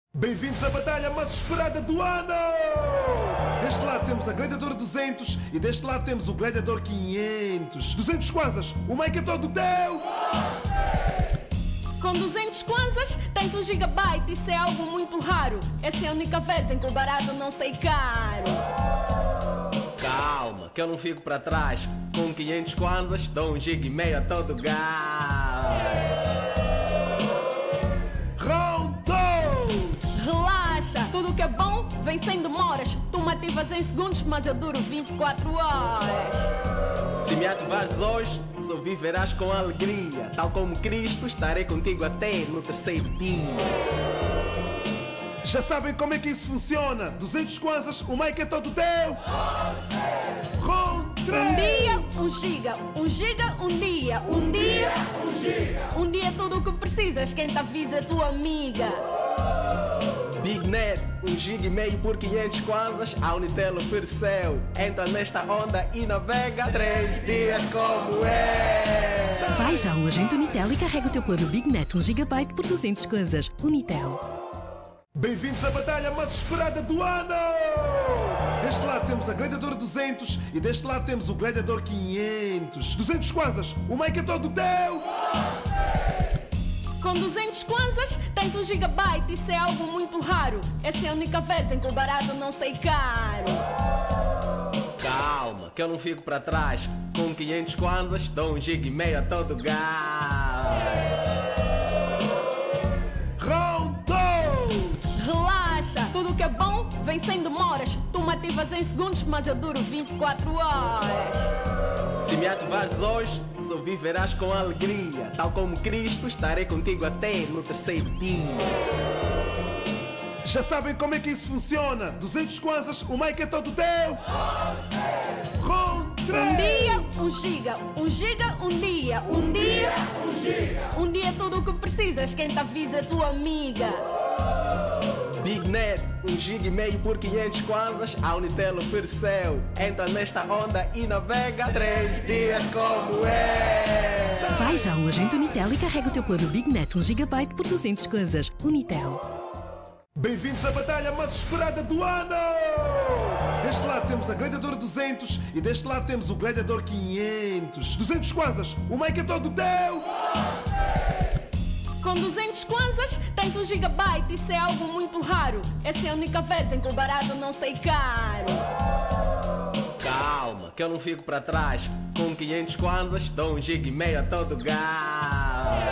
Bem-vindos à batalha mais esperada do ano! Deste lado temos a Gladiador 200 e deste lado temos o Gladiador 500. 200 kwanzas, o Mike é todo teu! Com 200 kwanzas tens 1 gigabyte, isso é algo muito raro. Essa é a única vez em que o barato não sai caro. Calma, que eu não fico pra trás. Com 500 kwanzas dou 1,5 GB a todo gás. Round 2! Relaxa, tudo que é bom vem sem demoras. Tu me ativas em segundos, mas eu duro 24 horas. Se me ativares hoje, só viverás com alegria. Tal como Cristo, estarei contigo até no terceiro dia. Já sabem como é que isso funciona? 200 kwanzas, o Mike é todo teu! Round 3! Um dia, 1 giga, 1 giga, um dia, um dia, 1 giga. Um dia é tudo o que precisas, quem te avisa é tua amiga. Big Net, 1,5 GB por 500 kwanzas, a Unitel ofereceu. Entra nesta onda e navega 3 dias como é. Vai já ao agente Unitel e carrega o teu plano Big Net 1 GB por 200 kwanzas. Unitel. Bem-vindos à batalha mais esperada do ano! Deste lado temos a Gladiador 200 e deste lado temos o Gladiador 500. 200 kwanzas, o Mike é todo teu! Com 200 kwanzas tens 1 gigabyte, isso é algo muito raro. Essa é a única vez em que o barato não sai caro. Calma, que eu não fico pra trás. Com 500 kwanzas dou 1,5 GB a todo gás. Round 2! Relaxa, tudo que é bom vem sem demoras. Tu me ativas em segundos, mas eu duro 24 horas. Se me ativares hoje, só viverás com alegria. Tal como Cristo, estarei contigo até no terceiro dia. Já sabem como é que isso funciona? 200 kwanzas, o Mike é todo teu! Round 3! Um dia, 1 giga, 1 giga, um dia, um dia, 1 giga. Um dia é tudo o que precisas, quem te avisa é tua amiga. Big Net, 1,5 GB por 500 kwanzas, a Unitel ofereceu. Entra nesta onda e navega 3 dias como é. Vai já ao agente Unitel e carrega o teu plano Big Net 1 GB por 200 kwanzas. Unitel. Bem-vindos à batalha mais esperada do ano! Deste lado temos a Gladiador 200 e deste lado temos o Gladiador 500. 200 kwanzas, o Mike é todo teu! Com 200 kwanzas tens 1 gigabyte, isso é algo muito raro. Essa é a única vez em que o barato não sai caro. Calma, que eu não fico pra trás. Com 500 kwanzas dou 1,5 GB a todo gás.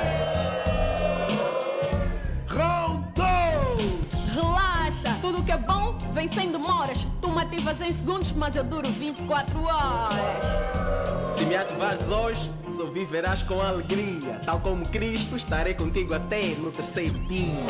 Round 2! Relaxa, tudo que é bom vem sem demoras. Tu me ativas em segundos, mas eu duro 24 horas. Se me ativares hoje, só viverás com alegria. Tal como Cristo, estarei contigo até no terceiro dia.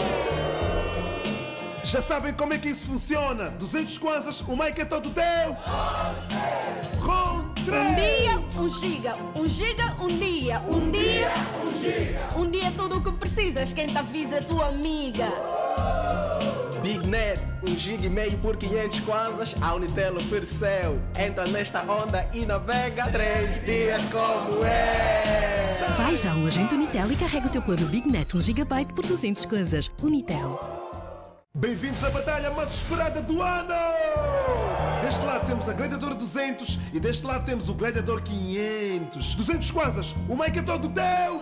Já sabem como é que isso funciona? 200 kwanzas, o Mike é todo teu! Round 3! Um dia, 1 giga, 1 giga, um dia, um dia, 1 giga. Um dia é tudo o que precisas, quem te avisa é tua amiga. Big Net, 1,5 GB por 500 kwanzas, a Unitel ofereceu. Entra nesta onda e navega 3 dias como é. Vai já ao agente Unitel e carrega o teu plano Big Net 1 GB por 200 kwanzas. Unitel. Bem-vindos à batalha mais esperada do ano! Deste lado temos a Gladiador 200 e deste lado temos o Gladiador 500. 200 kwanzas, o Mike é todo teu!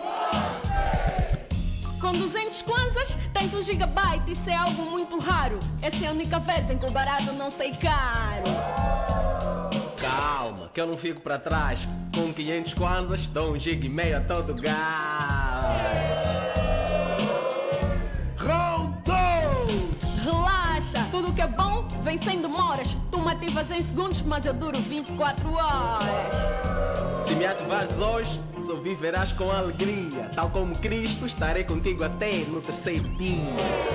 Com 200 kwanzas tens 1 gigabyte, isso é algo muito raro. Essa é a única vez em que o barato não sai caro. Calma, que eu não fico pra trás. Com 500 kwanzas dou 1,5 GB a todo gás. Round 2! Relaxa, tudo que é bom vem sem demoras. Tu me ativas em segundos, mas eu duro 24 horas. Se me ativares hoje, só viverás com alegria. Tal como Cristo, estarei contigo até no terceiro dia.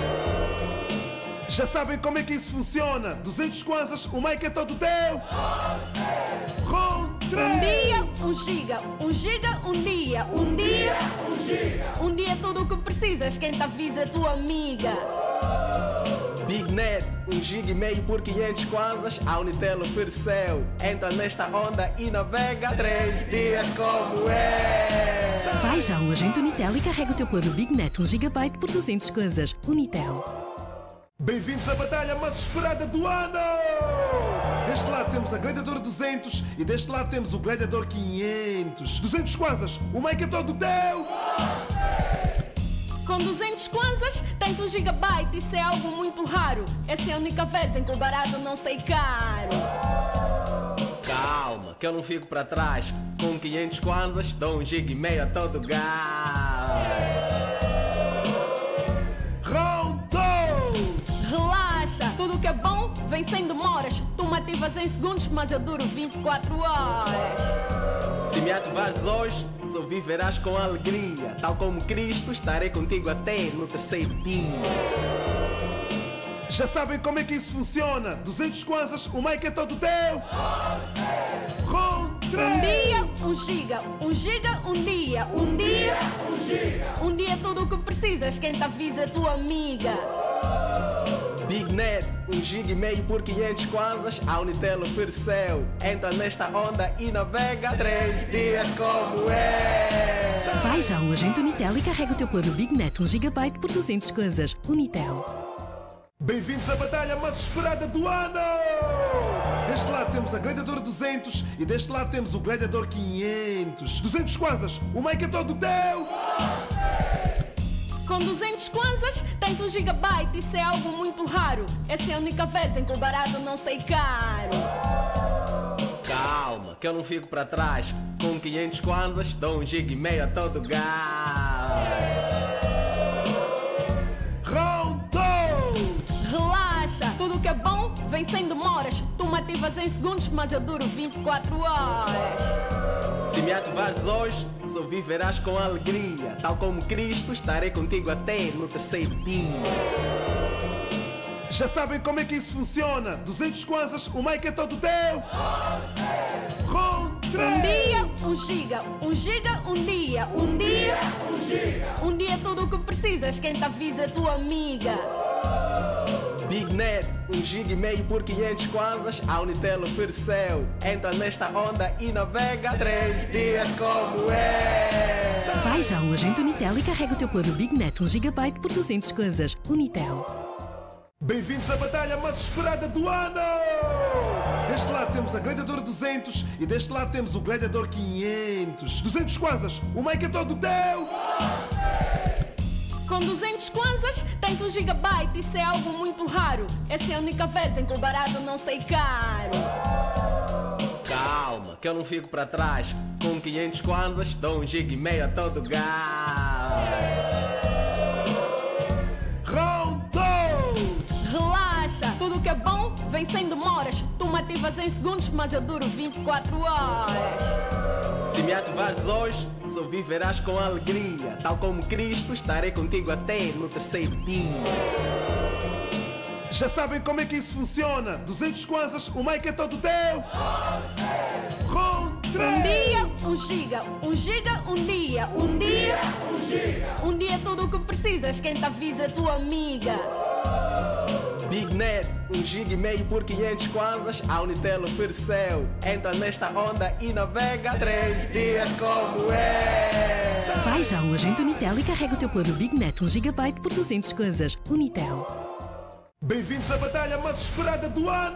Já sabem como é que isso funciona? 200 kwanzas, o Mike é todo teu! Round 3! Um dia, 1 giga, 1 giga, um dia, um dia, 1 giga. Um dia é tudo o que precisas, quem te avisa é tua amiga. Big Net, 1,5 GB por 500 kwanzas, a Unitel ofereceu. Entra nesta onda e navega 3 dias como é. Vai já ao agente Unitel e carrega o teu plano Big Net 1 GB por 200 kwanzas. Unitel. Bem-vindos à batalha mais esperada do ano! Deste lado temos a Gladiador 200 e deste lado temos o Gladiador 500. 200 kwanzas, o mic é todo teu! Com 200 kwanzas tens 1 gigabyte, isso é algo muito raro. Essa é a única vez em que o barato não sai caro. Calma, que eu não fico para trás. Com 500 kwanzas dou 1,5 GB a todo gás. Round 2! Relaxa, tudo que é bom vem sem demoras. Tu me ativas em segundos, mas eu duro 24 horas. Se me ativares hoje, só viverás com alegria. Tal como Cristo, estarei contigo até no terceiro dia. Já sabem como é que isso funciona? 200 kwanzas, o mic é todo teu! Round 3! Um dia, 1 giga, 1 giga, um dia, um dia, 1 giga. Um dia é tudo o que precisas, quem te avisa é tua amiga. Bignet, 1,5 GB por 500 kwanzas, a Unitel ofereceu. Entra nesta onda e navega 3 dias como é. Vai já ao agente Unitel e carrega o teu plano Bignet 1 GB por 200 kwanzas. Unitel. Bem-vindos à batalha mais esperada do ano! Deste lado temos a Gladiador 200 e deste lado temos o Gladiador 500. 200 kwanzas, o mic é todo teu! Com 200 kwanzas tens 1 gigabyte, isso é algo muito raro. Essa é a única vez em que o barato não sai caro. Calma, que eu não fico para trás. Com 500 kwanzas dou 1,5 GB a todo gás. Round 2! Relaxa, tudo que é bom vem sem demoras. Tu me ativas em segundos, mas eu duro 24 horas. Se me ativares hoje, só viverás com alegria. Tal como Cristo, estarei contigo até no terceiro dia. Já sabem como é que isso funciona? 200 kwanzas, o mic é todo teu! Round 3! Um dia, 1 giga, 1 giga, um dia, um dia, 1 giga. Um dia é tudo o que precisas, quem te avisa é tua amiga. Bignet, 1,5 GB por 500 kwanzas, a Unitel ofereceu. Entra nesta onda e navega 3 dias como é. Vai já ao agente Unitel e carrega o teu plano Bignet 1 GB por 200 kwanzas. Unitel. Bem-vindos à batalha mais esperada do ano! Deste lado temos a Gladiador 200 e deste lado temos o Gladiador 500. 200 kwanzas, o mic é todo teu! Com 200 kwanzas tens 1 gigabyte, isso é algo muito raro. Essa é a única vez em que o barato não sai caro. Calma, que eu não fico para trás. Com 500 kwanzas dou 1,5 GB a todo gás. Round 2! Relaxa, tudo que é bom vem sem demoras. Tu me ativas em segundos, mas eu duro 24 horas. Se me ativares hoje, só viverás com alegria. Tal como Cristo, estarei contigo até no terceiro dia. Já sabem como é que isso funciona? 200 kwanzas, o mic é todo teu! Round 3! Um dia, 1 giga, 1 giga, um dia, um dia, 1 giga. Um dia é tudo o que precisas, quem te avisa é tua amiga. Bignet, 1,5 GB por 500 kwanzas, a Unitel ofereceu. Entra nesta onda e navega 3 dias como é. Vai já ao agente Unitel e carrega o teu plano Bignet 1 GB por 200 kwanzas. Unitel. Bem-vindos à batalha mais esperada do ano!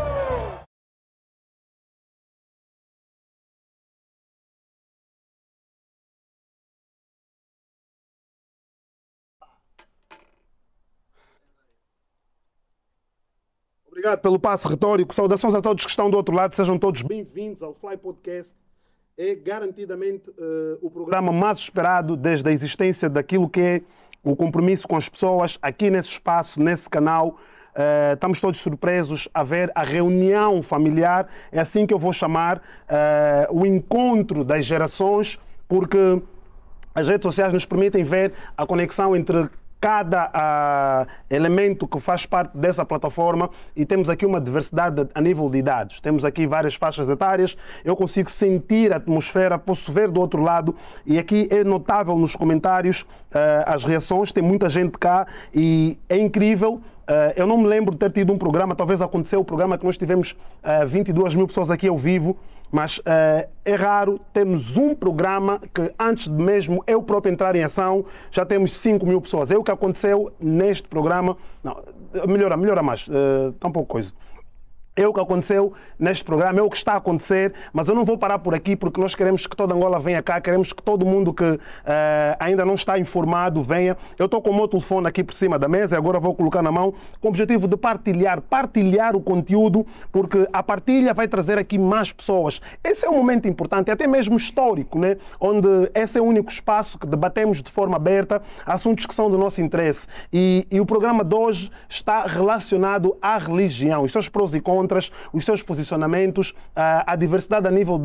Obrigado pelo passe retórico. Saudações a todos que estão do outro lado. Sejam todos bem-vindos ao Fly Podcast. É garantidamente o programa mais esperado desde a existência daquilo que é o compromisso com as pessoas aqui nesse espaço, nesse canal. Estamos todos surpresos a ver a reunião familiar. É assim que eu vou chamar o encontro das gerações, porque as redes sociais nos permitem ver a conexão entre cada elemento que faz parte dessa plataforma, e temos aqui uma diversidade a nível de idades. Temos aqui várias faixas etárias, eu consigo sentir a atmosfera, posso ver do outro lado, e aqui é notável nos comentários as reações, tem muita gente cá e é incrível. Eu não me lembro de ter tido um programa, talvez aconteceu o programa que nós tivemos 22 mil pessoas aqui ao vivo, mas é raro termos um programa que antes de mesmo eu próprio entrar em ação, já temos 5.000 pessoas. É o que aconteceu neste programa. Não, melhora mais, tão pouca coisa. É o que aconteceu neste programa, é o que está a acontecer, mas eu não vou parar por aqui porque nós queremos que toda Angola venha cá, queremos que todo mundo que ainda não está informado venha. Eu estou com o meu telefone aqui por cima da mesa e agora vou colocar na mão com o objetivo de partilhar o conteúdo, porque a partilha vai trazer aqui mais pessoas. Esse é um momento importante, até mesmo histórico, né? Onde esse é o único espaço que debatemos de forma aberta assuntos que são do nosso interesse. E o programa de hoje está relacionado à religião, os seus prós e contras, os seus posicionamentos, a diversidade a nível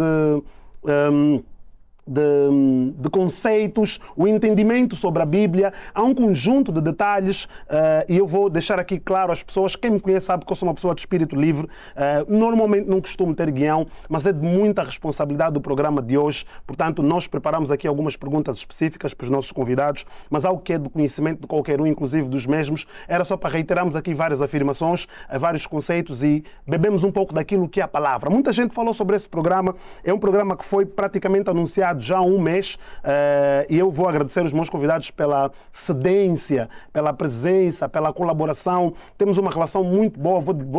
de conceitos, o entendimento sobre a Bíblia. Há um conjunto de detalhes e eu vou deixar aqui claro às pessoas, quem me conhece sabe que eu sou uma pessoa de espírito livre, normalmente não costumo ter guião, mas é de muita responsabilidade do programa de hoje, portanto nós preparamos aqui algumas perguntas específicas para os nossos convidados, mas algo que é do conhecimento de qualquer um, inclusive dos mesmos, era só para reiterarmos aqui várias afirmações, vários conceitos e bebemos um pouco daquilo que é a palavra. Muita gente falou sobre esse programa, é um programa que foi praticamente anunciado já há um mês e eu vou agradecer os meus convidados pela cedência, pela presença, pela colaboração. Temos uma relação muito boa,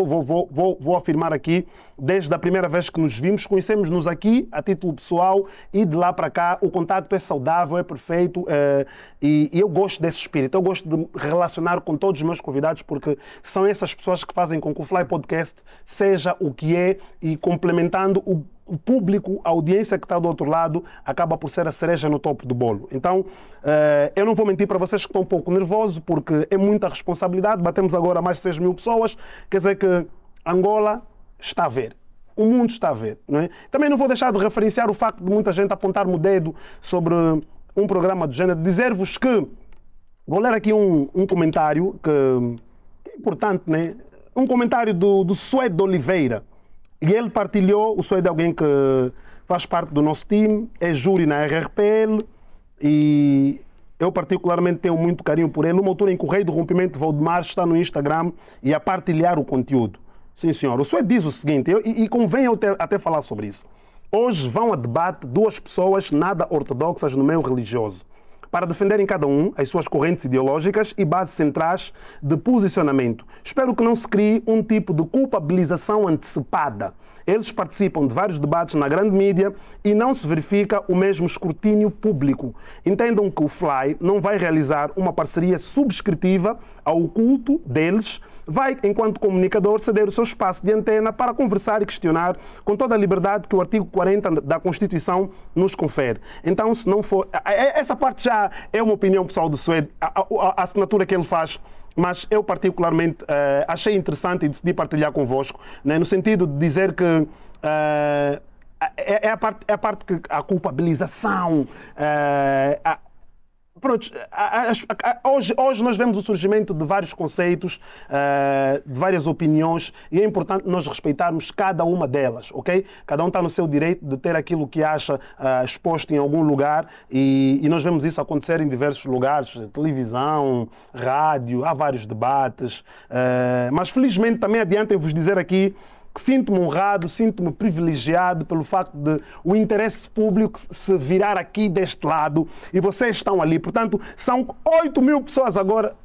vou afirmar aqui, desde a primeira vez que nos vimos, conhecemos-nos aqui a título pessoal e de lá para cá o contacto é saudável, é perfeito e eu gosto desse espírito, eu gosto de relacionar com todos os meus convidados porque são essas pessoas que fazem com que o Fly Podcast seja o que é e complementando o público, a audiência que está do outro lado, acaba por ser a cereja no topo do bolo. Então, eu não vou mentir para vocês que estão um pouco nervosos, porque é muita responsabilidade. Batemos agora mais de 6.000 pessoas, quer dizer que Angola está a ver. O mundo está a ver. Não é? Também não vou deixar de referenciar o facto de muita gente apontar-me o dedo sobre um programa do género. Dizer-vos que, vou ler aqui um comentário que é importante, né? Um comentário do Suede Oliveira. E ele partilhou, o Suede é alguém que faz parte do nosso time, é júri na RRPL e eu particularmente tenho muito carinho por ele. Numa altura em que o Rei do Rompimento de Valdemar está no Instagram e a partilhar o conteúdo. Sim, senhor. O Suede diz o seguinte, e convém eu até falar sobre isso. Hoje vão a debate duas pessoas nada ortodoxas no meio religioso, para defenderem cada um as suas correntes ideológicas e bases centrais de posicionamento. Espero que não se crie um tipo de culpabilização antecipada. Eles participam de vários debates na grande mídia e não se verifica o mesmo escrutínio público. Entendam que o Fly não vai realizar uma parceria subscritiva ao culto deles, vai, enquanto comunicador, ceder o seu espaço de antena para conversar e questionar com toda a liberdade que o artigo 40 da Constituição nos confere. Então, se não for... Essa parte já é uma opinião pessoal do Suede, a assinatura que ele faz, mas eu particularmente achei interessante e decidi partilhar convosco, né, no sentido de dizer que é a parte que a culpabilização... Pronto, hoje nós vemos o surgimento de vários conceitos, de várias opiniões e é importante nós respeitarmos cada uma delas, ok? Cada um está no seu direito de ter aquilo que acha exposto em algum lugar e nós vemos isso acontecer em diversos lugares, televisão, rádio, há vários debates, mas felizmente também adianta eu vos dizer aqui que sinto-me honrado, sinto-me privilegiado pelo facto de o interesse público se virar aqui deste lado e vocês estão ali. Portanto, são 8.000 pessoas agora.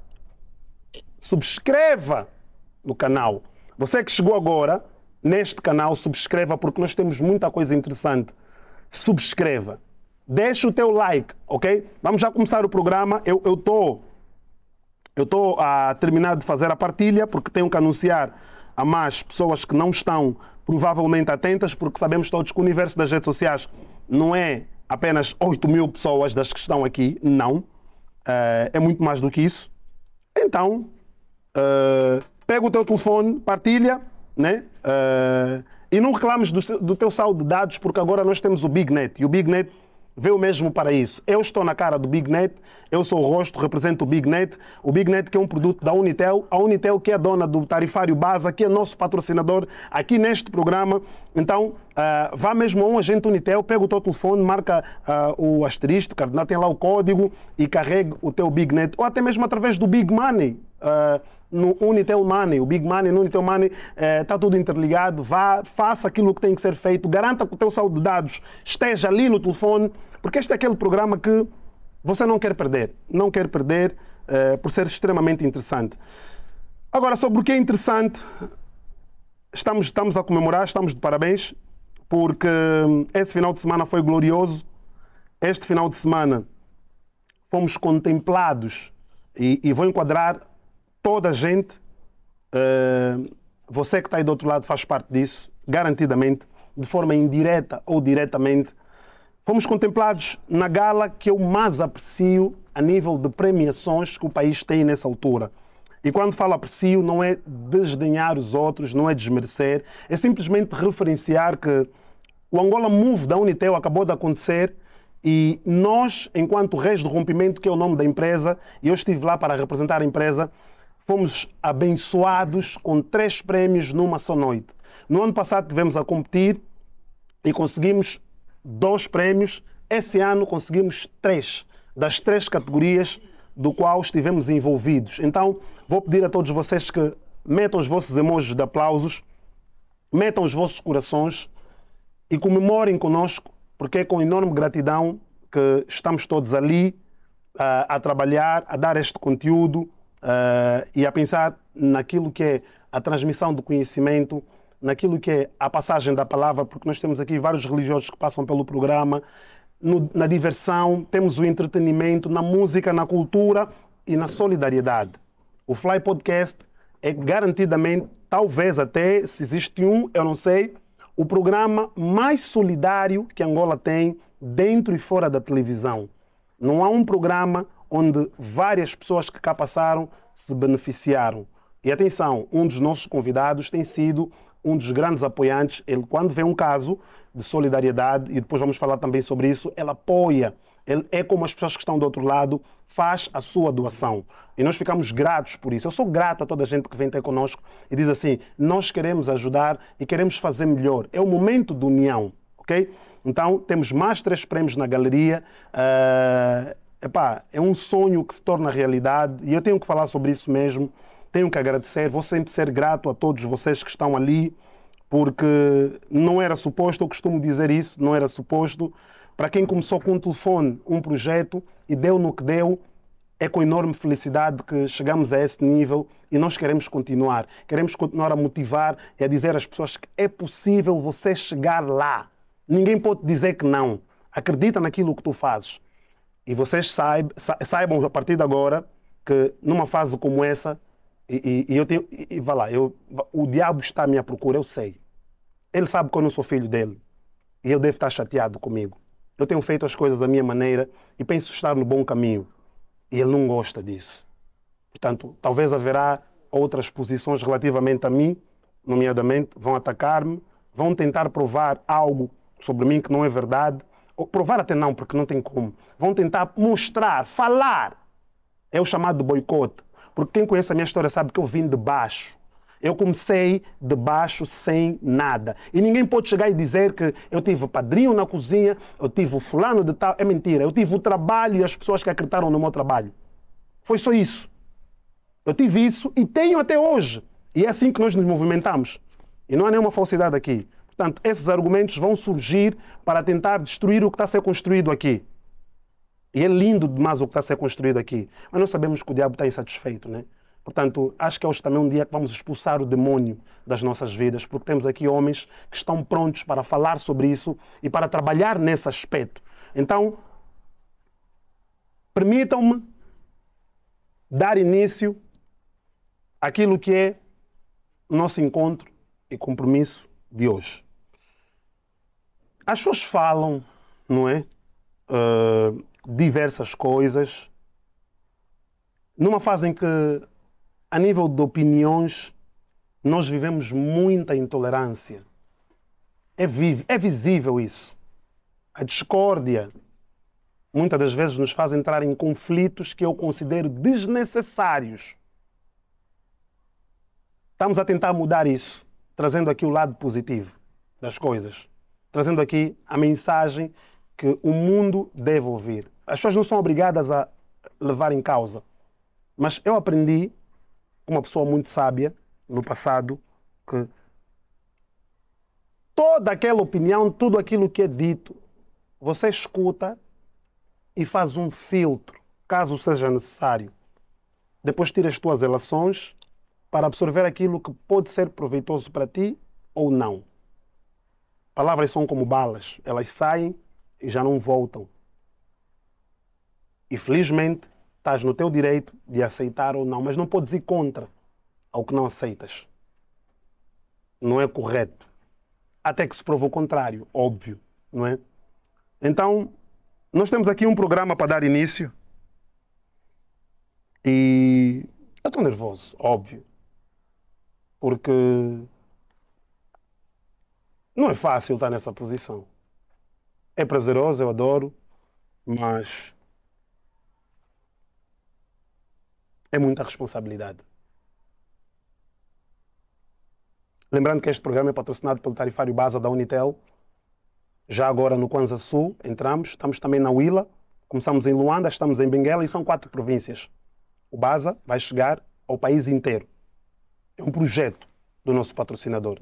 Subscreva no canal. Você que chegou agora neste canal, subscreva porque nós temos muita coisa interessante. Subscreva. Deixa o teu like, ok? Vamos já começar o programa. Eu estou a terminar de fazer a partilha porque tenho que anunciar a mais pessoas que não estão provavelmente atentas, porque sabemos todos que o universo das redes sociais não é apenas 8.000 pessoas das que estão aqui, não. É muito mais do que isso. Então, pega o teu telefone, partilha, né? E não reclames do teu saldo de dados, porque agora nós temos o BigNet, e o BigNet veio mesmo para isso. Eu estou na cara do BigNet, eu sou o rosto, represento o BigNet. O BigNet que é um produto da Unitel. A Unitel que é a dona do tarifário base, que é nosso patrocinador aqui neste programa. Então, vá mesmo a um agente Unitel, pega o teu telefone, marca o asterisco, tem lá o código e carregue o teu BigNet. Ou até mesmo através do Big Money. no Unitel Money, o Big Money, no Unitel Money, está tudo interligado. Vá, faça aquilo que tem que ser feito, garanta que o teu saldo de dados esteja ali no telefone, porque este é aquele programa que você não quer perder. Não quer perder, por ser extremamente interessante. Agora, sobre o que é interessante, estamos a comemorar, estamos de parabéns, porque esse final de semana foi glorioso. Este final de semana fomos contemplados, e vou enquadrar toda a gente, você que está aí do outro lado faz parte disso, garantidamente, de forma indireta ou diretamente. Fomos contemplados na gala que eu mais aprecio a nível de premiações que o país tem nessa altura. E quando falo aprecio, não é desdenhar os outros, não é desmerecer, é simplesmente referenciar que o Angola Move da Unitel acabou de acontecer e nós, enquanto Reis do Rompimento, que é o nome da empresa, e eu estive lá para representar a empresa, fomos abençoados com 3 prémios numa só noite. No ano passado tivemos a competir e conseguimos 2 prémios. Esse ano conseguimos 3, das 3 categorias do qual estivemos envolvidos. Então, vou pedir a todos vocês que metam os vossos emojis de aplausos, metam os vossos corações e comemorem conosco, porque é com enorme gratidão que estamos todos ali a trabalhar, a dar este conteúdo e a pensar naquilo que é a transmissão do conhecimento, naquilo que é a passagem da palavra, porque nós temos aqui vários religiosos que passam pelo programa, na diversão, temos o entretenimento, na música, na cultura e na solidariedade. O Fly Podcast é garantidamente, talvez até, se existe um, eu não sei, o programa mais solidário que Angola tem dentro e fora da televisão. Não há um programa onde várias pessoas que cá passaram se beneficiaram. E atenção, um dos nossos convidados tem sido um dos grandes apoiantes. Ele, quando vê um caso de solidariedade, e depois vamos falar também sobre isso, ele apoia. Ele é como as pessoas que estão do outro lado, faz a sua doação. E nós ficamos gratos por isso. Eu sou grato a toda a gente que vem ter connosco e diz assim, nós queremos ajudar e queremos fazer melhor. É o momento de união, ok? Então, temos mais 3 prémios na galeria. É um sonho que se torna realidade e eu tenho que falar sobre isso mesmo. Tenho que agradecer, vou sempre ser grato a todos vocês que estão ali, porque não era suposto, eu costumo dizer isso, não era suposto. Para quem começou com um telefone, um projeto, e deu no que deu, é com enorme felicidade que chegamos a esse nível e nós queremos continuar. Queremos continuar a motivar e a dizer às pessoas que é possível você chegar lá. Ninguém pode dizer que não. Acredita naquilo que tu fazes. E vocês saibam a partir de agora que numa fase como essa, vá lá, o diabo está à minha procura, eu sei. Ele sabe que eu não sou filho dele. E ele deve estar chateado comigo. Eu tenho feito as coisas da minha maneira e penso estar no bom caminho. E ele não gosta disso. Portanto, talvez haverá outras posições relativamente a mim, nomeadamente, vão atacar-me, vão tentar provar algo sobre mim que não é verdade. Ou provar até não, porque não tem como. Vão tentar mostrar, falar. É o chamado boicote. Porque quem conhece a minha história sabe que eu vim de baixo. Eu comecei de baixo sem nada. E ninguém pode chegar e dizer que eu tive padrinho na cozinha, eu tive o fulano de tal. É mentira. Eu tive o trabalho e as pessoas que acreditaram no meu trabalho. Foi só isso. Eu tive isso e tenho até hoje. E é assim que nós nos movimentamos. E não há nenhuma falsidade aqui. Portanto, esses argumentos vão surgir para tentar destruir o que está a ser construído aqui. E é lindo demais o que está a ser construído aqui. Mas nós sabemos que o diabo está insatisfeito, né? Portanto, acho que é hoje também um dia que vamos expulsar o demônio das nossas vidas, porque temos aqui homens que estão prontos para falar sobre isso e para trabalhar nesse aspecto. Então, permitam-me dar início àquilo que é o nosso encontro e compromisso de hoje. As pessoas falam, não é? Diversas coisas, numa fase em que, a nível de opiniões, nós vivemos muita intolerância. É visível isso. A discórdia, muitas das vezes, nos faz entrar em conflitos que eu considero desnecessários. Estamos a tentar mudar isso, trazendo aqui o lado positivo das coisas, trazendo aqui a mensagem que o mundo deve ouvir. As pessoas não são obrigadas a levar em causa. Mas eu aprendi uma pessoa muito sábia no passado, que toda aquela opinião, tudo aquilo que é dito, você escuta e faz um filtro, caso seja necessário. Depois tira as tuas relações para absorver aquilo que pode ser proveitoso para ti ou não. Palavras são como balas, elas saem e já não voltam. E felizmente estás no teu direito de aceitar ou não, mas não podes ir contra ao que não aceitas. Não é correto. Até que se prove o contrário, óbvio, não é? Então, nós temos aqui um programa para dar início. E eu estou nervoso, óbvio. Porque não é fácil estar nessa posição. É prazeroso, eu adoro, mas é muita responsabilidade. Lembrando que este programa é patrocinado pelo tarifário base da Unitel. Já agora no Kwanza Sul entramos, estamos também na Huila, começamos em Luanda, estamos em Benguela e são 4 províncias. O BASA vai chegar ao país inteiro. É um projeto do nosso patrocinador.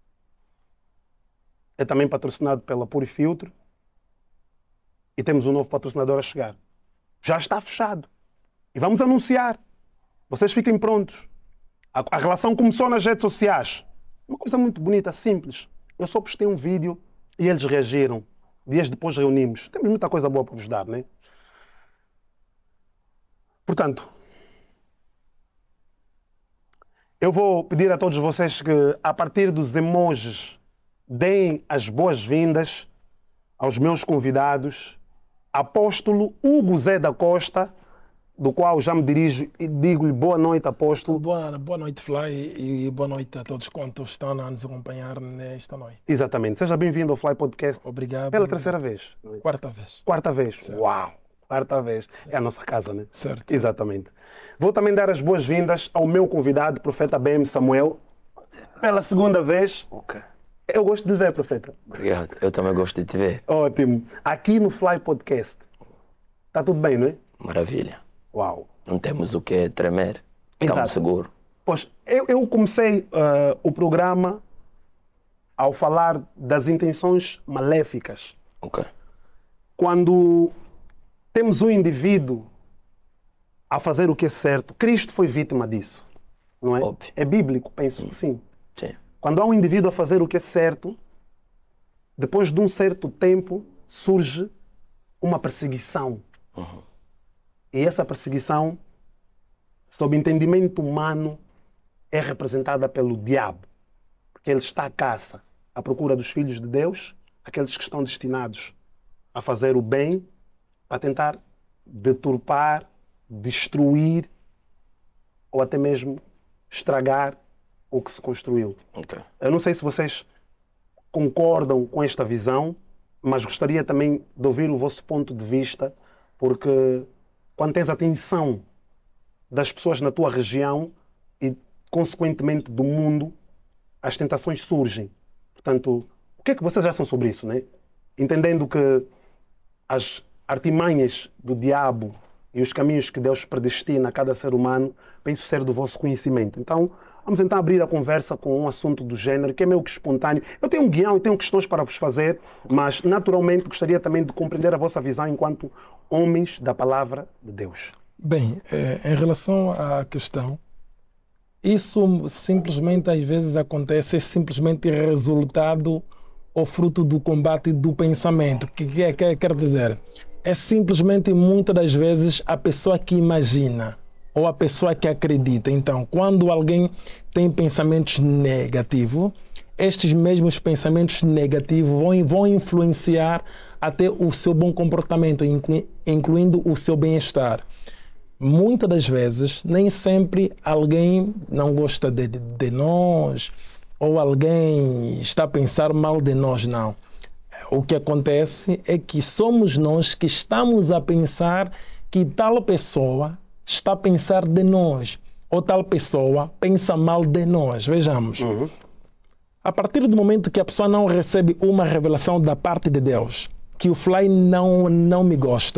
É também patrocinado pela Purifiltro e temos um novo patrocinador a chegar. Já está fechado. E vamos anunciar. Vocês fiquem prontos. A relação começou nas redes sociais. Uma coisa muito bonita, simples. Eu só postei um vídeo e eles reagiram. Dias depois reunimos. Temos muita coisa boa para vos dar, né? Portanto, eu vou pedir a todos vocês que, a partir dos emojis, deem as boas-vindas aos meus convidados, Apóstolo Hugo Zé da Costa, do qual já me dirijo e digo-lhe boa noite, Apóstolo. Boa noite, Fly, e boa noite a todos quantos estão a nos acompanhar nesta noite. Exatamente. Seja bem-vindo ao Fly Podcast. Obrigado. Pela terceira vez. Quarta vez. Quarta vez. Certo. Uau! Quarta vez. É a nossa casa, né? Certo. Exatamente. Vou também dar as boas-vindas ao meu convidado, Profeta BM Samuel, pela segunda vez. Ok. Eu gosto de ver, Profeta. Obrigado. Eu também gosto de te ver. Ótimo. Aqui no Fly Podcast. Está tudo bem, não é? Maravilha. Uau. Não temos o que tremer. Estamos Exato. seguros. Pois, eu comecei o programa ao falar das intenções maléficas. Ok. Quando temos um indivíduo a fazer o que é certo, Cristo foi vítima disso, não é? Óbvio. É bíblico, penso que sim. Sim. Quando há um indivíduo a fazer o que é certo, depois de um certo tempo surge uma perseguição. E essa perseguição, sob entendimento humano, é representada pelo diabo. Porque ele está à caça, à procura dos filhos de Deus, aqueles que estão destinados a fazer o bem, para tentar deturpar, destruir ou até mesmo estragar o que se construiu. Ok. Eu não sei se vocês concordam com esta visão, mas gostaria também de ouvir o vosso ponto de vista, porque quando tens a atenção das pessoas na tua região e, consequentemente, do mundo, as tentações surgem. Portanto, o que é que vocês acham sobre isso, né? Entendendo que as artimanhas do diabo e os caminhos que Deus predestina a cada ser humano, penso ser do vosso conhecimento. Então, vamos então abrir a conversa com um assunto do género, que é meio que espontâneo. Eu tenho um guião e tenho questões para vos fazer, mas naturalmente gostaria também de compreender a vossa visão enquanto homens da palavra de Deus. Bem, em relação à questão, isso simplesmente às vezes acontece, é simplesmente resultado ou fruto do combate do pensamento. O que quer dizer? É simplesmente muitas das vezes a pessoa que imagina ou a pessoa que acredita. Então, quando alguém tem pensamentos negativos, estes mesmos pensamentos negativos vão influenciar até o seu bom comportamento, incluindo o seu bem-estar. Muitas das vezes, nem sempre alguém não gosta de nós ou alguém está a pensar mal de nós, não. O que acontece é que somos nós que estamos a pensar que tal pessoa está a pensar de nós, ou tal pessoa pensa mal de nós. Vejamos. A partir do momento que a pessoa não recebe uma revelação da parte de Deus, que o Fly não me gosta,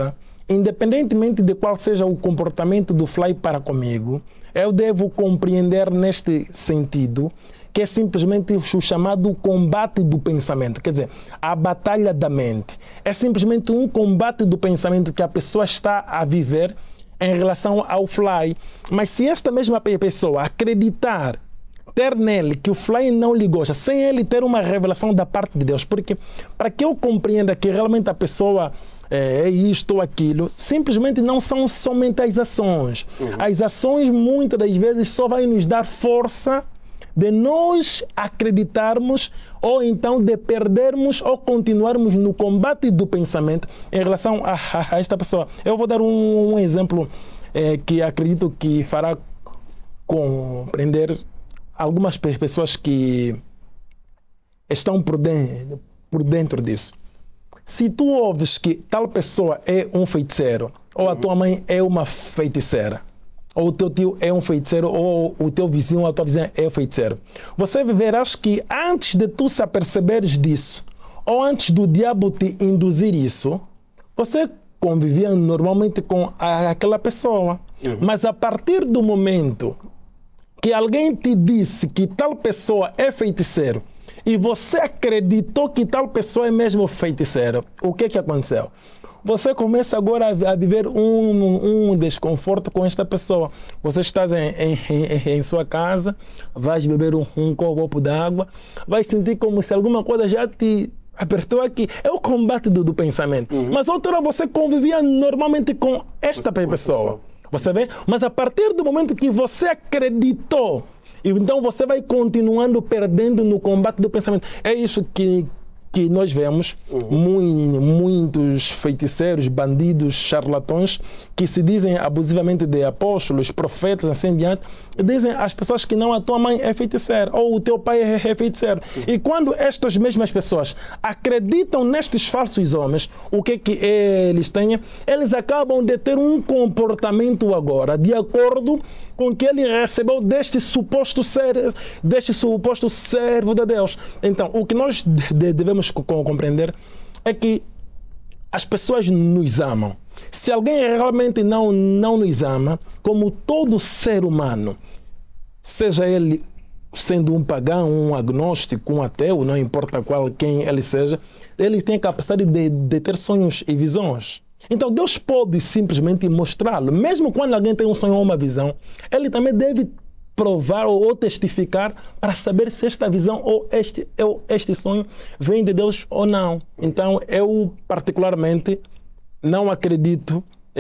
independentemente de qual seja o comportamento do fly para comigo, eu devo compreender neste sentido que é simplesmente o chamado combate do pensamento. Quer dizer, a batalha da mente. É simplesmente um combate do pensamento que a pessoa está a viver em relação ao fly. Mas se esta mesma pessoa acreditar, ter nele que o fly não lhe gosta, sem ele ter uma revelação da parte de Deus, porque para que eu compreenda que realmente a pessoa é isto ou aquilo, simplesmente não são somente as ações. As ações muitas das vezes só vai nos dar força de nós acreditarmos ou então de perdermos ou continuarmos no combate do pensamento em relação a esta pessoa. Eu vou dar um exemplo que acredito que fará compreender algumas pessoas que estão por dentro disso. Se tu ouves que tal pessoa é um feiticeiro, ou a tua mãe é uma feiticeira, ou o teu tio é um feiticeiro, ou o teu vizinho ou a tua vizinha é feiticeiro, você verás que antes de tu se aperceberes disso, ou antes do diabo te induzir isso, você convivia normalmente com aquela pessoa. Mas a partir do momento que alguém te disse que tal pessoa é feiticeiro, e você acreditou que tal pessoa é mesmo feiticeiro, o que aconteceu? Você começa agora a viver um desconforto com esta pessoa. Você está em sua casa, vais beber um copo d'água, vai sentir como se alguma coisa já te apertou aqui. É o combate do pensamento. Mas outra hora você convivia normalmente com esta pessoa. Você vê? Mas a partir do momento que você acreditou, então você vai continuando perdendo no combate do pensamento. É isso que nós vemos muitos feiticeiros, bandidos, charlatões que se dizem abusivamente de apóstolos, profetas, assim em diante, dizem às pessoas que não, a tua mãe é feiticeira ou o teu pai é feiticeiro. E quando estas mesmas pessoas acreditam nestes falsos homens, o que eles têm? Eles acabam de ter um comportamento agora de acordo com que ele recebeu deste suposto servo de Deus. Então, o que nós devemos compreender é que as pessoas nos amam. Se alguém realmente não nos ama, como todo ser humano, seja ele sendo um pagão, um agnóstico, um ateu, não importa quem ele seja, ele tem a capacidade de ter sonhos e visões. Então Deus pode simplesmente mostrá-lo. Mesmo quando alguém tem um sonho ou uma visão, ele também deve provar ou testificar para saber se esta visão ou este sonho vem de Deus ou não. Então eu particularmente não acredito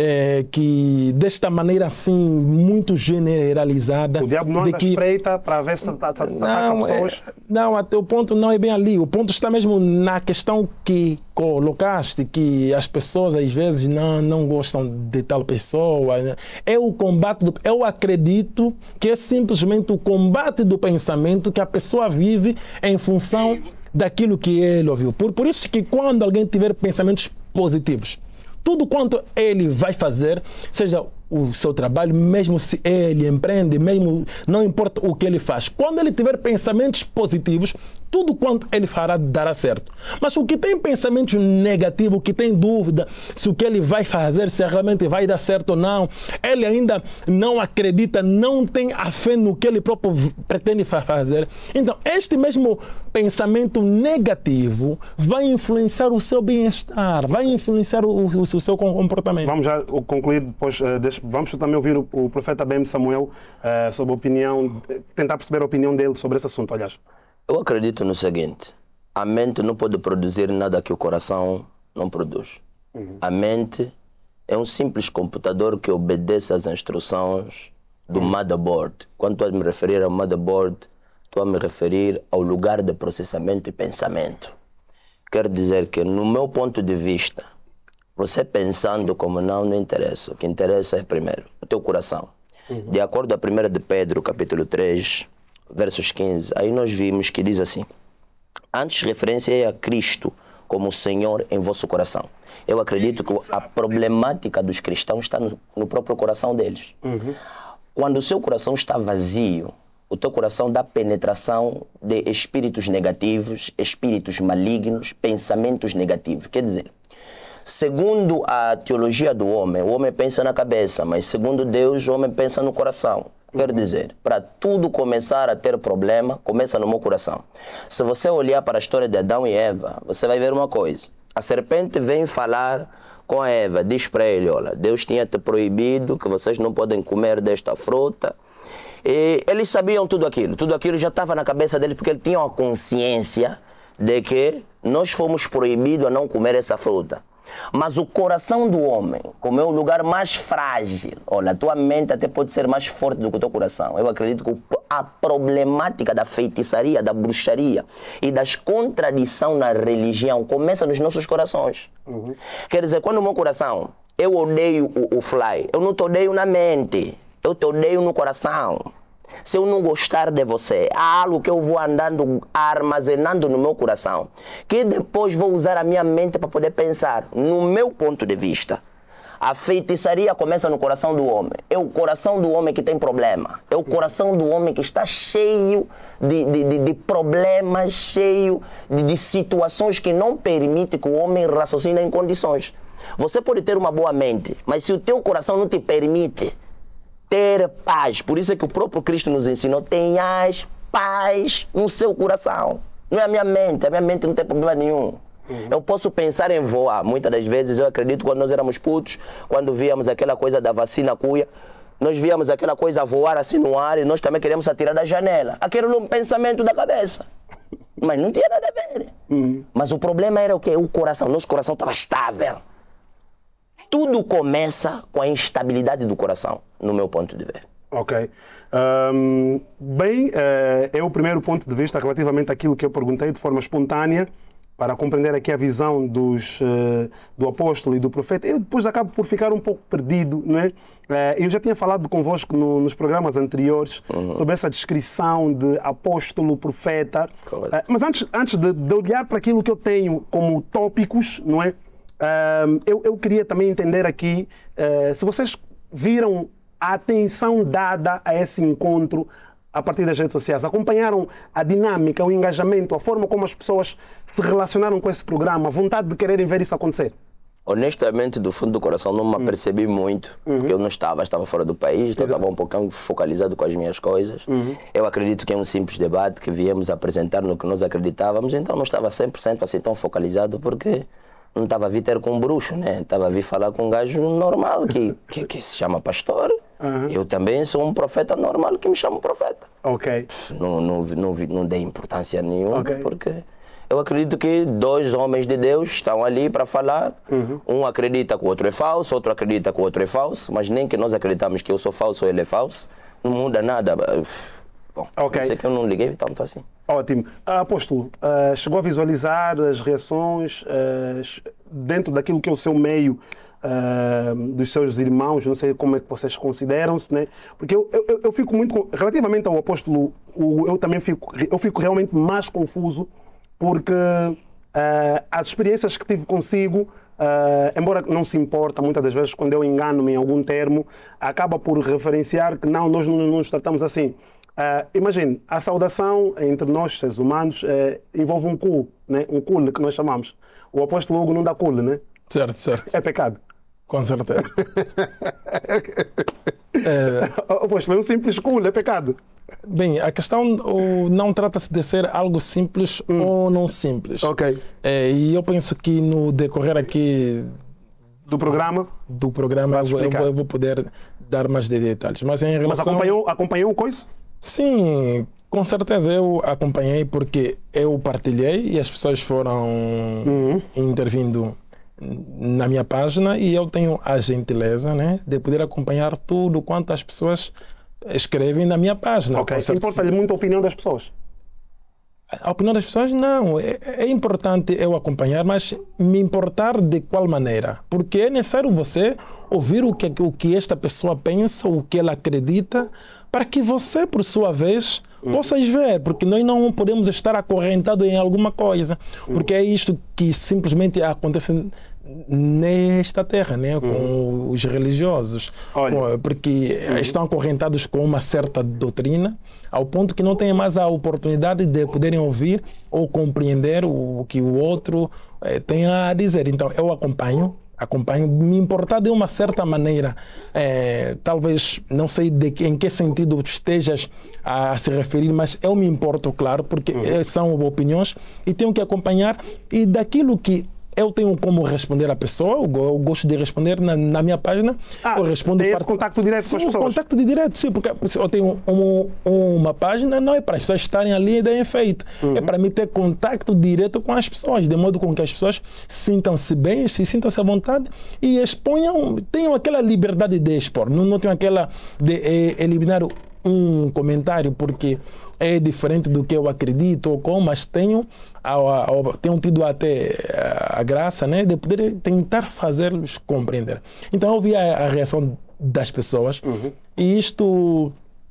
que desta maneira assim muito generalizada... O diabo não anda espreita para ver se está pessoas? Não, até o ponto não é bem ali. O ponto está mesmo na questão que colocaste, que as pessoas às vezes não gostam de tal pessoa. É o combate eu acredito que é simplesmente o combate do pensamento que a pessoa vive em função daquilo que ele ouviu. Por isso que quando alguém tiver pensamentos positivos, tudo quanto ele vai fazer, seja o seu trabalho, mesmo se ele empreende, mesmo não importa o que ele faz, quando ele tiver pensamentos positivos, tudo quanto ele fará dará certo. Mas o que tem pensamentos negativos, o que tem dúvida se o que ele vai fazer, se realmente vai dar certo ou não, ele ainda não acredita, não tem a fé no que ele próprio pretende fazer. Então, este mesmo pensamento negativo vai influenciar o seu bem-estar, vai influenciar o seu comportamento. Vamos já concluir, depois vamos também ouvir o profeta Ben Samuel sobre a opinião, tentar perceber a opinião dele sobre esse assunto, aliás. Eu acredito no seguinte: a mente não pode produzir nada que o coração não produz. A mente é um simples computador que obedece às instruções do motherboard. Quando estou a me referir ao motherboard, estou a me referir ao lugar de processamento e pensamento. Quero dizer que, no meu ponto de vista, você pensando como não interessa. O que interessa é, primeiro, o teu coração. De acordo a 1 de Pedro, capítulo 3, versos 15, aí nós vimos que diz assim: antes referência a Cristo como Senhor em vosso coração. Eu acredito que a problemática dos cristãos está no próprio coração deles. Quando o seu coração está vazio, o teu coração dá penetração de espíritos negativos, espíritos malignos, pensamentos negativos. Quer dizer, Segundo a teologia do homem, o homem pensa na cabeça, mas segundo Deus, o homem pensa no coração. Quer dizer, para tudo começar a ter problema, começa no meu coração. Se você olhar para a história de Adão e Eva, você vai ver uma coisa. A serpente vem falar com a Eva, diz para ele, olha, Deus tinha te proibido que vocês não podem comer desta fruta. E eles sabiam tudo aquilo já estava na cabeça deles, porque eles tinham a consciência de que nós fomos proibidos a não comer essa fruta. Mas o coração do homem, como é o lugar mais frágil, olha, a tua mente até pode ser mais forte do que o teu coração. Eu acredito que a problemática da feitiçaria, da bruxaria e das contradições na religião começa nos nossos corações. Quer dizer, quando o meu coração, eu odeio o Fly, eu não te odeio na mente, eu te odeio no coração. Se eu não gostar de você, há algo que eu vou andando, armazenando no meu coração, que depois vou usar a minha mente para poder pensar. No meu ponto de vista, a feitiçaria começa no coração do homem. É o coração do homem que tem problema. É o coração do homem que está cheio de problemas, cheio de situações que não permitem que o homem raciocine em condições. Você pode ter uma boa mente, mas se o teu coração não te permite ter paz. Por isso é que o próprio Cristo nos ensinou, tenhas paz no seu coração. Não é a minha mente não tem problema nenhum. Eu posso pensar em voar. Muitas das vezes eu acredito quando nós éramos putos, quando víamos aquela coisa da vacina cuia, nós víamos aquela coisa voar assim no ar e nós também queríamos atirar da janela. Aquele era um pensamento da cabeça. Mas não tinha nada a ver. Mas o problema era o quê? O coração. Nosso coração estava estável. Tudo começa com a instabilidade do coração, no meu ponto de vista. Ok. É o primeiro ponto de vista relativamente àquilo que eu perguntei de forma espontânea, para compreender aqui a visão do apóstolo e do profeta. Eu depois acabo por ficar um pouco perdido, não é? Eu já tinha falado convosco nos programas anteriores sobre essa descrição de apóstolo, profeta. Mas antes de olhar para aquilo que eu tenho como tópicos, não é? Eu queria também entender aqui se vocês viram a atenção dada a esse encontro a partir das redes sociais, acompanharam a dinâmica, o engajamento, a forma como as pessoas se relacionaram com esse programa, a vontade de quererem ver isso acontecer. Honestamente, do fundo do coração, não me apercebi muito, porque eu não estava fora do país, então estava um pouquinho focalizado com as minhas coisas. Eu acredito que é um simples debate que viemos apresentar no que nós acreditávamos, então não estava 100% assim tão focalizado, porque não estava a vir ter com um bruxo, né? Estava a vir falar com um gajo normal que se chama pastor. Eu também sou um profeta normal que me chama profeta. Ok. Não dei importância nenhuma, porque eu acredito que dois homens de Deus estão ali para falar. Um acredita que o outro é falso, outro acredita que o outro é falso, mas nem que nós acreditamos que eu sou falso ou ele é falso, não muda nada. Bom, sei que eu não liguei tanto assim. Ótimo. Apóstolo, chegou a visualizar as reações dentro daquilo que é o seu meio, dos seus irmãos, não sei como é que vocês consideram-se, né? Porque eu fico muito, relativamente ao apóstolo, eu fico realmente mais confuso, porque as experiências que tive consigo, embora não se importa, muitas das vezes quando eu engano-me em algum termo, acaba por referenciar que não, nós não nos tratamos assim. Imagine, a saudação entre nós, seres humanos, envolve um cu, né? Um cule que nós chamamos. O apóstolo Hugo não dá cule, né? Certo. É pecado. Com certeza. Apóstolo, é um simples cule, é pecado. Bem, a questão não trata-se de ser algo simples ou não simples. Ok. E eu penso que no decorrer aqui do programa eu vou poder dar mais detalhes. Mas em relação... Mas acompanhou o coisa? Sim, com certeza eu acompanhei, porque eu partilhei e as pessoas foram intervindo na minha página, e eu tenho a gentileza, né, de poder acompanhar tudo quanto as pessoas escrevem na minha página. Ok, importa-lhe muito a opinião das pessoas? A opinião das pessoas, não. É importante eu acompanhar, mas me importar de qual maneira? Porque é necessário você ouvir o que esta pessoa pensa, o que ela acredita, para que você, por sua vez, possas ver. Porque nós não podemos estar acorrentados em alguma coisa. Porque é isto que simplesmente acontece nesta terra, né? Com os religiosos, porque estão acorrentados com uma certa doutrina, ao ponto que não têm mais a oportunidade de poderem ouvir ou compreender o que o outro tem a dizer. Então, eu acompanho, me importar de uma certa maneira, talvez, não sei em que sentido estejas a se referir, mas eu me importo, claro, porque são opiniões e tenho que acompanhar, e daquilo que eu tenho como responder à pessoa, eu gosto de responder na minha página. Eu respondo tem esse contato direto com as pessoas? Contato direto, sim, porque eu tenho uma página, não é para as pessoas estarem ali e darem efeito. É para mim ter contato direto com as pessoas, de modo com que as pessoas sintam-se bem, sintam-se à vontade e exponham, tenham aquela liberdade de expor. Não tenham aquela de eliminar um comentário porque é diferente do que eu acredito ou como, mas tenho tido até a graça, né, de poder tentar fazê-los compreender. Então eu vi a reação das pessoas e isto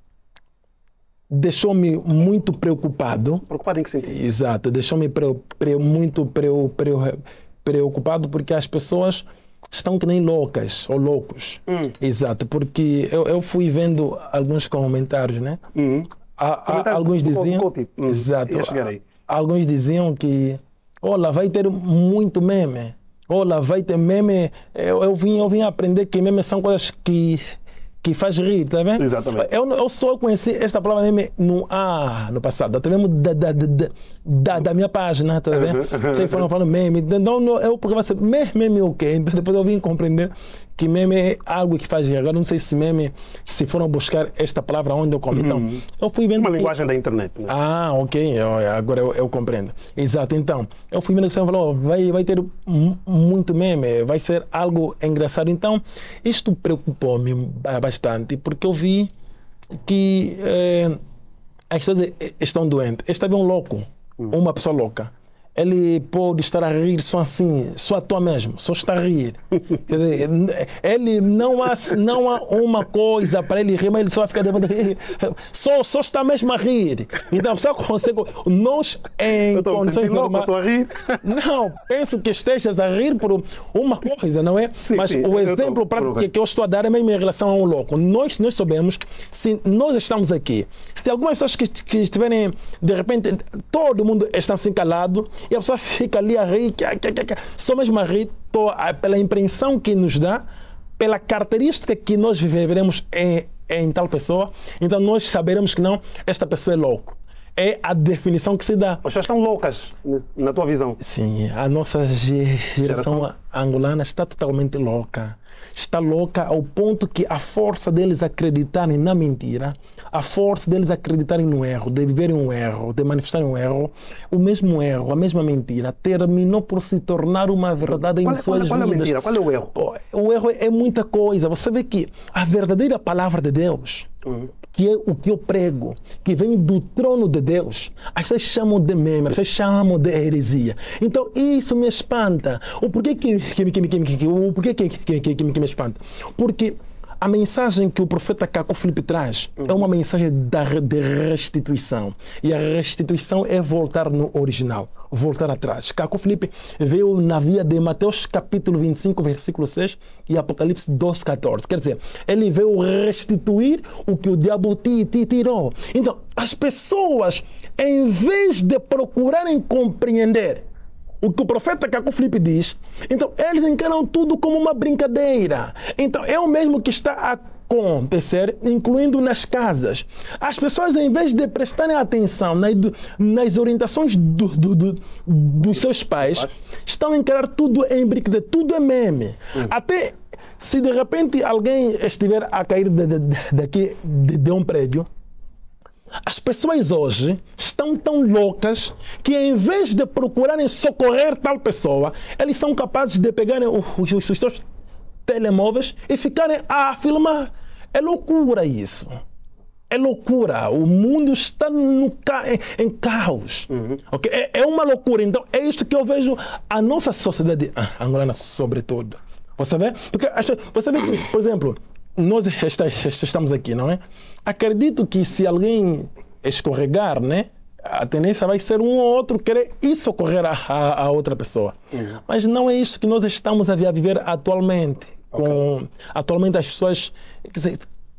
deixou-me muito preocupado. Preocupado em que sentido? Exato, deixou-me muito preocupado porque as pessoas estão que nem loucas ou loucos. Exato, porque eu fui vendo alguns comentários, né? Alguns diziam, exato, alguns diziam que olha, vai ter muito meme. Olha, vai ter meme. Eu vim aprender que meme são coisas que faz rir, tá vendo? Exatamente. Eu só conheci esta palavra meme no passado, até mesmo da minha página, tá vendo? Vocês foram falando meme, então eu porque vai ser meme o quê? Então depois eu vim compreender que meme é algo que faz rir. Agora não sei se meme, se foram buscar esta palavra onde eu como. Então, eu fui vendo uma linguagem da internet, né? Ok, agora eu compreendo. Exato, então, eu fui vendo que você falou, vai ter muito meme, vai ser algo engraçado. Então, isto preocupou-me bastante, porque eu vi que as pessoas estão doentes. Este é um louco, uma pessoa louca. Ele pode estar a rir só assim, só à toa mesmo, só está a rir. Quer dizer, ele não há uma coisa para ele rir, mas ele só vai ficar só está mesmo a rir. Então, você consegue. Nós, em condições normais. Estou a rir. Não, penso que estejas a rir por uma coisa, não é? Sim, mas o exemplo prático que eu estou a dar é mesmo em relação a um louco. Nós sabemos, se nós estamos aqui, se algumas pessoas que estiverem, de repente, todo mundo está assim calado, e a pessoa fica ali a rir, só mesmo a rir, pela impressão que nos dá, pela característica que nós viveremos em tal pessoa, então nós saberemos que não, esta pessoa é louco. É a definição que se dá. As pessoas estão loucas, na tua visão? Sim, a nossa geração angolana está totalmente louca. Está louca ao ponto que a força deles acreditarem na mentira, a força deles acreditarem no erro, de viverem um erro, de manifestarem um erro, o mesmo erro, a mesma mentira, terminou por se tornar uma verdade em suas vidas. Qual é a mentira? Qual é o erro? O erro é muita coisa. Você vê que a verdadeira palavra de Deus, que é o que eu prego, que vem do trono de Deus, as pessoas chamam de meme, as pessoas chamam de heresia. Então isso me espanta. O porquê que me espanta? Porque a mensagem que o profeta Caco Filipe traz é uma mensagem de restituição. E a restituição é voltar no original, voltar atrás. Caco Filipe veio na via de Mateus capítulo 25, versículo 6 e Apocalipse 12, 14. Quer dizer, ele veio restituir o que o diabo tirou. Então, as pessoas, em vez de procurarem compreender o que o profeta Caco Filipe diz, então eles encaram tudo como uma brincadeira. Então é o mesmo que está a acontecer, incluindo nas casas. As pessoas, em vez de prestarem atenção nas orientações dos seus pais, estão a encarar tudo em brincadeira, tudo é meme. Até se de repente alguém estiver a cair daqui de um prédio, as pessoas hoje estão tão loucas que, em vez de procurarem socorrer tal pessoa, eles são capazes de pegarem os seus telemóveis e ficarem a filmar. É loucura isso. É loucura. O mundo está em caos. Okay? É uma loucura. Então, é isso que eu vejo a nossa sociedade angolana, sobretudo. Você vê? Porque você vê que, por exemplo, nós estamos aqui, não é? Acredito que se alguém escorregar, né, a tendência vai ser um ou outro querer isso ocorrer a outra pessoa. Mas não é isso que nós estamos a viver atualmente. Atualmente as pessoas, quer dizer,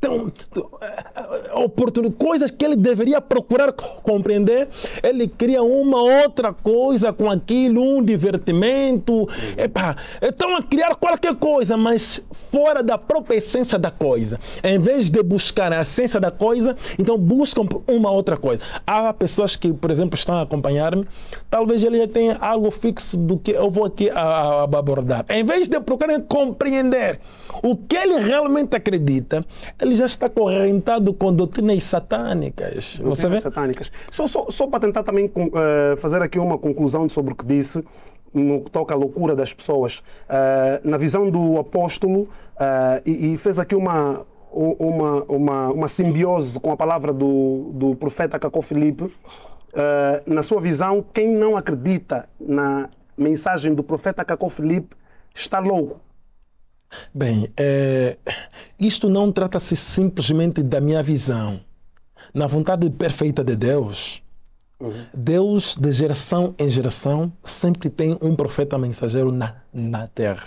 coisas que ele deveria procurar compreender, ele cria uma outra coisa com aquilo, um divertimento. Estão a criar qualquer coisa, mas fora da própria essência da coisa. Em vez de buscar a essência da coisa, então buscam uma outra coisa. Há pessoas que, por exemplo, estão a acompanhar-me, talvez ele já tenha algo fixo do que eu vou aqui abordar. Em vez de procurarem compreender o que ele realmente acredita, ele já está correntado com doutrinas satânicas. Você vê? Satânicas. Só para tentar também fazer aqui uma conclusão sobre o que disse, no que toca à loucura das pessoas, na visão do apóstolo, e fez aqui uma simbiose com a palavra do profeta Cacó Filipe. Na sua visão, quem não acredita na mensagem do profeta Cacó Filipe está louco. Bem, isto não trata-se simplesmente da minha visão. Na vontade perfeita de Deus, Deus, de geração em geração, sempre tem um profeta mensageiro na terra.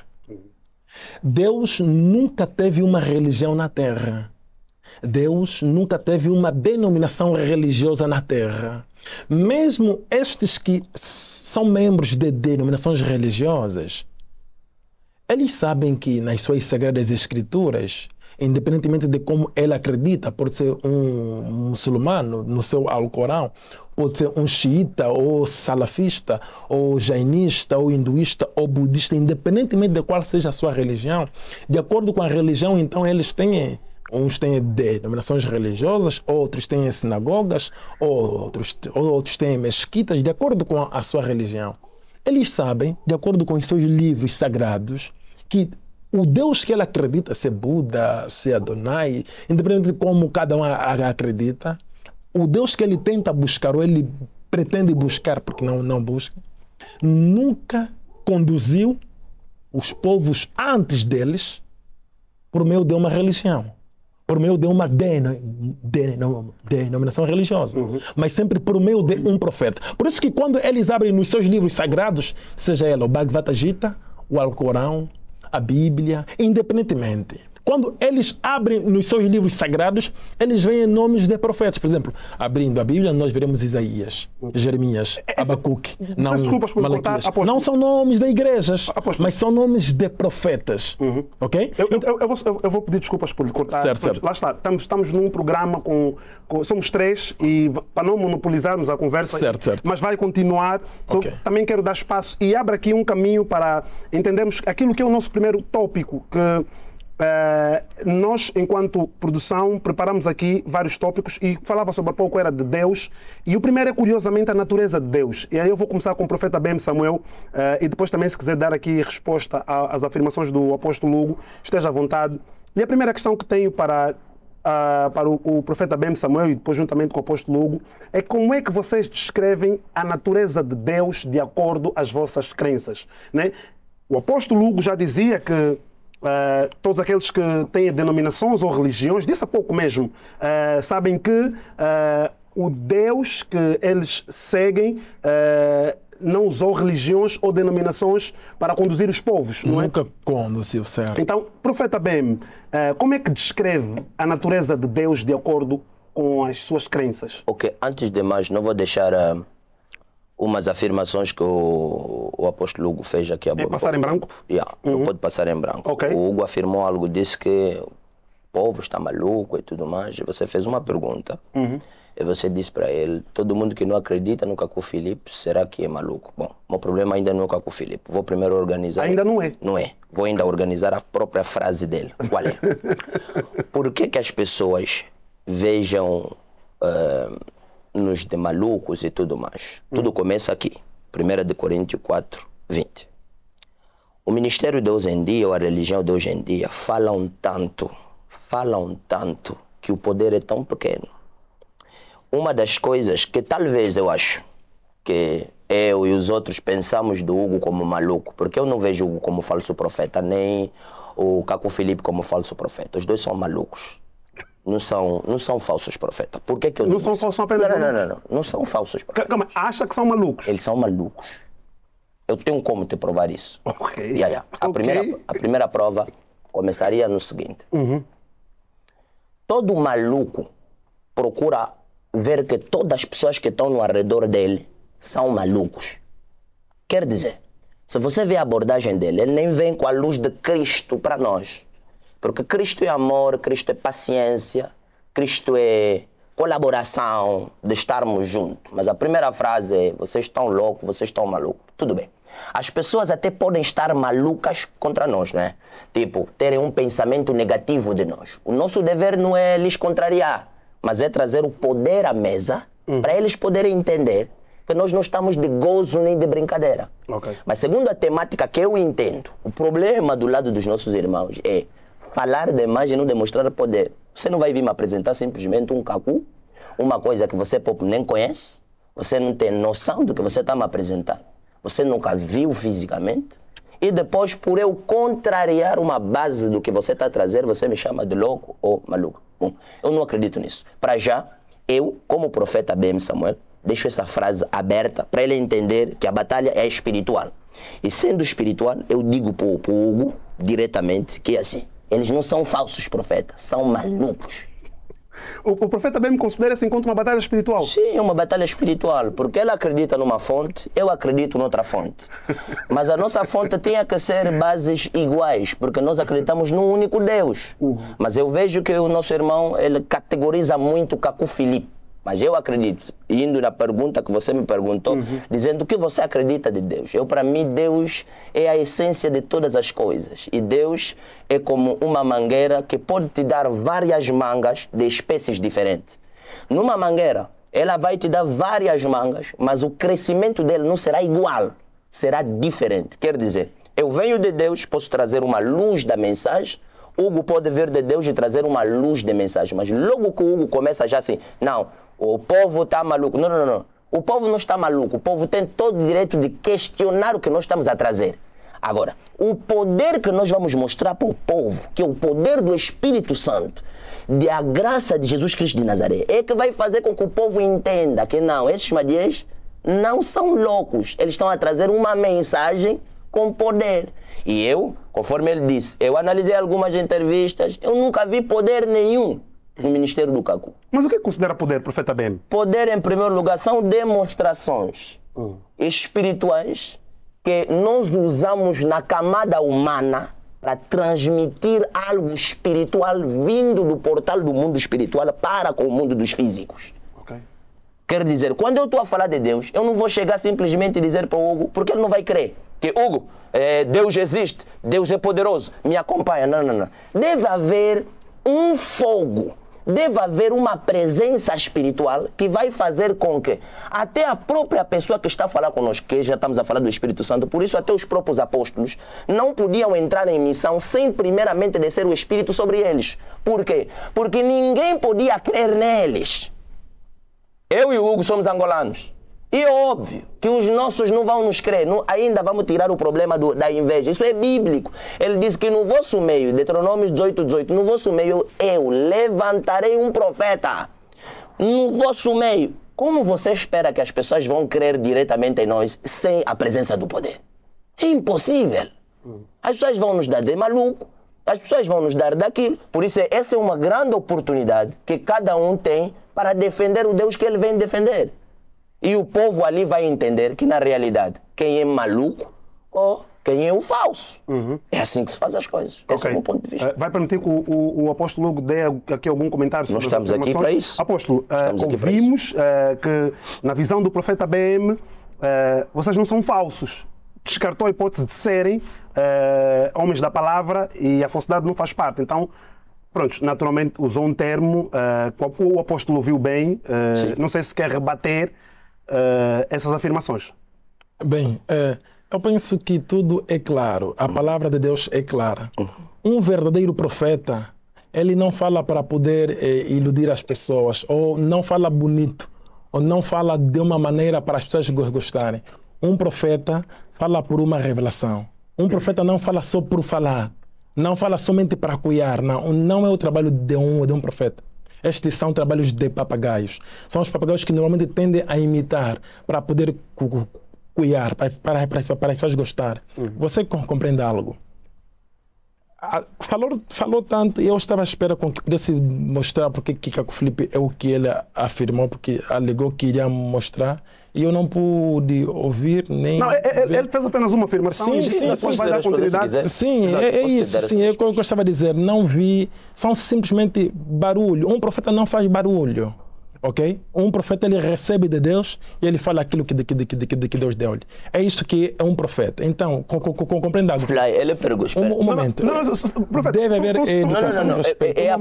Deus nunca teve uma religião na terra. Deus nunca teve uma denominação religiosa na terra. Mesmo estes que são membros de denominações religiosas, eles sabem que nas suas sagradas escrituras, independentemente de como ele acredita, pode ser um muçulmano no seu Alcorão, pode ser um xiita, ou salafista, ou jainista, ou hinduísta, ou budista, independentemente de qual seja a sua religião, de acordo com a religião, então eles têm, uns têm denominações religiosas, outros têm sinagogas, outros têm mesquitas, de acordo com a sua religião. Eles sabem, de acordo com os seus livros sagrados, que o Deus que ele acredita, se Buda, se Adonai, independente de como cada um acredita, o Deus que ele tenta buscar, ou ele pretende buscar, porque não busca, nunca conduziu os povos antes deles por meio de uma religião, por meio de uma denominação religiosa, mas sempre por meio de um profeta. Por isso que quando eles abrem nos seus livros sagrados, seja ele o Bhagavad Gita, o Alcorão, a Bíblia, independentemente, quando eles abrem nos seus livros sagrados, eles veem nomes de profetas. Por exemplo, abrindo a Bíblia, nós veremos Isaías, Jeremias, Abacuque, Malaquias. Não são nomes de igrejas, mas são nomes de profetas. Ok? Eu vou pedir desculpas por lhe cortar. Certo. Lá está, estamos num programa somos três, e para não monopolizarmos a conversa, mas vai continuar. Okay. Também quero dar espaço e abra aqui um caminho para entendermos aquilo que é o nosso primeiro tópico, que nós, enquanto produção, preparamos aqui vários tópicos e falava sobre há pouco era de Deus, e o primeiro é curiosamente a natureza de Deus. E aí eu vou começar com o profeta Ben Samuel, e depois também, se quiser dar aqui resposta às afirmações do apóstolo Hugo, esteja à vontade. E a primeira questão que tenho para o profeta Ben Samuel, e depois juntamente com o apóstolo Hugo, é como é que vocês descrevem a natureza de Deus de acordo às vossas crenças, né? O apóstolo Hugo já dizia que todos aqueles que têm denominações ou religiões, disse há pouco mesmo, sabem que o Deus que eles seguem não usou religiões ou denominações para conduzir os povos. Nunca conduziu, certo. Então, profeta Ben, como é que descreve a natureza de Deus de acordo com as suas crenças? Ok, antes de mais, não vou deixar umas afirmações que o apóstolo Hugo fez aqui. Passar em branco? Não pode passar em branco. Okay. O Hugo afirmou algo, disse que o povo está maluco e tudo mais. E você fez uma pergunta. E você disse para ele, todo mundo que não acredita no Cacó Filipe, será que é maluco? Bom, o meu problema ainda não é o Cacó Filipe. Vou primeiro organizar... Ainda não é? Não é. Vou ainda organizar a própria frase dele. Qual é? Por que as pessoas vejam nos de malucos e tudo mais? Tudo começa aqui. 1 Coríntios 4, 20. O ministério de hoje em dia, ou a religião de hoje em dia, falam tanto que o poder é tão pequeno. Uma das coisas que talvez eu acho que eu e os outros pensamos do Hugo como maluco, porque eu não vejo o Hugo como falso profeta, nem o Cacó Filipe como falso profeta. Os dois são malucos. não são falsos profetas. Por que eu Não digo são isso? falsos apenas Não. Não são falsos profetas. Calma, acha que são malucos? Eles são malucos. Eu tenho como te provar isso. Ok. Yeah. A primeira prova começaria no seguinte. Todo maluco procura ver que todas as pessoas que estão no arredor dele são malucos. Quer dizer, se você vê a abordagem dele, ele nem vem com a luz de Cristo para nós. Porque Cristo é amor, Cristo é paciência, Cristo é colaboração, de estarmos juntos. Mas a primeira frase é, vocês estão loucos, vocês estão malucos. Tudo bem. As pessoas até podem estar malucas contra nós, não é? Tipo, terem um pensamento negativo de nós. O nosso dever não é lhes contrariar, mas é trazer o poder à mesa para eles poderem entender que nós não estamos de gozo nem de brincadeira. Ok. Mas segundo a temática que eu entendo, o problema do lado dos nossos irmãos é falar demais e não demonstrar poder. Você não vai vir me apresentar simplesmente um cacu, uma coisa que você nem conhece, você não tem noção do que você está me apresentando, você nunca viu fisicamente, e depois, por eu contrariar uma base do que você está a trazer, você me chama de louco ou maluco. Bom, eu não acredito nisso. Para já, eu, como profeta BM Samuel, deixo essa frase aberta para ele entender que a batalha é espiritual. E sendo espiritual, eu digo para o Hugo diretamente que é assim, eles não são falsos profetas, são malucos. O profeta bem me considera esse encontro uma batalha espiritual? Sim, é uma batalha espiritual, porque ele acredita numa fonte, eu acredito noutra fonte. Mas a nossa fonte tinha que ser bases iguais, porque nós acreditamos num único Deus. Mas eu vejo que o nosso irmão, ele categoriza muito o Cacu Filipe. Mas eu acredito, indo na pergunta que você me perguntou, dizendo o que você acredita de Deus. Para mim, Deus é a essência de todas as coisas. E Deus é como uma mangueira que pode te dar várias mangas de espécies diferentes. Numa mangueira, ela vai te dar várias mangas, mas o crescimento dele não será igual, será diferente. Quer dizer, eu venho de Deus, posso trazer uma luz da mensagem, Hugo pode vir de Deus e trazer uma luz de mensagem, mas logo que o Hugo começa já assim, não, o povo está maluco. Não. O povo não está maluco. O povo tem todo o direito de questionar o que nós estamos a trazer. Agora, o poder que nós vamos mostrar para o povo, que é o poder do Espírito Santo, da graça de Jesus Cristo de Nazaré, é que vai fazer com que o povo entenda que não, esses madiês não são loucos. Eles estão a trazer uma mensagem com poder. E eu, conforme ele disse, eu analisei algumas entrevistas, eu nunca vi poder nenhum no Ministério do Cacu. Mas o que considera poder, profeta BM? Poder, em primeiro lugar, são demonstrações espirituais que nós usamos na camada humana para transmitir algo espiritual vindo do portal do mundo espiritual para com o mundo dos físicos. Okay. Quer dizer, quando eu estou a falar de Deus, eu não vou chegar simplesmente e dizer para o Hugo, porque ele não vai crer. Que, Hugo, Deus existe, Deus é poderoso, me acompanha. Não. Deve haver um fogo. Deve haver uma presença espiritual que vai fazer com que até a própria pessoa que está a falar conosco, que já estamos a falar do Espírito Santo, por isso até os próprios apóstolos não podiam entrar em missão sem primeiramente descer o Espírito sobre eles. Por quê? Porque ninguém podia crer neles. Eu e o Hugo somos angolanos. E é óbvio que os nossos não vão nos crer, ainda vamos tirar o problema da inveja. Isso é bíblico. Ele diz que no vosso meio, Deuteronômio 18, no vosso meio eu levantarei um profeta. No vosso meio. Como você espera que as pessoas vão crer diretamente em nós sem a presença do poder? É impossível. As pessoas vão nos dar de maluco, as pessoas vão nos dar daquilo. Por isso, essa é uma grande oportunidade que cada um tem para defender o Deus que ele vem defender. E o povo ali vai entender que, na realidade, quem é maluco ou quem é o falso. É assim que se faz as coisas. Esse é o meu ponto de vista. Vai permitir que o apóstolo Hugo dê aqui algum comentário sobre Nós estamos aqui para isso. Apóstolo, ouvimos que, na visão do profeta BM, vocês não são falsos. Descartou a hipótese de serem homens da palavra e a falsidade não faz parte. Então, pronto, naturalmente usou um termo que o apóstolo ouviu bem. Não sei se quer rebater essas afirmações. Bem, eu penso que tudo é claro. A palavra de Deus é clara. Um verdadeiro profeta, ele não fala para poder iludir as pessoas, ou não fala bonito, ou não fala de uma maneira para as pessoas gostarem. Um profeta fala por uma revelação. Um profeta não fala só por falar. Não fala somente para apoiar. Não é o trabalho de um profeta. Estes são trabalhos de papagaios. São os papagaios que normalmente tendem a imitar para poder cuidar, para as gostar. Você compreende algo? Falou tanto, eu estava à espera com que pudesse mostrar porque Caco Filipe é o que ele afirmou, porque alegou que iria mostrar, e eu não pude ouvir nem... Não, ele fez apenas uma afirmação. Sim, vai dar continuidade. Sim, é isso. Sim, é o que eu gostava de dizer. Não vi, são simplesmente barulho. Um profeta não faz barulho. Ok? Um profeta, ele recebe de Deus e ele fala aquilo que Deus deu-lhe. É isto que é um profeta. Então, compreenda algo. Fly, ele pergunta. Um momento. Deve haver educação e respeito. É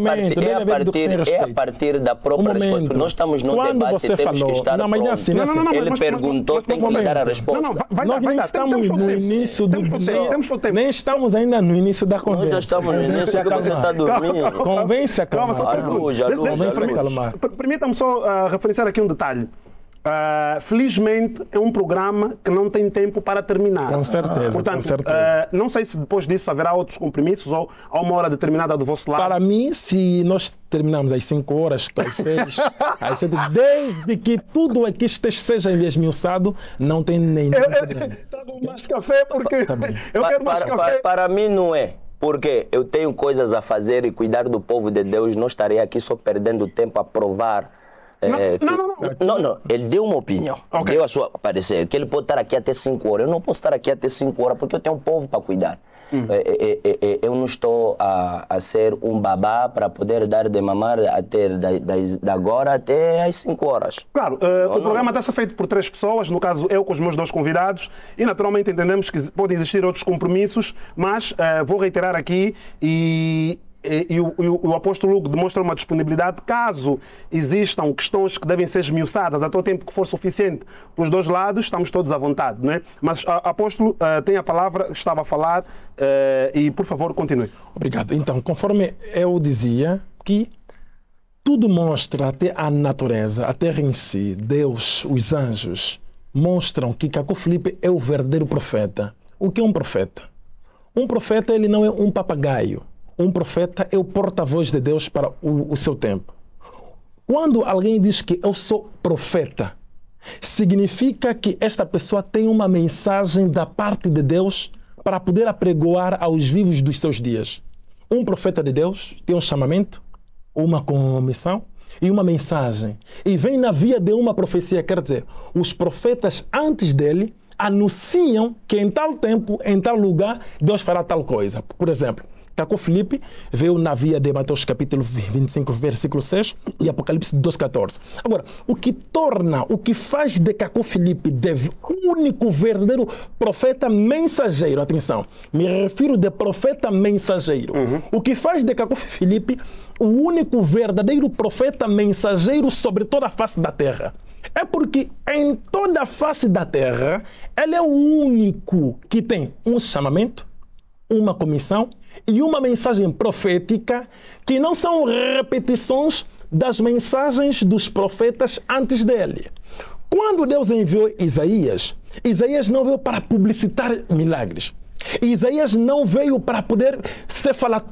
a partir da própria resposta. Nós estamos num debate e temos que estar pronto. Ele perguntou, tem que dar a resposta. Nós nem estamos no início do dia. Nem estamos ainda no início da conversa. Nós já estamos no início que você está dormindo. Convence a acalmar. Convence a acalmar. Permita-me só referenciar aqui um detalhe. Felizmente é um programa que não tem tempo para terminar. Com certeza. Portanto, com certeza. Não sei se depois disso haverá outros compromissos ou a uma hora determinada do vosso lado. Para mim, se nós terminamos às 5 horas, às 6, às 7, desde que tudo aqui seja esmiuçado, não tem nem... Trago mais café porque eu quero mais café. Para mim não é. Porque eu tenho coisas a fazer e cuidar do povo de Deus, não estarei aqui só perdendo tempo a provar. Não. Ele deu uma opinião, deu a sua parecer, que ele pode estar aqui até 5 horas. Eu não posso estar aqui até 5 horas porque eu tenho um povo para cuidar. Eu não estou a ser um babá para poder dar de mamar até da agora até às 5 horas. Claro, o programa está a ser feito por 3 pessoas, no caso eu com os meus 2 convidados, e naturalmente entendemos que podem existir outros compromissos, mas vou reiterar aqui e o apóstolo Hugo demonstra uma disponibilidade caso existam questões que devem ser esmiuçadas até o tempo que for suficiente para os 2 lados, estamos todos à vontade, não é? Mas apóstolo tem a palavra, estava a falar e por favor continue. Obrigado. Então, conforme eu dizia que tudo mostra, até a natureza, a terra em si, Deus, os anjos, mostram que Caco Filipe é o verdadeiro profeta. O que é um profeta? Um profeta, ele não é um papagaio. Um profeta é o porta-voz de Deus para o seu tempo. Quando alguém diz que eu sou profeta, significa que esta pessoa tem uma mensagem da parte de Deus para poder apregoar aos vivos dos seus dias. Um profeta de Deus tem um chamamento, uma comissão e uma mensagem. E vem na via de uma profecia, quer dizer, os profetas antes dele anunciam que em tal tempo, em tal lugar, Deus fará tal coisa. Por exemplo, Caco Filipe veio na via de Mateus capítulo 25, versículo 6 e Apocalipse 12, 14. Agora, o que faz de Caco Filipe de único verdadeiro profeta mensageiro, atenção, me refiro de profeta mensageiro. O que faz de Caco Filipe o único verdadeiro profeta mensageiro sobre toda a face da terra? É porque em toda a face da terra, ele é o único que tem um chamamento, uma comissão e uma mensagem profética que não são repetições das mensagens dos profetas antes dele. Quando Deus enviou Isaías, Isaías não veio para publicitar milagres. Isaías não veio para poder ser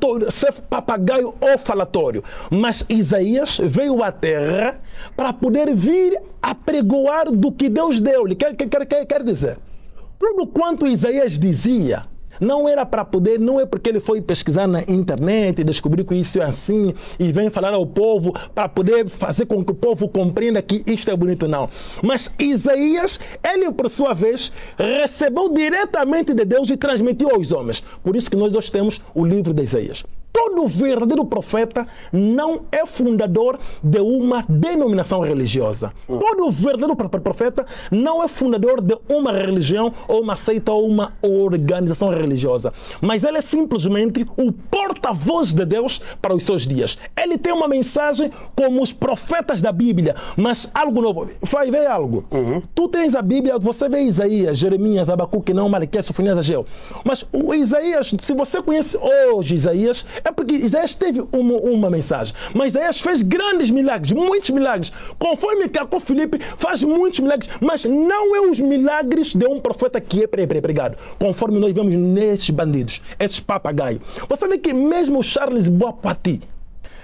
papagaio ou falatório, mas Isaías veio à terra para poder vir apregoar do que Deus deu-lhe. Quer dizer, tudo quanto Isaías dizia, não era para poder, não é porque ele foi pesquisar na internet e descobriu que isso é assim e vem falar ao povo para poder fazer com que o povo compreenda que isto é bonito, não. Mas Isaías, ele por sua vez, recebeu diretamente de Deus e transmitiu aos homens. Por isso que nós hoje temos o livro de Isaías. Todo verdadeiro profeta não é fundador de uma denominação religiosa. Todo verdadeiro profeta não é fundador de uma religião ou uma seita ou uma organização religiosa. Mas ele é simplesmente o porta-voz de Deus para os seus dias. Ele tem uma mensagem como os profetas da Bíblia, mas algo novo. Vai ver algo. Tu tens a Bíblia, você vê Isaías, Jeremias, Abacuque, não, Malaquias, Sofonias, Ageu. Mas o Isaías, se você conhece hoje Isaías, é porque Isaías teve uma mensagem. Mas Isaías fez grandes milagres, muitos milagres. Conforme Caco Filipe faz muitos milagres, mas não é os milagres de um profeta que é pregado. Conforme nós vemos nesses bandidos, esses papagaios. Você vê que mesmo Charles Boapati,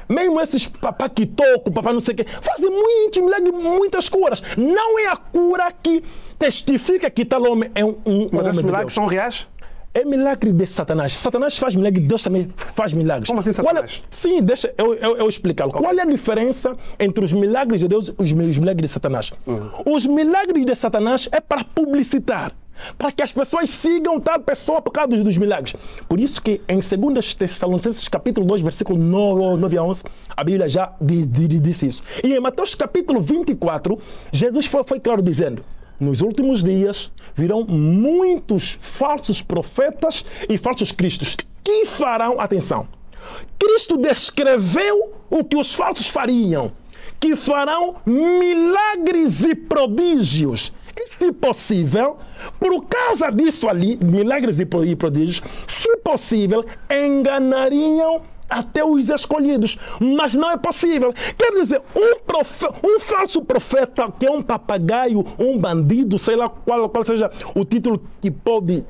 Mesmo esses papá que tocam, papá não sei o quê, fazem muitos milagres, muitas curas. Não é a cura que testifica que tal homem é um Mas homem esses de milagres Deus. são reais? É milagre de Satanás. Satanás faz milagre, Deus também faz milagres. Como assim Satanás? Sim, deixa eu explicar. Qual é a diferença entre os milagres de Deus e os milagres de Satanás? Os milagres de Satanás é para publicitar, para que as pessoas sigam tal pessoa por causa dos milagres. Por isso que em 2 Tessalonicenses capítulo 2, versículo 9 a 11, a Bíblia já disse isso. E em Mateus capítulo 24, Jesus foi claro dizendo: nos últimos dias virão muitos falsos profetas e falsos cristos que farão, atenção, Cristo descreveu o que os falsos fariam, que farão milagres e prodígios. E, se possível, por causa disso ali, milagres e prodígios, se possível, enganariam até os escolhidos. Mas não é possível. Quer dizer, um falso profeta, que é um papagaio, um bandido, sei lá qual seja o título que pode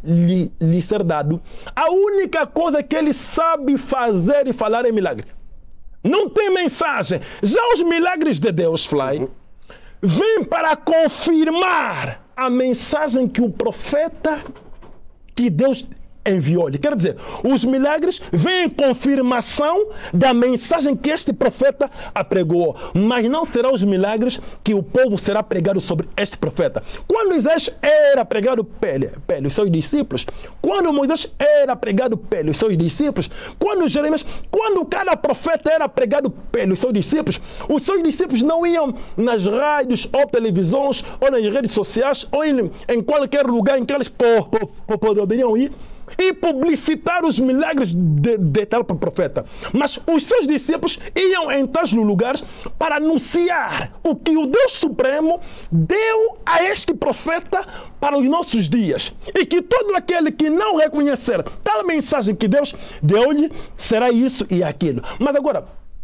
lhe ser dado, a única coisa que ele sabe fazer e falar é milagre. Não tem mensagem. Já os milagres de Deus, Fly, vêm para confirmar a mensagem que o profeta, que Deus enviou-lhe. Quer dizer, os milagres vêm em confirmação da mensagem que este profeta apregou, mas não serão os milagres que o povo será pregado sobre este profeta. Quando Isaías era pregado pelos seus discípulos, quando Moisés era pregado pelos seus discípulos, quando Jeremias, quando cada profeta era pregado pelos seus discípulos, os seus discípulos não iam nas rádios ou televisões ou nas redes sociais ou em qualquer lugar em que eles poderiam ir e publicitar os milagres de tal profeta. Mas os seus discípulos iam em tais lugares para anunciar o que o Deus Supremo deu a este profeta para os nossos dias. E que todo aquele que não reconhecer tal mensagem que Deus deu-lhe, será isso e aquilo. Mas agora,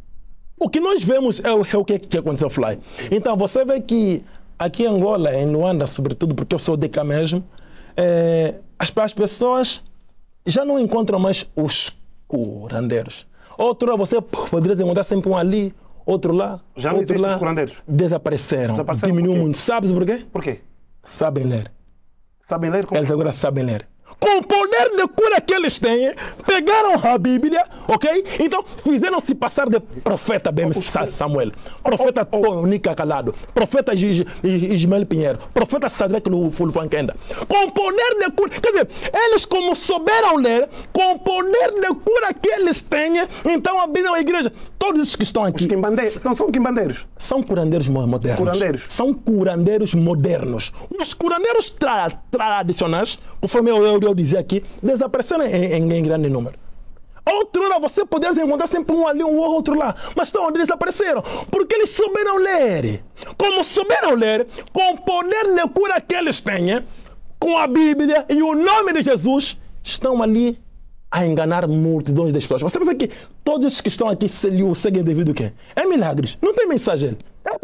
o que nós vemos é o que aconteceu, Fly. Então, você vê que aqui em Angola, em Luanda, sobretudo porque eu sou de cá mesmo, as pessoas já não encontram mais os curandeiros. Outro você poderia encontrar sempre um ali, outro lá, já não outro lá. Os curandeiros? Desapareceram. Diminuiu muito. Sabes por quê? Por quê? Sabem ler. Sabem ler? Como? Eles agora sabem ler. Com o poder de cura que eles têm, pegaram a Bíblia, ok? Então fizeram-se passar de profeta Ben Samuel, profeta Tonica Calado, profeta Ismael Pinheiro, profeta Sadraque Fulfanquenda. Com o poder de cura, quer dizer, eles como souberam ler, com o poder de cura que eles têm, então abriram a igreja. Todos os que estão aqui são quimbandeiros. São curandeiros modernos. Curandeiros. São curandeiros modernos. Os curandeiros tradicionais, conforme eu dizia aqui, desapareceram em grande número. Outrora você poderia encontrar sempre um ali, um outro lá. Mas estão onde desapareceram? Porque eles souberam ler. Como souberam ler, com o poder de cura que eles têm, com a Bíblia e o nome de Jesus, estão ali a enganar multidões de pessoas. Você pensa que todos os que estão aqui o seguem devido a quê? É milagres. Não tem mensagem.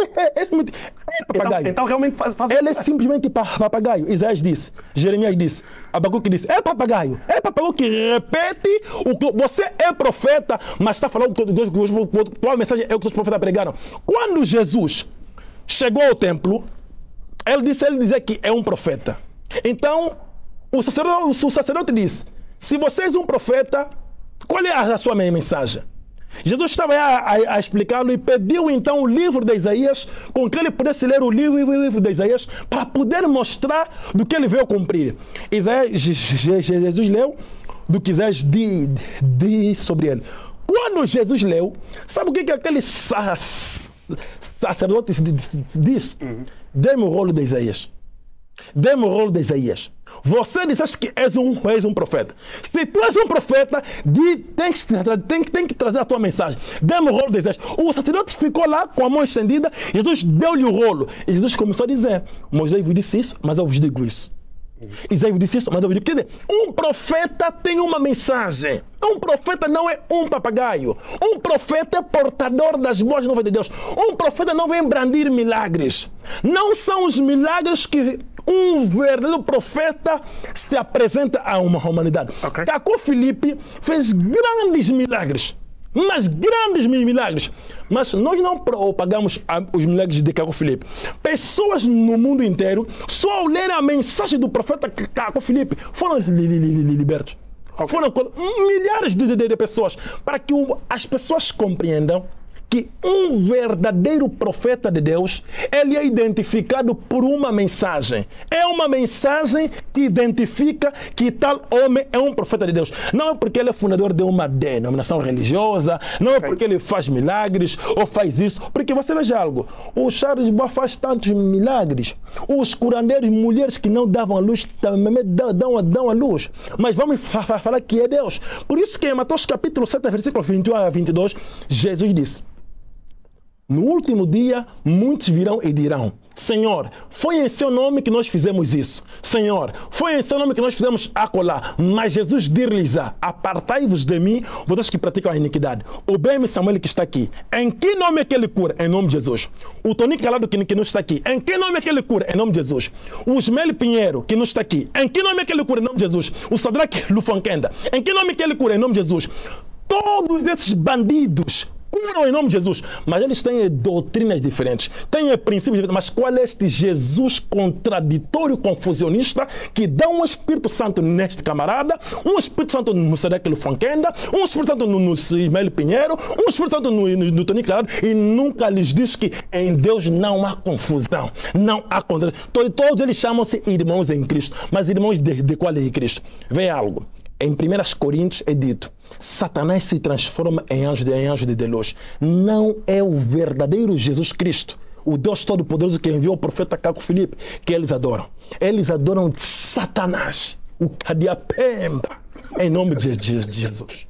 É papagaio. Então realmente faz... Ele é simplesmente papagaio. Isaías disse, Jeremias disse, Abacuque disse, é papagaio. É papagaio que repete o que você é profeta, mas está falando que qual mensagem é o que os profetas pregaram. Quando Jesus chegou ao templo, ele dizia que é um profeta. Então, o sacerdote disse, se você é um profeta, qual é a sua mensagem? Jesus estava a explicá-lo e pediu então o livro de Isaías, com que ele pudesse ler o livro de Isaías, para poder mostrar do que ele veio cumprir. Jesus leu do que Isaías diz sobre ele. Quando Jesus leu, sabe o que aquele sacerdote disse? Dê-me o rolo de Isaías. Dê-me o rolo de Isaías. Você disseste que és um profeta. Se tu és um profeta, tem que trazer a tua mensagem. Dê-me o rolo de Isaías. O sacerdote ficou lá com a mão estendida, Jesus deu-lhe o rolo. E Jesus começou a dizer, Moisés vos disse isso, mas eu vos digo isso. Isaías disse isso, mas eu vos digo. Quer dizer, um profeta tem uma mensagem. Um profeta não é um papagaio. Um profeta é portador das boas novas de Deus. Um profeta não vem brandir milagres. Não são os milagres que um verdadeiro profeta se apresenta a uma humanidade. Okay. Caco Filipe fez grandes milagres. Mas grandes milagres. Mas nós não propagamos os milagres de Caco Filipe. Pessoas no mundo inteiro, só ao ler a mensagem do profeta Caco Filipe, foram libertos. Foram milhares de pessoas, para que as pessoas compreendam que um verdadeiro profeta de Deus, ele é identificado por uma mensagem. É uma mensagem que identifica que tal homem é um profeta de Deus. Não é porque ele é fundador de uma denominação religiosa, não é porque ele faz milagres ou faz isso. Porque você veja algo, o Charles Boa faz tantos milagres. Os curandeiros, mulheres que não davam a luz, também dão a luz. Mas vamos falar que é Deus. Por isso que em Mateus capítulo 7, versículo 21 a 22, Jesus disse: no último dia, muitos virão e dirão: Senhor, foi em seu nome que nós fizemos isso. Senhor, foi em seu nome que nós fizemos acolá. Mas Jesus dir-lhes-á: apartai-vos de mim, vocês que praticam a iniquidade. O bem Samuel que está aqui, em que nome é que ele cura? Em nome de Jesus. O Tony Calado que não está aqui, em que nome é que ele cura? Em nome de Jesus. O Ismael Pinheiro que não está aqui, em que nome é que ele cura? Em nome de Jesus. O Sadraque Lufankenda, em que nome é que ele cura? Em nome de Jesus. Todos esses bandidos curam em nome de Jesus, mas eles têm doutrinas diferentes, têm princípios diferentes. Mas qual é este Jesus contraditório, confusionista, que dá um Espírito Santo neste camarada, um Espírito Santo no Sadraque Lufankenda, um Espírito Santo no Ismael Pinheiro, um Espírito Santo no Tony Calado, e nunca lhes diz que em Deus não há confusão, não há contradição. Todos eles chamam-se irmãos em Cristo, mas irmãos de qual é Cristo? Vê algo. Em 1 Coríntios é dito: Satanás se transforma em anjo de luz. Não é o verdadeiro Jesus Cristo, o Deus Todo-Poderoso que enviou o profeta Caco Filipe, que eles adoram. Eles adoram Satanás, o Cadiapemba, em nome de Jesus.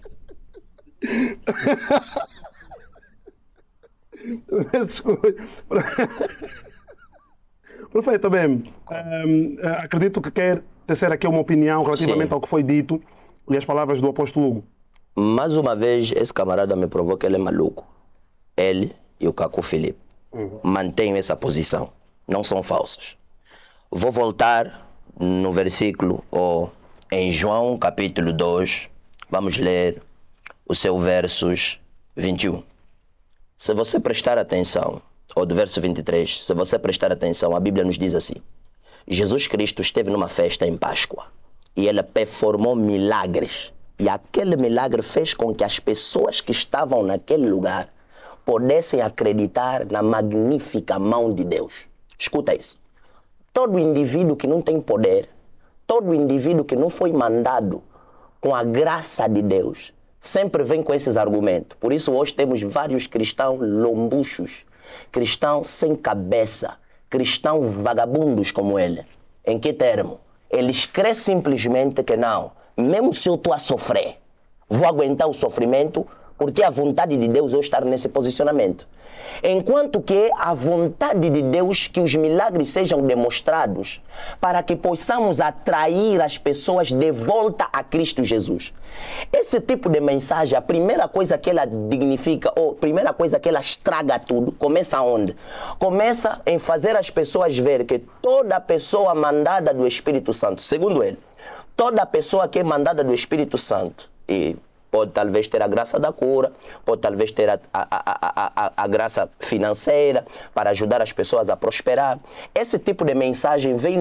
Profeta, bem, acredito que quer tecer aqui uma opinião relativamente ao que foi dito e as palavras do apóstolo Hugo. Mais uma vez, esse camarada me provou que ele é maluco. Ele e o Caco Filipe mantêm essa posição. Não são falsos. Vou voltar no versículo, ou em João capítulo 2, vamos ler o seu versos 21. Se você prestar atenção, ou do verso 23, se você prestar atenção, a Bíblia nos diz assim: Jesus Cristo esteve numa festa em Páscoa e ele performou milagres. E aquele milagre fez com que as pessoas que estavam naquele lugar pudessem acreditar na magnífica mão de Deus. Escuta isso. Todo indivíduo que não tem poder, todo indivíduo que não foi mandado com a graça de Deus, sempre vem com esses argumentos. Por isso hoje temos vários cristãos lombuchos, cristãos sem cabeça, cristãos vagabundos como ele. Em que termo? Eles creem simplesmente que não. Mesmo se eu estou a sofrer, vou aguentar o sofrimento, porque a vontade de Deus é eu estar nesse posicionamento. Enquanto que é a vontade de Deus que os milagres sejam demonstrados para que possamos atrair as pessoas de volta a Cristo Jesus. Esse tipo de mensagem, a primeira coisa que ela dignifica, ou a primeira coisa que ela estraga tudo, começa onde? Começa em fazer as pessoas ver que toda pessoa mandada do Espírito Santo, segundo ele, toda pessoa que é mandada do Espírito Santo, e pode talvez ter a graça da cura, pode talvez ter a graça financeira para ajudar as pessoas a prosperar. Esse tipo de mensagem vem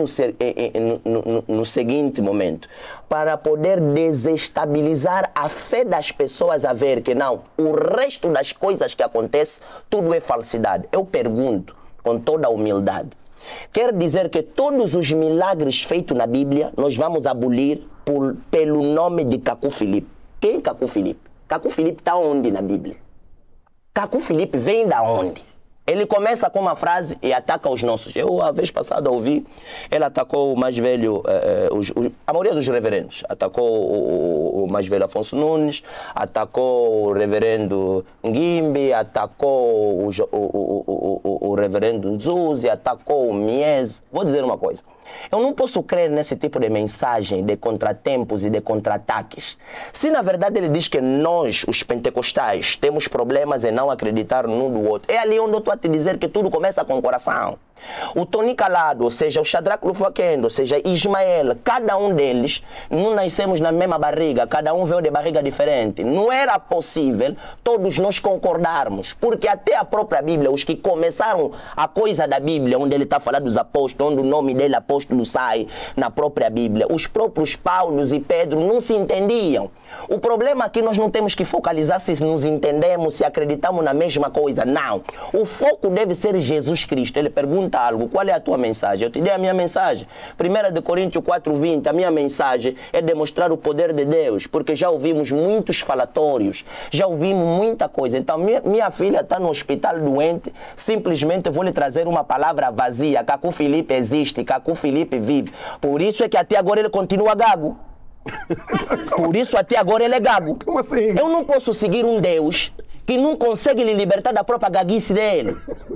no seguinte momento, para poder desestabilizar a fé das pessoas a ver que não, o resto das coisas que acontecem, tudo é falsidade. Eu pergunto, com toda a humildade, quer dizer que todos os milagres feitos na Bíblia nós vamos abolir pelo nome de Caco Filipe. Quem é Caco Filipe? Caco Filipe está onde na Bíblia? Caco Filipe vem da onde? Ele começa com uma frase e ataca os nossos. Eu, a vez passada, ouvi, ele atacou o mais velho, a maioria dos reverendos. Atacou o mais velho Afonso Nunes, atacou o reverendo Nguimbi, atacou o reverendo Nzuzi, atacou o Mies. Vou dizer uma coisa. Eu não posso crer nesse tipo de mensagem de contratempos e de contra-ataques. Se na verdade ele diz que nós, os pentecostais, temos problemas em não acreditar num do outro, é ali onde eu estou a te dizer que tudo começa com o coração. O Tony Calado, ou seja, o Shadrach Lufaquendo, ou seja, Ismael, cada um deles, não nascemos na mesma barriga, cada um veio de barriga diferente. Não era possível todos nós concordarmos, porque até a própria Bíblia, os que começaram a coisa da Bíblia, onde ele está falando dos apóstolos, onde o nome dele, apóstolo, sai na própria Bíblia, os próprios Paulos e Pedro não se entendiam. O problema é que nós não temos que focalizar se nos entendemos, se acreditamos na mesma coisa. Não. O foco deve ser Jesus Cristo. Ele pergunta algo, qual é a tua mensagem? Eu te dei a minha mensagem. 1 Coríntios 4:20, a minha mensagem é demonstrar o poder de Deus, porque já ouvimos muitos falatórios, já ouvimos muita coisa. Então, minha filha está no hospital doente, simplesmente vou lhe trazer uma palavra vazia. Cacu Felipe existe, Cacu Felipe vive. Por isso é que até agora ele continua gago. Por isso até agora ele é gago. Como assim? Eu não posso seguir um Deus que não consegue lhe libertar da própria gaguice dele.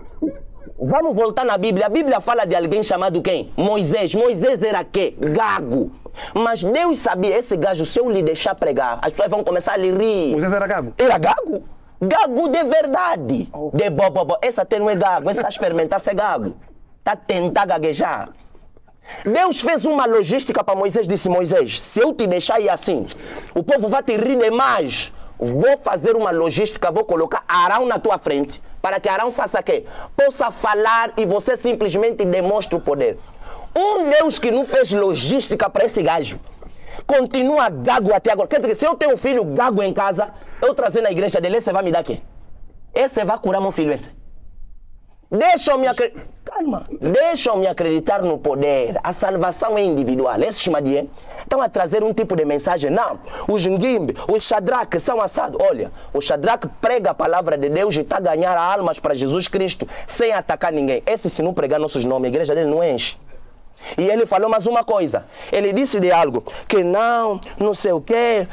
Vamos voltar na Bíblia. A Bíblia fala de alguém chamado quem? Moisés. Moisés era quê? Gago. Mas Deus sabia, esse gajo, se eu lhe deixar pregar, as pessoas vão começar a lhe rir. Moisés era gago? Era gago. Gago de verdade. De bobo. Essa até não é gago. Essa está a experimentar ser gago. Está a tentar gaguejar. Deus fez uma logística para Moisés, disse: Moisés, se eu te deixar ir assim, o povo vai te rir demais. Vou fazer uma logística, vou colocar Arão na tua frente, para que Arão faça o quê? Possa falar e você simplesmente demonstre o poder. Um Deus que não fez logística para esse gajo, continua gago até agora. Quer dizer, se eu tenho um filho gago em casa, eu trazer na igreja dele, esse vai me dar o quê? Esse vai curar meu filho, esse. Deixam-me acreditar. Calma. Deixam-me acreditar no poder. A salvação é individual. Esse Shimadie estão a trazer um tipo de mensagem. Não. Os Ngimbe, os Shadrach são assados. Olha, o Shadrach prega a palavra de Deus e está a ganhar almas para Jesus Cristo sem atacar ninguém. Esse, se não pregar nossos nomes, a igreja dele não enche. E ele falou mais uma coisa. Ele disse de algo que não sei o quê,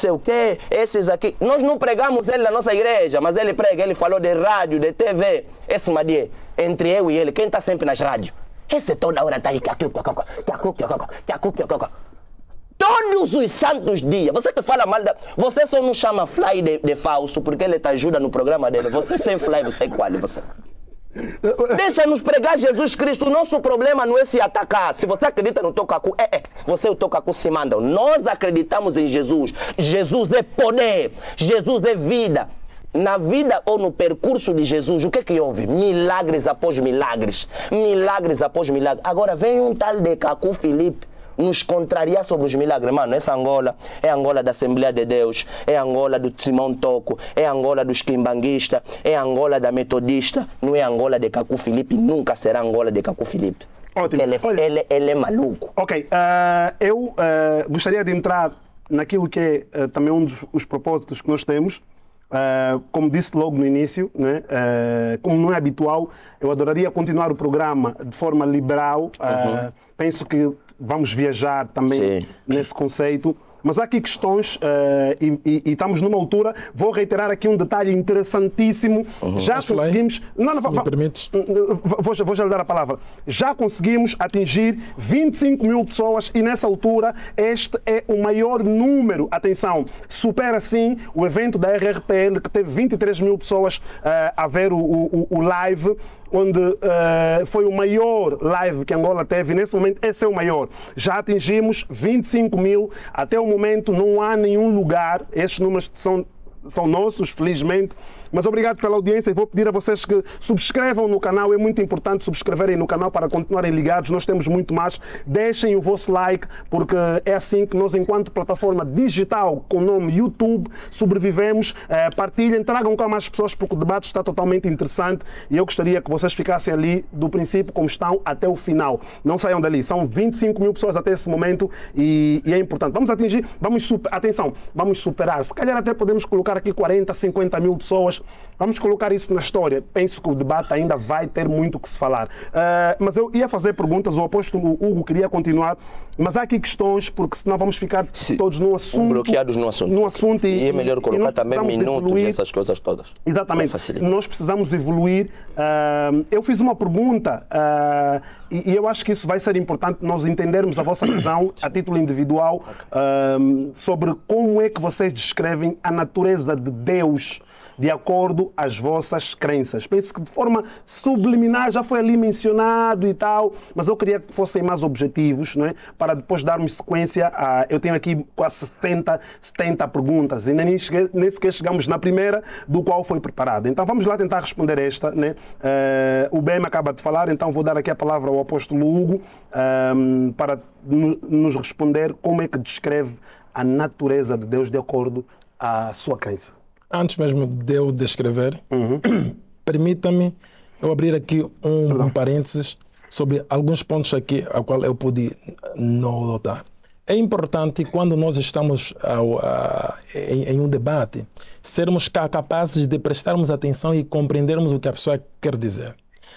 esses aqui. Nós não pregamos ele na nossa igreja, mas ele prega. Ele falou de rádio, de TV. Esse Madie, entre eu e ele, quem está sempre nas rádios? Esse toda hora está aí. Todos os santos dias. Você que fala mal da... Você só não chama Fly de falso porque ele te ajuda no programa dele. Você sem Fly, você é qual? Você... Deixa-nos pregar Jesus Cristo. O nosso problema não é se atacar. Se você acredita no Tocacu, você e o Tocacu se mandam. Nós acreditamos em Jesus. Jesus é poder. Jesus é vida. Na vida ou no percurso de Jesus, o que houve? Milagres após milagres. Milagres após milagres. Agora vem um tal de Cacu Felipe nos contrariar sobre os milagres. Mano, essa Angola é a Angola da Assembleia de Deus, é a Angola do Simão Toco, é a Angola dos Quimbanguistas, é a Angola da Metodista, não é a Angola de Cacu Felipe, nunca será a Angola de Cacu Felipe. Ótimo. Ele é maluco. Ok, eu gostaria de entrar naquilo que é também um dos propósitos que nós temos. Como disse logo no início, né? Como não é habitual, eu adoraria continuar o programa de forma liberal. Penso que vamos viajar também nesse conceito. Mas há aqui questões e estamos numa altura, vou reiterar aqui um detalhe interessantíssimo. Já conseguimos... Se me permites. Vou já lhe dar a palavra. Já conseguimos atingir 25 mil pessoas e nessa altura este é o maior número. Atenção, supera sim o evento da RRPL que teve 23 mil pessoas a ver o live, onde foi o maior live que Angola teve. Nesse momento, esse é o maior. Já atingimos 25 mil. Até o momento, não há nenhum lugar. Estes números são nossos, felizmente. Mas obrigado pela audiência e vou pedir a vocês que subscrevam no canal. É muito importante subscreverem no canal para continuarem ligados. Nós temos muito mais. Deixem o vosso like, porque é assim que nós, enquanto plataforma digital com o nome YouTube, sobrevivemos. Partilhem, tragam cá mais pessoas, porque o debate está totalmente interessante e eu gostaria que vocês ficassem ali do princípio como estão até o final. Não saiam dali. São 25 mil pessoas até esse momento e é importante. Vamos atingir, atenção, vamos superar. Se calhar até podemos colocar aqui 40, 50 mil pessoas. Vamos colocar isso na história. Penso que o debate ainda vai ter muito o que se falar. Mas eu ia fazer perguntas, o apóstolo Hugo queria continuar, mas há aqui questões, porque senão vamos ficar todos no assunto. Bloqueados no assunto. E é melhor colocar também minutos e essas coisas todas. Exatamente. Nós precisamos evoluir. Eu fiz uma pergunta e eu acho que isso vai ser importante nós entendermos a vossa visão a título individual sobre como é que vocês descrevem a natureza de Deus de acordo às vossas crenças. Penso que de forma subliminar já foi ali mencionado e tal, mas eu queria que fossem mais objetivos, não é? Para depois darmos sequência a... Eu tenho aqui quase 60, 70 perguntas e nem sequer chegamos na primeira do qual foi preparado. Então vamos lá tentar responder esta, né? O BM acaba de falar, então vou dar aqui a palavra ao apóstolo Hugo para nos responder como é que descreve a natureza de Deus de acordo à sua crença. Antes mesmo de eu descrever, permita-me eu abrir aqui um parênteses sobre alguns pontos aqui a qual eu pude notar. É importante, quando nós estamos em um debate, sermos capazes de prestarmos atenção e compreendermos o que a pessoa quer dizer.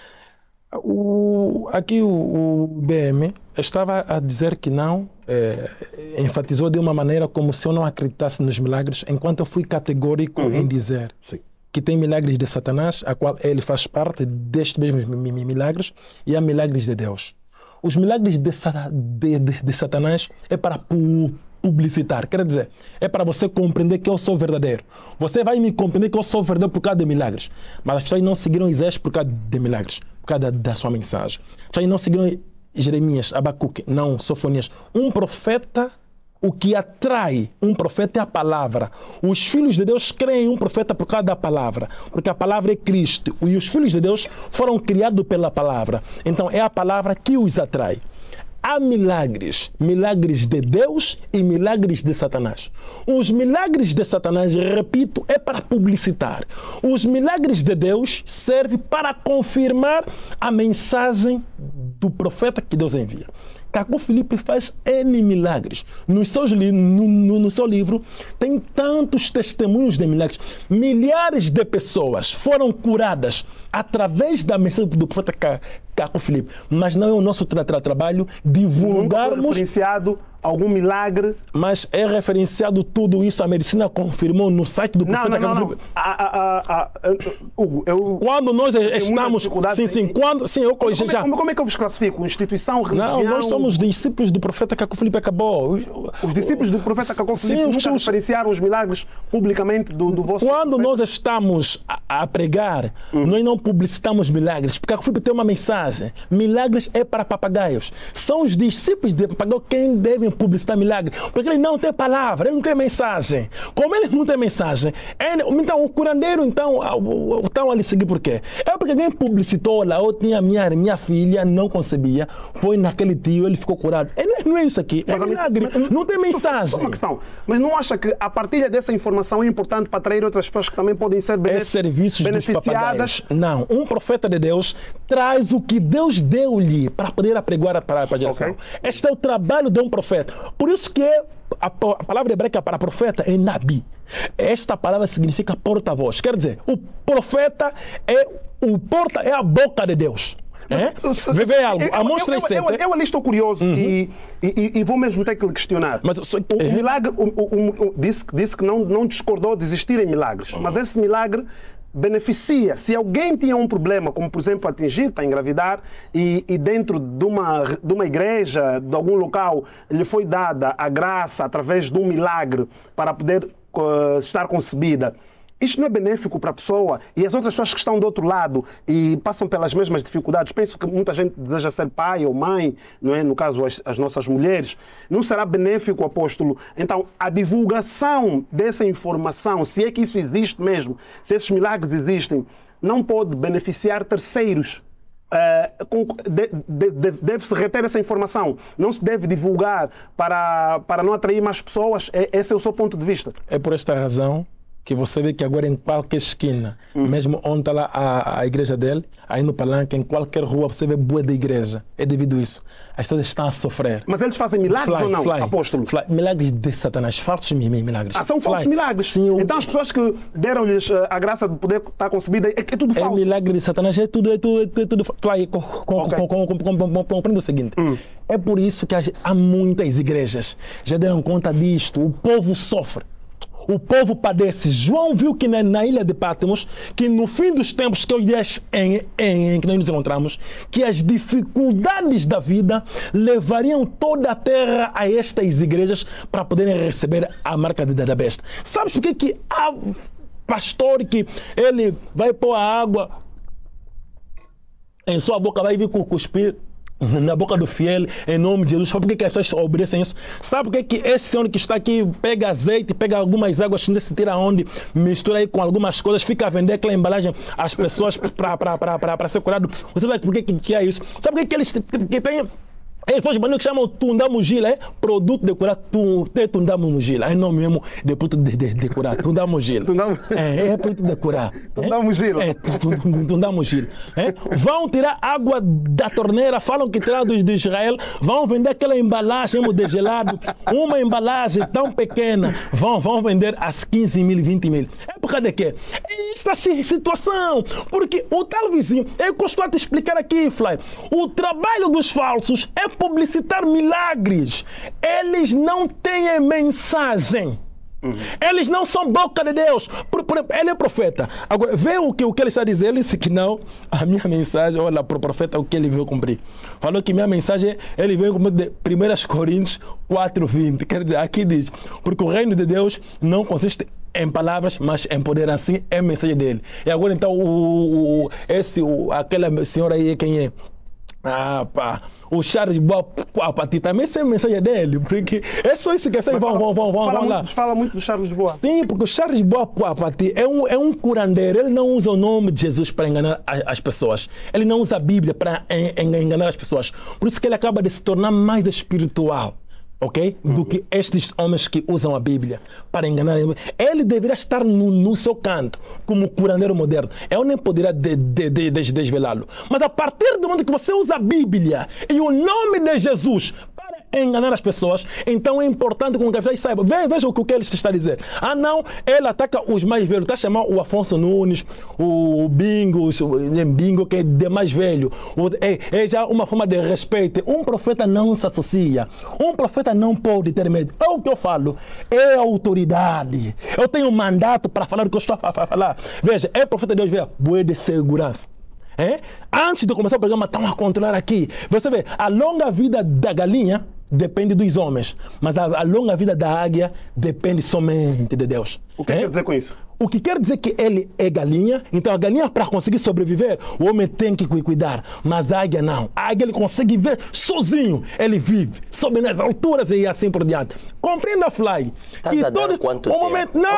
Aqui o BM estava a dizer que não, enfatizou de uma maneira como se eu não acreditasse nos milagres, enquanto eu fui categórico em dizer que tem milagres de Satanás, a qual ele faz parte destes mesmos milagres, e há milagres de Deus. Os milagres de Satanás é para publicitar, quer dizer, é para você compreender que eu sou verdadeiro. Você vai me compreender que eu sou verdadeiro por causa de milagres, mas as pessoas não seguiram Isaías por causa de milagres, por causa da sua mensagem. As pessoas não seguiram Jeremias, Abacuque, não, Sofonias. Um profeta, o que atrai um profeta é a palavra. Os filhos de Deus creem em um profeta por causa da palavra, porque a palavra é Cristo e os filhos de Deus foram criados pela palavra. Então é a palavra que os atrai. Há milagres, milagres de Deus e milagres de Satanás. Os milagres de Satanás, repito, é para publicitar. Os milagres de Deus servem para confirmar a mensagem do profeta que Deus envia. Cacó Filipe faz N milagres. No seu livro tem tantos testemunhos de milagres. Milhares de pessoas foram curadas através da mensagem do profeta Cacó Filipe. Mas não é o nosso trabalho divulgarmos... Nunca foi referenciado algum milagre? Mas é referenciado tudo isso. A medicina confirmou no site do profeta Cacó Filipe. Hugo, quando nós estamos... Como é que eu vos classifico? Instituição, religião? Não, nós somos discípulos do profeta Cacó Filipe, acabou. Os discípulos do profeta Cacó Filipe nunca referenciaram os milagres publicamente do vosso... Quando nós estamos a pregar, nós não publicitamos milagres, porque Cacó Filipe tem uma mensagem. Milagres é para papagaios. São os discípulos de papagaio quem devem publicitar milagres, porque ele não tem palavra, ele não tem mensagem. Como ele não tem mensagem, então o curandeiro estão a lhe seguir por quê? É porque alguém publicitou lá, eu tinha minha filha, não concebia, foi naquele tio, ele ficou curado. Não é isso aqui, é milagre, não tem mensagem. Mas não acha que a partilha dessa informação é importante para atrair outras pessoas que também podem ser beneficiadas? Não, um profeta de Deus traz o que Deus deu-lhe para poder apregoar para a geração. Este é o trabalho de um profeta. Por isso que a palavra hebraica para profeta é Nabi. Esta palavra significa porta-voz. Quer dizer, o profeta é a boca de Deus. Vê algo, amostra sempre. Eu ali estou curioso e vou mesmo ter que lhe questionar. Mas, o milagre, disse que não discordou de existirem milagres, mas esse milagre beneficia. Se alguém tinha um problema, como por exemplo atingir para engravidar, e dentro de uma igreja, de algum local, lhe foi dada a graça através de um milagre para poder estar concebida, isto não é benéfico para a pessoa e as outras pessoas que estão do outro lado e passam pelas mesmas dificuldades. Penso que muita gente deseja ser pai ou mãe, não é? No caso as nossas mulheres. Não será benéfico, apóstolo? Então, a divulgação dessa informação, se é que isso existe mesmo, se esses milagres existem, não pode beneficiar terceiros. Deve-se reter essa informação. Não se deve divulgar para não atrair mais pessoas. Esse é o seu ponto de vista. É por esta razão que você vê que agora em qualquer esquina, mesmo onde está lá a igreja dele, aí no Palanque, em qualquer rua, você vê boa da igreja. É devido a isso. As pessoas estão a sofrer. Mas eles fazem milagres ou não, apóstolo? Milagres de Satanás, falsos milagres. São falsos milagres? Sim. Então as pessoas que deram-lhes a graça de poder estar concebida, é tudo falso? É milagre de Satanás, é tudo compreenda o seguinte, é por isso que há muitas igrejas já deram conta disto, o povo sofre. O povo padece. João viu que na ilha de Patmos, que no fim dos tempos, que é os dias em que nós nos encontramos, que as dificuldades da vida levariam toda a terra a estas igrejas para poderem receber a marca da besta. Sabes por que há pastor que ele vai pôr a água em sua boca, vai vir cuspir na boca do fiel, em nome de Jesus. Sabe por que as pessoas obedecem isso? Sabe por que esse senhor que está aqui pega azeite, pega algumas águas, não se tira onde, mistura aí com algumas coisas, fica a vender aquela embalagem às pessoas para ser curado? Você sabe por que é isso? Sabe por que eles que tem... Eles fazem que chamam Tunda Mugila, é produto de curar, Tunda Mugila, é nome mesmo de produto de curar, Tunda Mugila. É produto de curar. Tunda Mugila. Tunda Mugila. Vão tirar água da torneira, falam que tiraram de Israel, vão vender aquela embalagem de gelado, uma embalagem tão pequena, vão vender às 15 mil, 20 mil. É por causa de quê? Esta situação, porque o tal vizinho, eu costumo te explicar aqui, Fly, o trabalho dos falsos é publicitar milagres. Eles não têm mensagem. Eles não são boca de Deus. Ele é profeta. Agora, vê o que ele está dizendo. Ele disse que não. A minha mensagem, olha, para o profeta, o que ele veio cumprir. Falou que minha mensagem, ele veio cumprir de 1 Coríntios 4:20. Quer dizer, aqui diz, porque o reino de Deus não consiste em palavras, mas em poder. Assim é a mensagem dele. E agora, então, aquela senhora aí, quem é? O Charles Boapati também, essa é a mensagem dele, porque é só isso que vocês vão lá. Fala muito do Charles Boa. Sim, porque o Charles Boapati é um curandeiro, ele não usa o nome de Jesus para enganar as pessoas, ele não usa a Bíblia para enganar as pessoas, por isso que ele acaba de se tornar mais espiritual. Ok? Do que estes homens que usam a Bíblia para enganar. Ele deveria estar no seu canto, como curandeiro moderno. Eu nem poderia desvelá-lo. Mas a partir do momento que você usa a Bíblia e o nome de Jesus para enganar as pessoas, então é importante que as pessoas saibam. Veja o que ele está a dizer. Ah, não, ele ataca os mais velhos. Está a chamar o Afonso Nunes, o Bingo, que é de mais velho. É já uma forma de respeito. Um profeta não se associa. Um profeta não pode ter medo. É o que eu falo. É autoridade. Eu tenho mandato para falar o que eu estou a falar. Veja, é profeta de Deus, veja, boa de segurança. Antes de começar o programa, estão a controlar aqui. Você vê, a longa vida da galinha depende dos homens, mas a longa vida da águia depende somente de Deus. O que quer dizer com isso? O que quer dizer que ele é galinha, então a galinha, para conseguir sobreviver, o homem tem que cuidar, mas a águia não. A águia ele consegue viver sozinho, ele vive, sobe nas alturas e assim por diante. Compreenda, Fly. Estás a dar quanto tempo?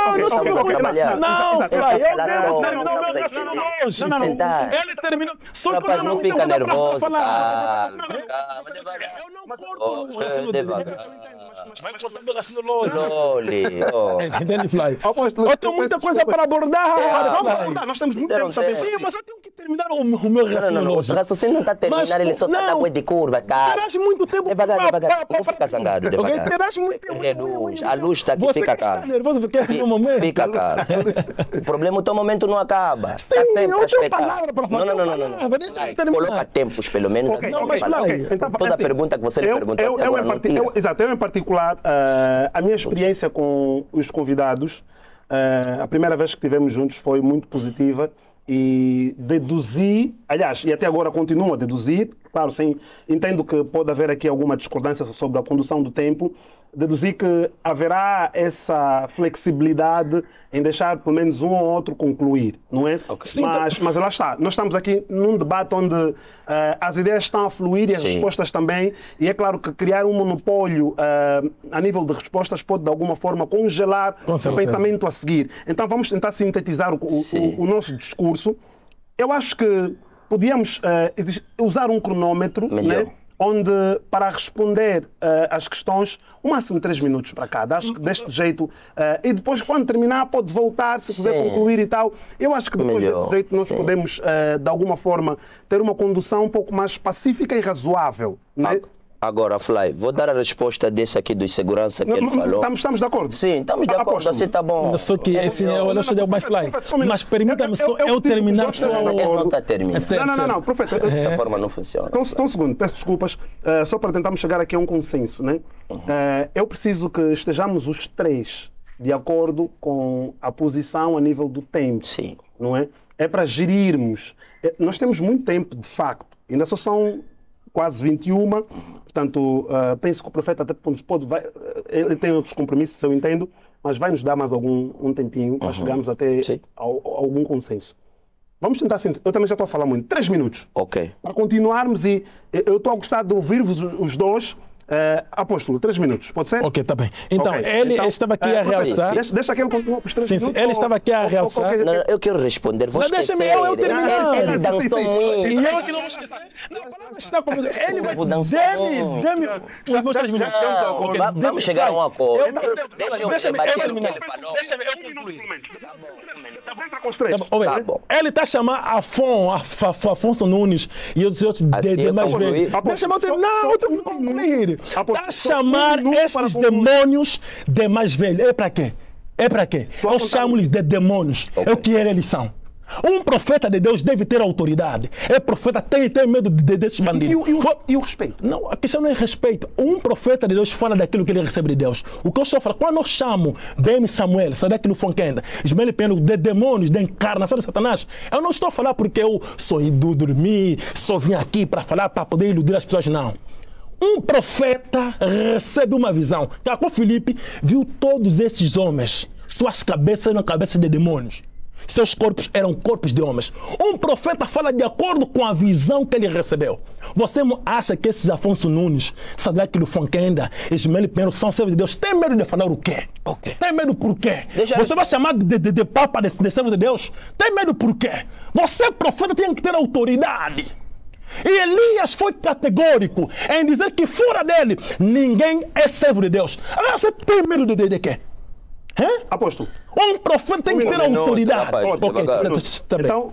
Não, Fly, eu devo terminar o meu raciocínio hoje. Ele terminou. Só que eu não fica nervoso, calma. Eu não corto o raciocínio dele. Vai cortar o raciocínio longe. Entende, Fly? Eu tenho muita coisa para abordar. Vamos abordar, nós temos muito tempo também. Sim, mas eu tenho que terminar o meu raciocínio hoje. O raciocínio não está a terminar, ele só está a de curva, cara. Terás muito tempo. Devagar. Não fica zangado, devagar. Terás muito tempo. A luz está aqui, fica calmo. Você está nervoso porque é no momento. Fica calmo. O problema, o teu momento não acaba. Sim, eu tenho palavra para falar. Não. Coloca tempos, pelo menos. Não, mas Fly. Toda pergunta que você lhe perguntou Exato, eu em particular, a minha experiência com os convidados, a primeira vez que estivemos juntos foi muito positiva e deduzi, aliás, e até agora continuo a deduzir, claro, entendo que pode haver aqui alguma discordância sobre a condução do tempo, deduzi que haverá essa flexibilidade em deixar pelo menos um ou outro concluir, não é? Okay. Mas lá está, nós estamos aqui num debate onde as ideias estão a fluir e as respostas também, e é claro que criar um monopólio a nível de respostas pode de alguma forma congelar o pensamento a seguir. Então vamos tentar sintetizar o nosso discurso. Eu acho que podíamos usar um cronómetro, né? Onde, para responder às questões, o máximo 3 minutos para cada. Acho que deste jeito, e depois, quando terminar, pode voltar, se quiser concluir e tal. Eu acho que depois desse jeito nós podemos, de alguma forma, ter uma condução um pouco mais pacífica e razoável. Né? Agora, Fly, vou dar a resposta desse aqui dos segurança que ele falou. Estamos de acordo? Sim, estamos de acordo, assim está bom. Só que esse é o nosso mais Fly. Mas permita-me só eu terminar só. Não está terminando. Não, profeta. Desta forma não funciona. Só um segundo, peço desculpas, só para tentarmos chegar aqui a um consenso. Né? Eu preciso que estejamos os três de acordo com a posição a nível do tempo. Sim. Não é? É para gerirmos. Nós temos muito tempo, de facto. Ainda só são quase 21, portanto, penso que o profeta até ele tem outros compromissos, eu entendo, mas vai nos dar mais um tempinho para chegarmos até a algum consenso. Vamos tentar, eu também já estou a falar muito, 3 minutos. Ok. Para continuarmos e eu estou a gostar de ouvir-vos os dois. Apóstolo, 3 minutos, pode ser? Ok, está bem. Então, ele estava aqui a realçar. Deixa que ele continue por 3 minutos. Ele estava aqui a realçar. Não, eu quero responder. Vou deixa-me eu terminar. Ele dançou muito. E eu que não vou esquecer. Não, a palavra está comigo. Ele vai. Dê-me os meus 3 minutos. Vamos chegar a um acordo. Deixa-me eu terminar. Deixa-me eu concluir. Ele está a chamar Afonso Nunes e os outros demais velhos. Deixa-me eu terminar. Eu tenho que concluir. Está a chamar estes demônios de mais velhos. É para quê? É para quê? Eu chamo-lhes de demônios. É o que eles são. Um profeta de Deus deve ter autoridade. É profeta, tem medo desses bandidos. E o respeito? Não, a questão não é respeito. Um profeta de Deus fala daquilo que ele recebe de Deus. O que eu estou falando, quando eu chamo Ben Samuel, sai daqui no Fonquenda, Ismael Peno, de demônios, de encarnação de Satanás, eu não estou a falar porque eu sou indo dormir, só vim aqui para falar, para poder iludir as pessoas, não. Um profeta recebe uma visão. Cacó Filipe viu todos esses homens. Suas cabeças eram cabeças de demônios. Seus corpos eram corpos de homens. Um profeta fala de acordo com a visão que ele recebeu. Você acha que esses Afonso Nunes, Sadraque Fonquenda, Ismael Peno são servos de Deus? Tem medo de falar o quê? Okay. Tem medo por quê? Você vai chamar de papa de servo de Deus? Tem medo por quê? Você, profeta, tem que ter autoridade. E Elias foi categórico em dizer que fora dele ninguém é servo de Deus. Agora você tem medo de quê? Apóstolo. Um profeta tem que ter autoridade. Então,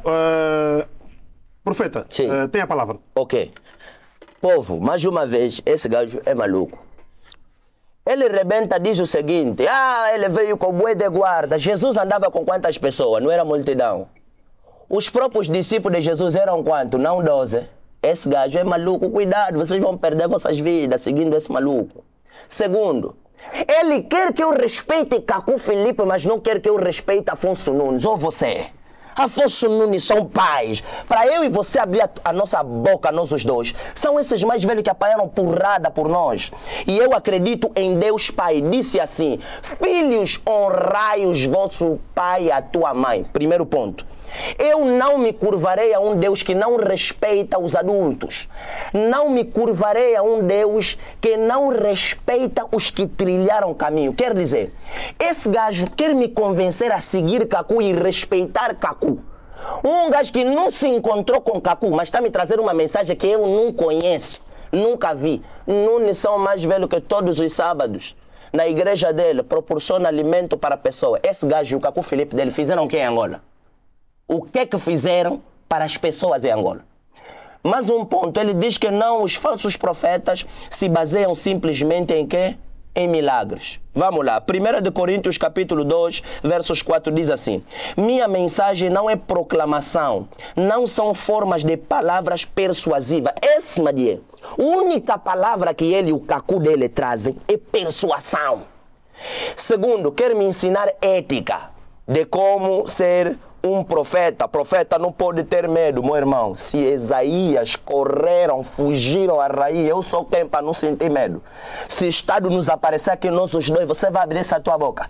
profeta, tem a palavra. Ok. Povo, mais uma vez, esse gajo é maluco. Ele rebenta, diz o seguinte: ele veio com o boi de guarda. Jesus andava com quantas pessoas? Não era multidão. Os próprios discípulos de Jesus eram quanto? Não 12. Esse gajo é maluco, cuidado, vocês vão perder vossas vidas seguindo esse maluco. Segundo, ele quer que eu respeite Cacó Filipe, mas não quer que eu respeite Afonso Nunes, ou você. Afonso Nunes são pais. Para eu e você abrir a nossa boca, nós os dois, são esses mais velhos que apanharam porrada por nós. E eu acredito em Deus Pai. Disse assim: filhos, honrai os vosso pai e a tua mãe. Primeiro ponto. Eu não me curvarei a um Deus que não respeita os adultos. Não me curvarei a um Deus que não respeita os que trilharam o caminho. Quer dizer, esse gajo quer me convencer a seguir Cacó e respeitar Cacó. Um gajo que não se encontrou com Cacó, mas está me trazendo uma mensagem que eu não conheço, nunca vi. Nunes são mais velho que todos os sábados. Na igreja dele, proporciona alimento para a pessoa. Esse gajo e o Cacó Filipe dele fizeram o que em Angola? O que é que fizeram para as pessoas em Angola? Mais um ponto, ele diz que não, os falsos profetas se baseiam simplesmente em quê? Em milagres. Vamos lá, 1 Coríntios capítulo 2, versos 4 diz assim: minha mensagem não é proclamação, não são formas de palavras persuasivas. Esse, Madie, a única palavra que ele e o Cacó dele trazem é persuasão. Segundo, quer me ensinar ética de como ser um profeta. Profeta não pode ter medo, meu irmão. Se Isaías correram, fugiram a raiz, eu sou quem para não sentir medo? Se o Estado nos aparecer aqui, nós os dois, você vai abrir essa tua boca?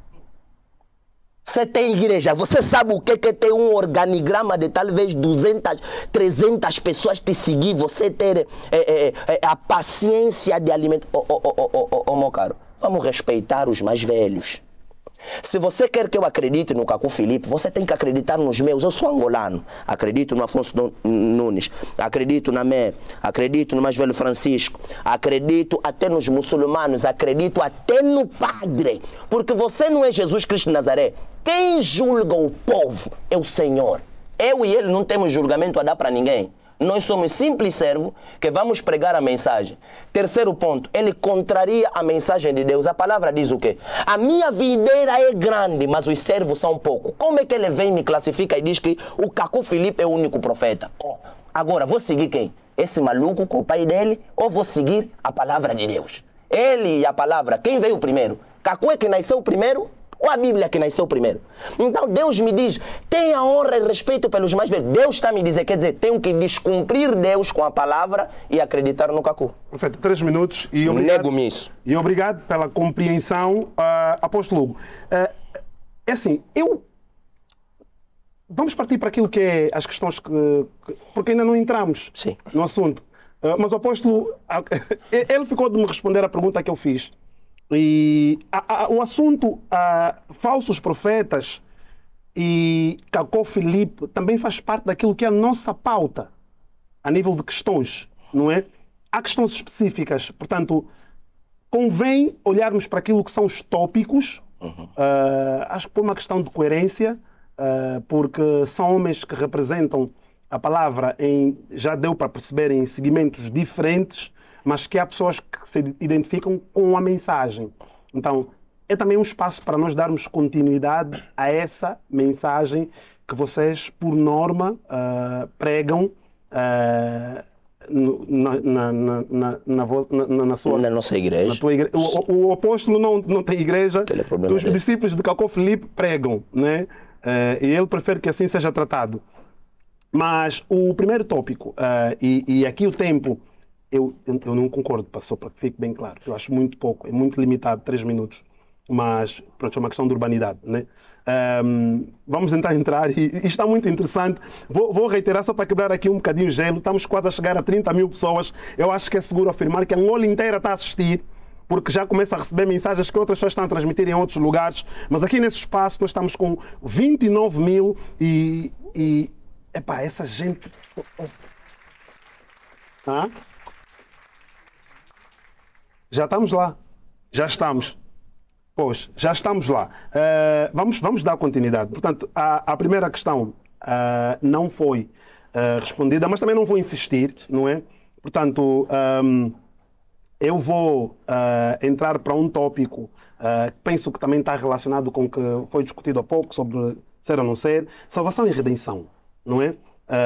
Você tem igreja, você sabe o que é ter um organigrama de talvez 200, 300 pessoas te seguir, você ter a paciência de alimentar. Meu caro, vamos respeitar os mais velhos. Se você quer que eu acredite no Cacó Filipe, você tem que acreditar nos meus. Eu sou angolano, acredito no Afonso Nunes, acredito na Mé, acredito no mais velho Francisco, acredito até nos muçulmanos, acredito até no padre, porque você não é Jesus Cristo de Nazaré. Quem julga o povo é o Senhor. Eu e ele não temos julgamento a dar para ninguém. Nós somos simples servos que vamos pregar a mensagem. Terceiro ponto, ele contraria a mensagem de Deus. A palavra diz o quê? A minha videira é grande, mas os servos são poucos. Como é que ele vem, me classifica e diz que o Cacó Filipe é o único profeta? Agora, vou seguir quem? Esse maluco com o pai dele ou vou seguir a palavra de Deus? Ele e a palavra, quem veio primeiro? Cacó é que nasceu primeiro ou a Bíblia que nasceu primeiro? Então Deus me diz, tenha honra e respeito pelos mais velhos. Deus está a me dizer, quer dizer, tenho que descumprir Deus com a palavra e acreditar no Cacu. Perfeito, 3 minutos e obrigado. Nego-me isso. E obrigado pela compreensão, Apóstolo Hugo. É assim, vamos partir para aquilo que é as questões porque ainda não entramos Sim. no assunto. Mas o apóstolo, ele ficou de me responder a pergunta que eu fiz. E o assunto falsos profetas e Cacó Filipe também faz parte daquilo que é a nossa pauta a nível de questões, não é? Há questões específicas, portanto, convém olharmos para aquilo que são os tópicos, acho que por uma questão de coerência, porque são homens que representam a palavra, já deu para perceber, em segmentos diferentes, mas que há pessoas que se identificam com a mensagem. Então, é também um espaço para nós darmos continuidade a essa mensagem que vocês, por norma, pregam na nossa igreja. Na tua igreja. O apóstolo não tem igreja, os dele. discípulos de Cacó Filipe pregam, né? E ele prefere que assim seja tratado. Mas o primeiro tópico, e aqui o tempo, eu não concordo, só para que fique bem claro, eu acho muito pouco, é muito limitado, 3 minutos, mas pronto, é uma questão de urbanidade, né? Vamos tentar entrar, e está muito interessante, vou reiterar só para quebrar aqui um bocadinho o gelo, estamos quase a chegar a 30 mil pessoas, eu acho que é seguro afirmar que a Angola inteira está a assistir, porque já começa a receber mensagens que outras pessoas estão a transmitir em outros lugares, mas aqui nesse espaço nós estamos com 29 mil e epá, essa gente... Já estamos lá. Já estamos. Pois, já estamos lá. Vamos dar continuidade. Portanto, a primeira questão não foi respondida, mas também não vou insistir, não é? Portanto, eu vou entrar para um tópico que penso que também está relacionado com o que foi discutido há pouco, sobre ser ou não ser, salvação e redenção. Não é?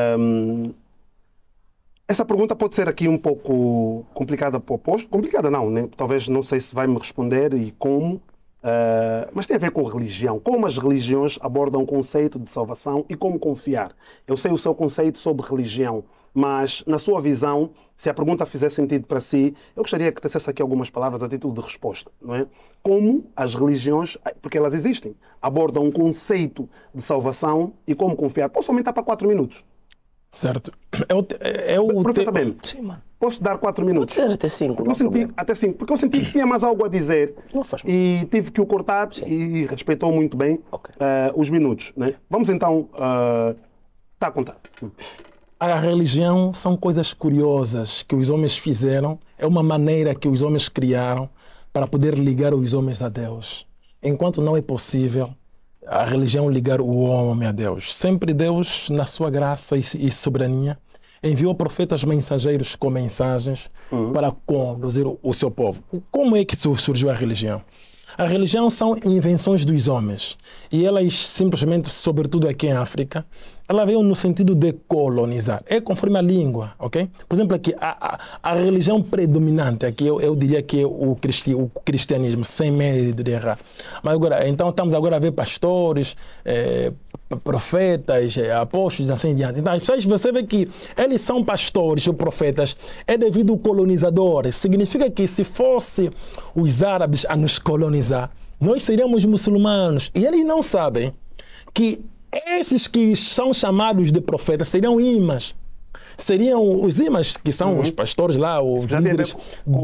Essa pergunta pode ser aqui um pouco complicada para o oposto. Complicada não, né? Talvez não sei se vai me responder e como, mas tem a ver com religião. Como as religiões abordam o conceito de salvação e como confiar. Eu sei o seu conceito sobre religião, mas na sua visão, se a pergunta fizer sentido para si, eu gostaria que tecesse aqui algumas palavras a título de resposta, não é? Como as religiões, porque elas existem, abordam um conceito de salvação e como confiar. Posso aumentar para 4 minutos? Certo. Perfeitamente. Sim, mano. Posso dar 4 minutos? Pode ser até 5. Até 5, porque eu senti que tinha mais algo a dizer e tive que o cortar. Sim. E respeitou muito bem os minutos, né? Vamos então... Está a contar. A religião são coisas curiosas que os homens fizeram, é uma maneira que os homens criaram para poder ligar os homens a Deus. Enquanto não é possível a religião ligar o homem a Deus. Sempre Deus, na sua graça e soberania, enviou profetas mensageiros com mensagens para conduzir o seu povo. Como é que surgiu a religião? A religião são invenções dos homens e elas simplesmente, sobretudo aqui em África, ela veio no sentido de colonizar. É conforme a língua, ok? Por exemplo, aqui a religião predominante aqui eu diria que é o cristianismo, sem medo de errar. Mas agora, então estamos agora a ver pastores, profetas, apóstolos, assim em diante. Então, você vê que eles são pastores ou profetas, é devido ao colonizador. Significa que se fosse os árabes a nos colonizar, nós seríamos muçulmanos. E eles não sabem que esses que são chamados de profetas seriam imãs. Seriam os imãs, que são os pastores lá, os líderes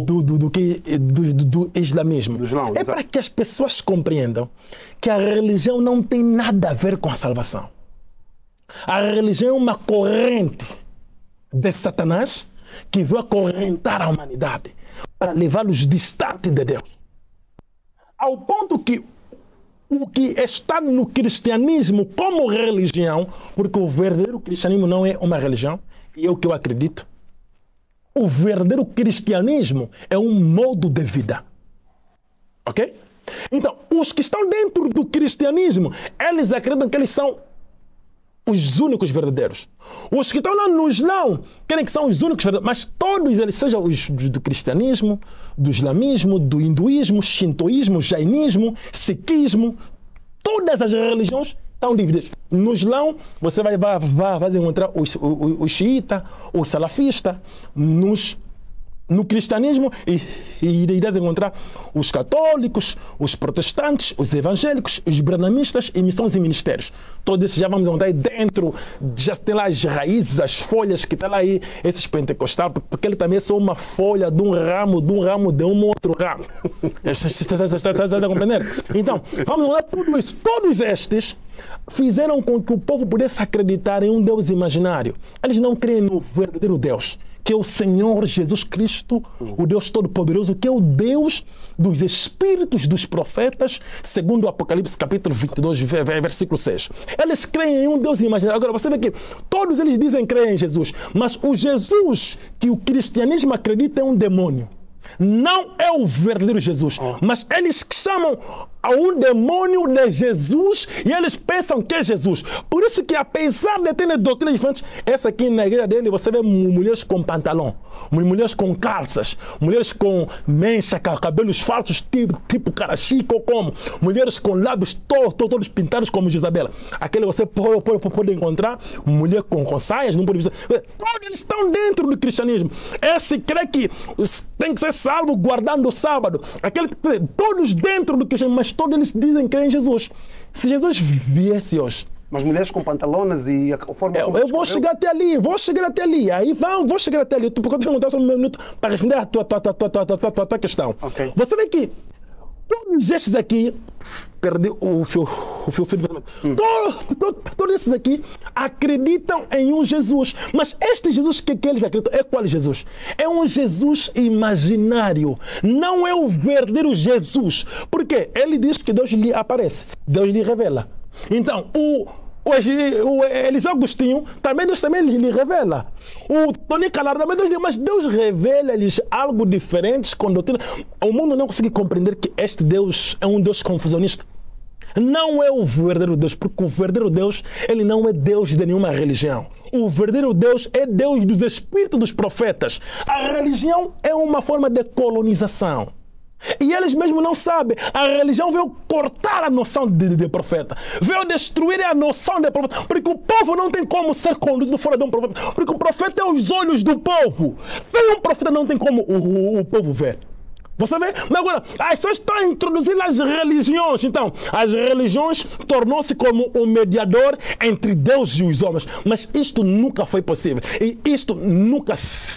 do islamismo. É para que as pessoas compreendam que a religião não tem nada a ver com a salvação. A religião é uma corrente de Satanás que veio acorrentar a humanidade para levá-los distante de Deus. Ao ponto que o que está no cristianismo como religião, porque o verdadeiro cristianismo não é uma religião, e é o que eu acredito. O verdadeiro cristianismo é um modo de vida. Ok? Então, os que estão dentro do cristianismo, eles acreditam que eles são os únicos verdadeiros. Os que estão lá no Islã querem que são os únicos verdadeiros, mas todos eles, sejam os do cristianismo, do islamismo, do hinduísmo, shintoísmo, jainismo, sikhismo, todas as religiões estão divididas. No Islão, você vai encontrar o xiita, o salafista, no cristianismo, e irás encontrar os católicos, os protestantes, os evangélicos, os branamistas e missões e ministérios. Todos esses já vamos encontrar dentro, já tem lá as raízes, as folhas que estão lá aí, esses pentecostais, porque ele também é só uma folha de um ramo de um outro ramo. Estás a compreender? Então, vamos encontrar tudo isso. Todos estes fizeram com que o povo pudesse acreditar em um Deus imaginário. Eles não creem no verdadeiro Deus, que é o Senhor Jesus Cristo, o Deus Todo-Poderoso, que é o Deus dos Espíritos dos Profetas, segundo o Apocalipse capítulo 22, versículo 6. Eles creem em um Deus imaginário. Agora, você vê que todos eles dizem crer em Jesus, mas o Jesus que o cristianismo acredita é um demônio. Não é o verdadeiro Jesus, mas eles chamam a um demônio de Jesus e eles pensam que é Jesus. Por isso que, apesar de terem doutrinas diferentes, essa aqui na igreja dele você vê mulheres com mulheres com calças, mulheres com mancha, cabelos falsos, tipo cara chique ou como, mulheres com lábios todos pintados como Isabela. Aquele você pode encontrar mulher com saias, não pode ver. Todos eles estão dentro do cristianismo. Esse crê que tem que ser salvo guardando o sábado. Todos dentro do cristianismo, mas todos eles dizem crer em Jesus. Se Jesus viesse hoje, mas mulheres com pantalonas e a forma como eu vou chegar até ali, vou chegar até ali. Vou chegar até ali. Porque eu tenho que contar só um minuto para responder a tua questão. Okay. Você vê que todos estes aqui, perdi o fio. Todos esses aqui acreditam em um Jesus. Mas este Jesus que eles acreditam é qual Jesus? É um Jesus imaginário. Não é o verdadeiro Jesus. Por quê? Ele diz que Deus lhe aparece. Deus lhe revela. Então, o Eliseu Agostinho, Deus também lhe revela. O Tony Calar também Deus lhe revela, mas Deus revela-lhes algo diferente com doutrina. O mundo não consegue compreender que este Deus é um Deus confusionista. Não é o verdadeiro Deus, porque o verdadeiro Deus, ele não é Deus de nenhuma religião. O verdadeiro Deus é Deus dos espíritos dos profetas. A religião é uma forma de colonização. E eles mesmos não sabem. A religião veio cortar a noção de profeta. Veio destruir a noção de profeta. Porque o povo não tem como ser conduzido fora de um profeta. Porque o profeta é os olhos do povo. Sem um profeta não tem como o povo ver. Você vê? Mas agora, as pessoas estão a introduzir as religiões. Então, as religiões tornam-se como um mediador entre Deus e os homens. Mas isto nunca foi possível. E isto nunca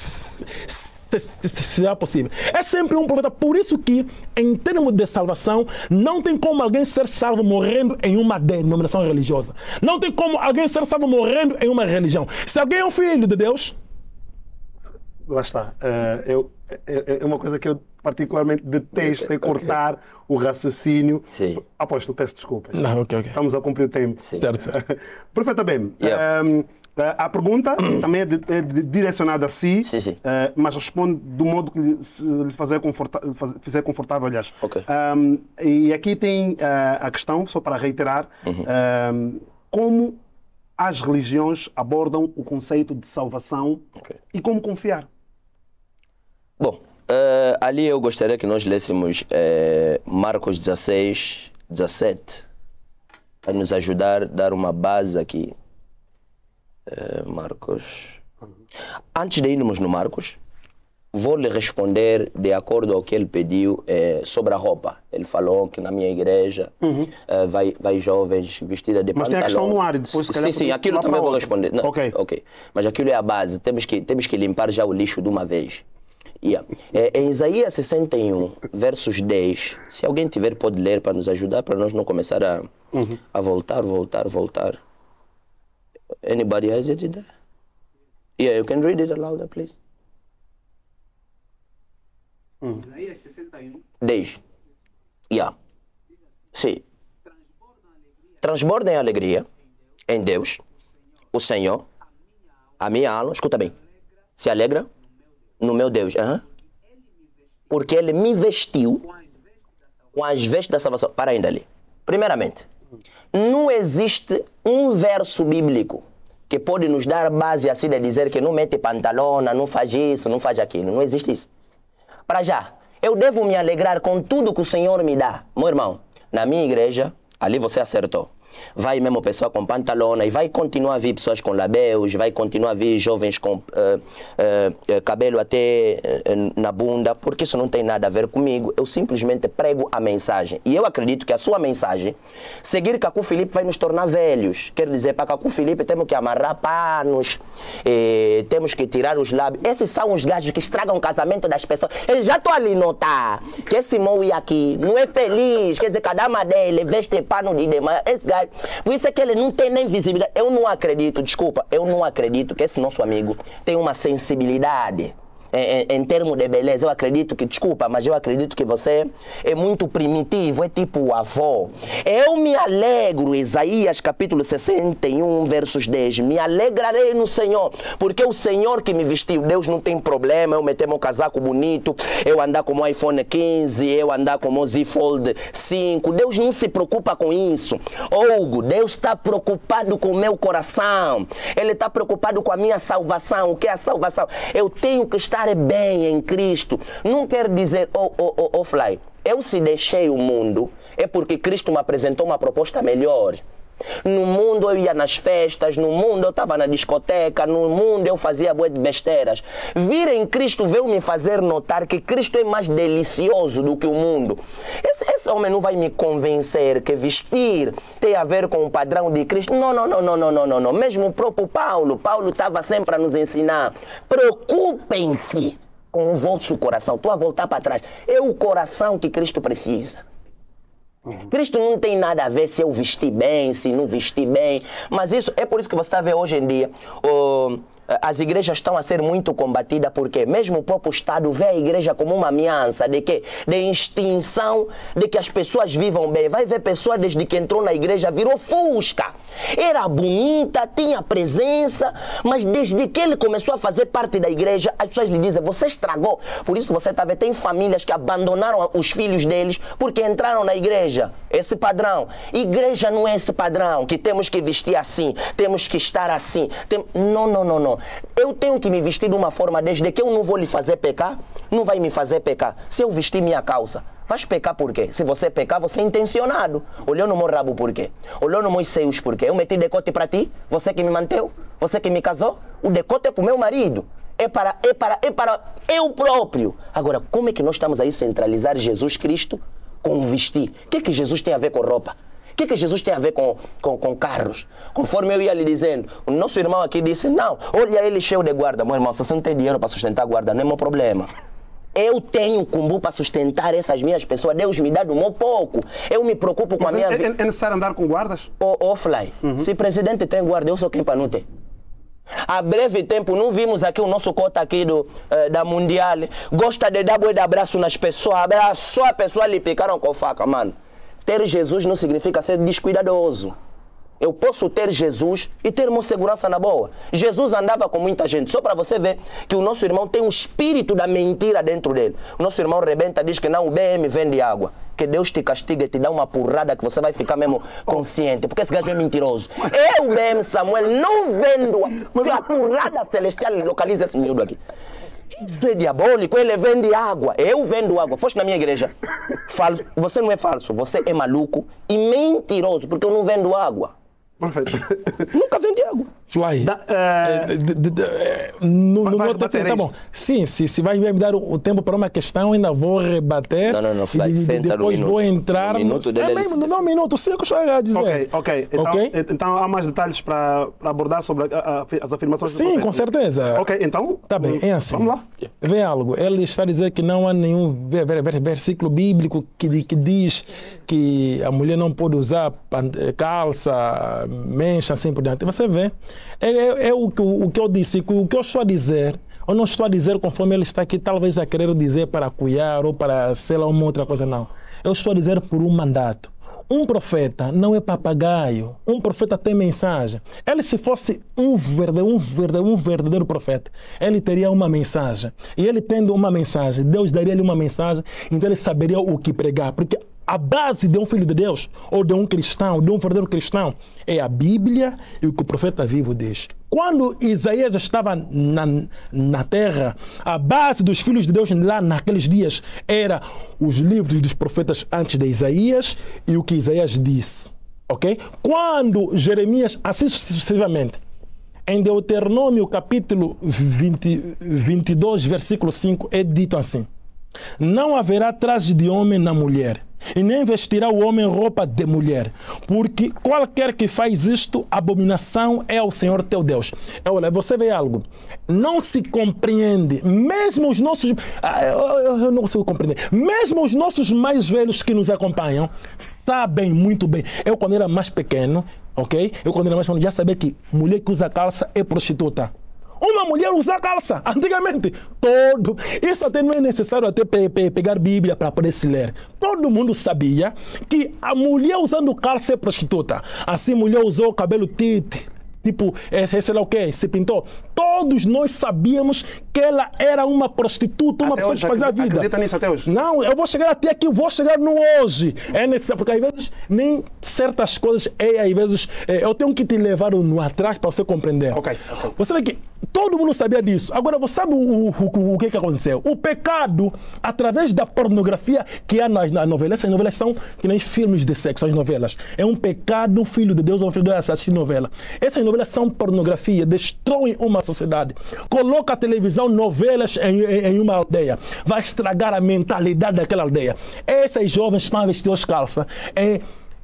será possível. É sempre um profeta. Por isso que, em termos de salvação, não tem como alguém ser salvo morrendo em uma denominação religiosa. Não tem como alguém ser salvo morrendo em uma religião. Se alguém é um filho de Deus... Lá está. É uma coisa que eu particularmente detesto, é cortar o raciocínio. Sim. Aposto, peço desculpa. Não, ok. Estamos a cumprir o tempo. Certo. Perfeito, bem. Yeah. A pergunta também é direcionada a si, Sim. mas responde do modo que lhe fizer confortável, aliás. Ok. E aqui tem a questão, só para reiterar, como as religiões abordam o conceito de salvação e como confiar. Bom, ali eu gostaria que nós lêssemos Marcos 16, 17, para nos ajudar a dar uma base aqui. Marcos. Antes de irmos no Marcos, vou lhe responder de acordo ao que ele pediu sobre a roupa. Ele falou que na minha igreja vai jovens vestidas de mas pantalão. Tem a questão no ar e depois... Sim, aquilo também vou responder. Não, ok. Mas aquilo é a base. Temos que limpar já o lixo de uma vez. Yeah. Em Isaías 61, versos 10, se alguém tiver pode ler para nos ajudar, para nós não começar a voltar. Anybody has it there? Yeah, you can read it aloud, please. Isaías 61. 10. Yeah. Sim. Transbordem alegria em Deus, o Senhor, a minha alma, escuta bem, se alegra no meu Deus. Porque Ele me vestiu com as vestes da salvação. Para ainda ali. Primeiramente, não existe um verso bíblico que pode nos dar base assim de dizer que não mete pantalona, não faz isso, não faz aquilo. Não existe isso. Para já, eu devo me alegrar com tudo que o Senhor me dá. Meu irmão, na minha igreja, Ali você acertou. Vai mesmo pessoa com pantalona e vai continuar a vir pessoas com labelos, vai continuar a vir jovens com cabelo até na bunda, porque isso não tem nada a ver comigo. Eu simplesmente prego a mensagem. E eu acredito que a sua mensagem, seguir Cacu Filipe vai nos tornar velhos. Quer dizer, para Cacu Filipe temos que amarrar panos, temos que tirar os lábios. Esses são os gajos que estragam o casamento das pessoas. Eu já estou ali notar que esse Moui aqui não é feliz, quer dizer, cada uma dele veste pano de demais. Esse gajo, por isso é que ele não tem nem visibilidade. Eu não acredito, desculpa, eu não acredito que esse nosso amigo tem uma sensibilidade em termos de beleza. Eu acredito que, desculpa, mas eu acredito que você é muito primitivo, é tipo o avô. Eu me alegro, Isaías capítulo 61, versos 10, me alegrarei no Senhor, porque o Senhor que me vestiu, Deus não tem problema, eu meter meu casaco bonito, eu andar com o iPhone 15, eu andar com o Z Fold 5, Deus não se preocupa com isso. Hugo, Deus está preocupado com o meu coração, Ele está preocupado com a minha salvação. O que é a salvação? Eu tenho que estar bem em Cristo. Não quer dizer, Fly, eu se deixei o mundo, é porque Cristo me apresentou uma proposta melhor. No mundo eu ia nas festas, no mundo eu estava na discoteca, no mundo eu fazia bué de besteiras. Vir em Cristo veio me fazer notar que Cristo é mais delicioso do que o mundo. Esse homem não vai me convencer que vestir tem a ver com o padrão de Cristo. Não. Mesmo o próprio Paulo estava sempre a nos ensinar. Preocupem-se com o vosso coração. Estou a voltar para trás. É o coração que Cristo precisa. Cristo não tem nada a ver se eu vestir bem, se não vestir bem, mas isso é por isso que você está vendo hoje em dia, as igrejas estão a ser muito combatidas, porque mesmo o próprio Estado vê a igreja como uma ameaça de quê? De extinção, de que as pessoas vivam bem. Vai ver pessoa desde que entrou na igreja virou fusca. Era bonita, tinha presença, mas desde que ele começou a fazer parte da igreja, as pessoas lhe dizem, você estragou. Por isso você está vendo, tem famílias que abandonaram os filhos deles porque entraram na igreja. Esse padrão. Igreja não é esse padrão, que temos que vestir assim, temos que estar assim. Não. Eu tenho que me vestir de uma forma, desde que eu não vou lhe fazer pecar, não vai me fazer pecar. Se eu vestir minha calça, vais pecar por quê? Se você pecar, você é intencionado. Olhou no meu rabo por quê? Olhou no meus seios por quê? Eu meti decote para ti? Você que me manteve? Você que me casou? O decote é para o meu marido. É para eu próprio. Agora, como é que nós estamos aí centralizar Jesus Cristo com vestir? O que Jesus tem a ver com roupa? O que Jesus tem a ver com carros? Conforme eu ia lhe dizendo, o nosso irmão aqui disse, não, olha ele cheio de guarda. Meu irmão, se você não tem dinheiro para sustentar a guarda, não é meu problema. Eu tenho cumbu para sustentar essas minhas pessoas. Deus me dá do meu pouco. Eu me preocupo com a minha vida. É necessário andar com guardas? Fly, se o presidente tem guarda, eu sou quem para não ter. Há breve tempo, não vimos aqui o nosso cota aqui da Mundial. Gosta de dar boi de abraço nas pessoas. Abraçou a pessoa, lhe picaram com faca, mano. Ter Jesus não significa ser descuidadoso. Eu posso ter Jesus e ter uma segurança na boa. Jesus andava com muita gente. Só para você ver que o nosso irmão tem um espírito da mentira dentro dele. O nosso irmão rebenta, diz que não, o BM vende água. Que Deus te castiga e te dá uma porrada que você vai ficar mesmo consciente. Porque esse gajo é mentiroso. Eu, BM Samuel, não vendo a porrada celestial. Localiza esse miúdo aqui. Isso é diabólico, ele vende água. Eu vendo água. Foste na minha igreja. Falso. Você não é falso, você é maluco e mentiroso, porque eu não vendo água. Perfeito. Nunca vendi água. Fly. Tá bom. Sim, se vai me dar o tempo para uma questão, ainda vou rebater. Não, Fly, e depois vou entrar. Um minuto sei o que eu estou a dizer. Ok. Então há mais detalhes para abordar sobre as afirmações do profeta? Sim, com certeza. Ok, então. Tá bem, é assim. Vamos lá. Vê algo. Ele está a dizer que não há nenhum versículo bíblico que diz que a mulher não pode usar calça, mancha, assim por diante. Você vê. É o que eu disse, o que eu estou a dizer, eu não estou a dizer conforme ele está aqui, talvez a querer dizer para cuidar ou para, sei lá, uma outra coisa, não. Eu estou a dizer por um mandato. Um profeta não é papagaio, um profeta tem mensagem. Ele, se fosse um verdadeiro profeta, ele teria uma mensagem. E ele tendo uma mensagem, Deus daria-lhe uma mensagem, então ele saberia o que pregar. Porque A base de um filho de Deus, ou de um cristão, de um verdadeiro cristão, é a Bíblia e o que o profeta vivo diz. Quando Isaías estava na terra, a base dos filhos de Deus lá naqueles dias era os livros dos profetas antes de Isaías e o que Isaías disse. Ok? Quando Jeremias, assim sucessivamente, em Deuteronômio capítulo 22, versículo 5, é dito assim: não haverá traje de homem na mulher, e nem vestirá o homem roupa de mulher, porque qualquer que faz isto, abominação é ao Senhor teu Deus. Olha, você vê algo, não se compreende, mesmo os nossos, eu não consigo compreender, mesmo os nossos mais velhos que nos acompanham, sabem muito bem. Eu quando era mais pequeno, ok? Eu quando era mais pequeno já sabia que mulher que usa calça é prostituta. Uma mulher usa calça, antigamente, isso até não é necessário até pegar Bíblia para poder se ler. Todo mundo sabia que a mulher usando calça é prostituta. Assim, mulher usou o cabelo tipo, sei lá o que, se pintou. Todos nós sabíamos que ela era uma prostituta, uma pessoa que fazia a vida. Acredita nisso até hoje? Não, eu vou chegar até aqui, vou chegar no hoje. É necessário, porque às vezes nem certas coisas, às vezes, eu tenho que te levar no atrás para você compreender. Ok. Você vê que todo mundo sabia disso. Agora, você sabe o que aconteceu? O pecado, através da pornografia que há nas novelas, essas novelas são que nem filmes de sexo, as novelas. É um pecado, um filho de Deus, um filho de Deus assistir novela. Essas novelas são pornografia, destroem uma sociedade. Coloca a televisão, novelas em uma aldeia. Vai estragar a mentalidade daquela aldeia. Essas jovens estão a vestir as calças. É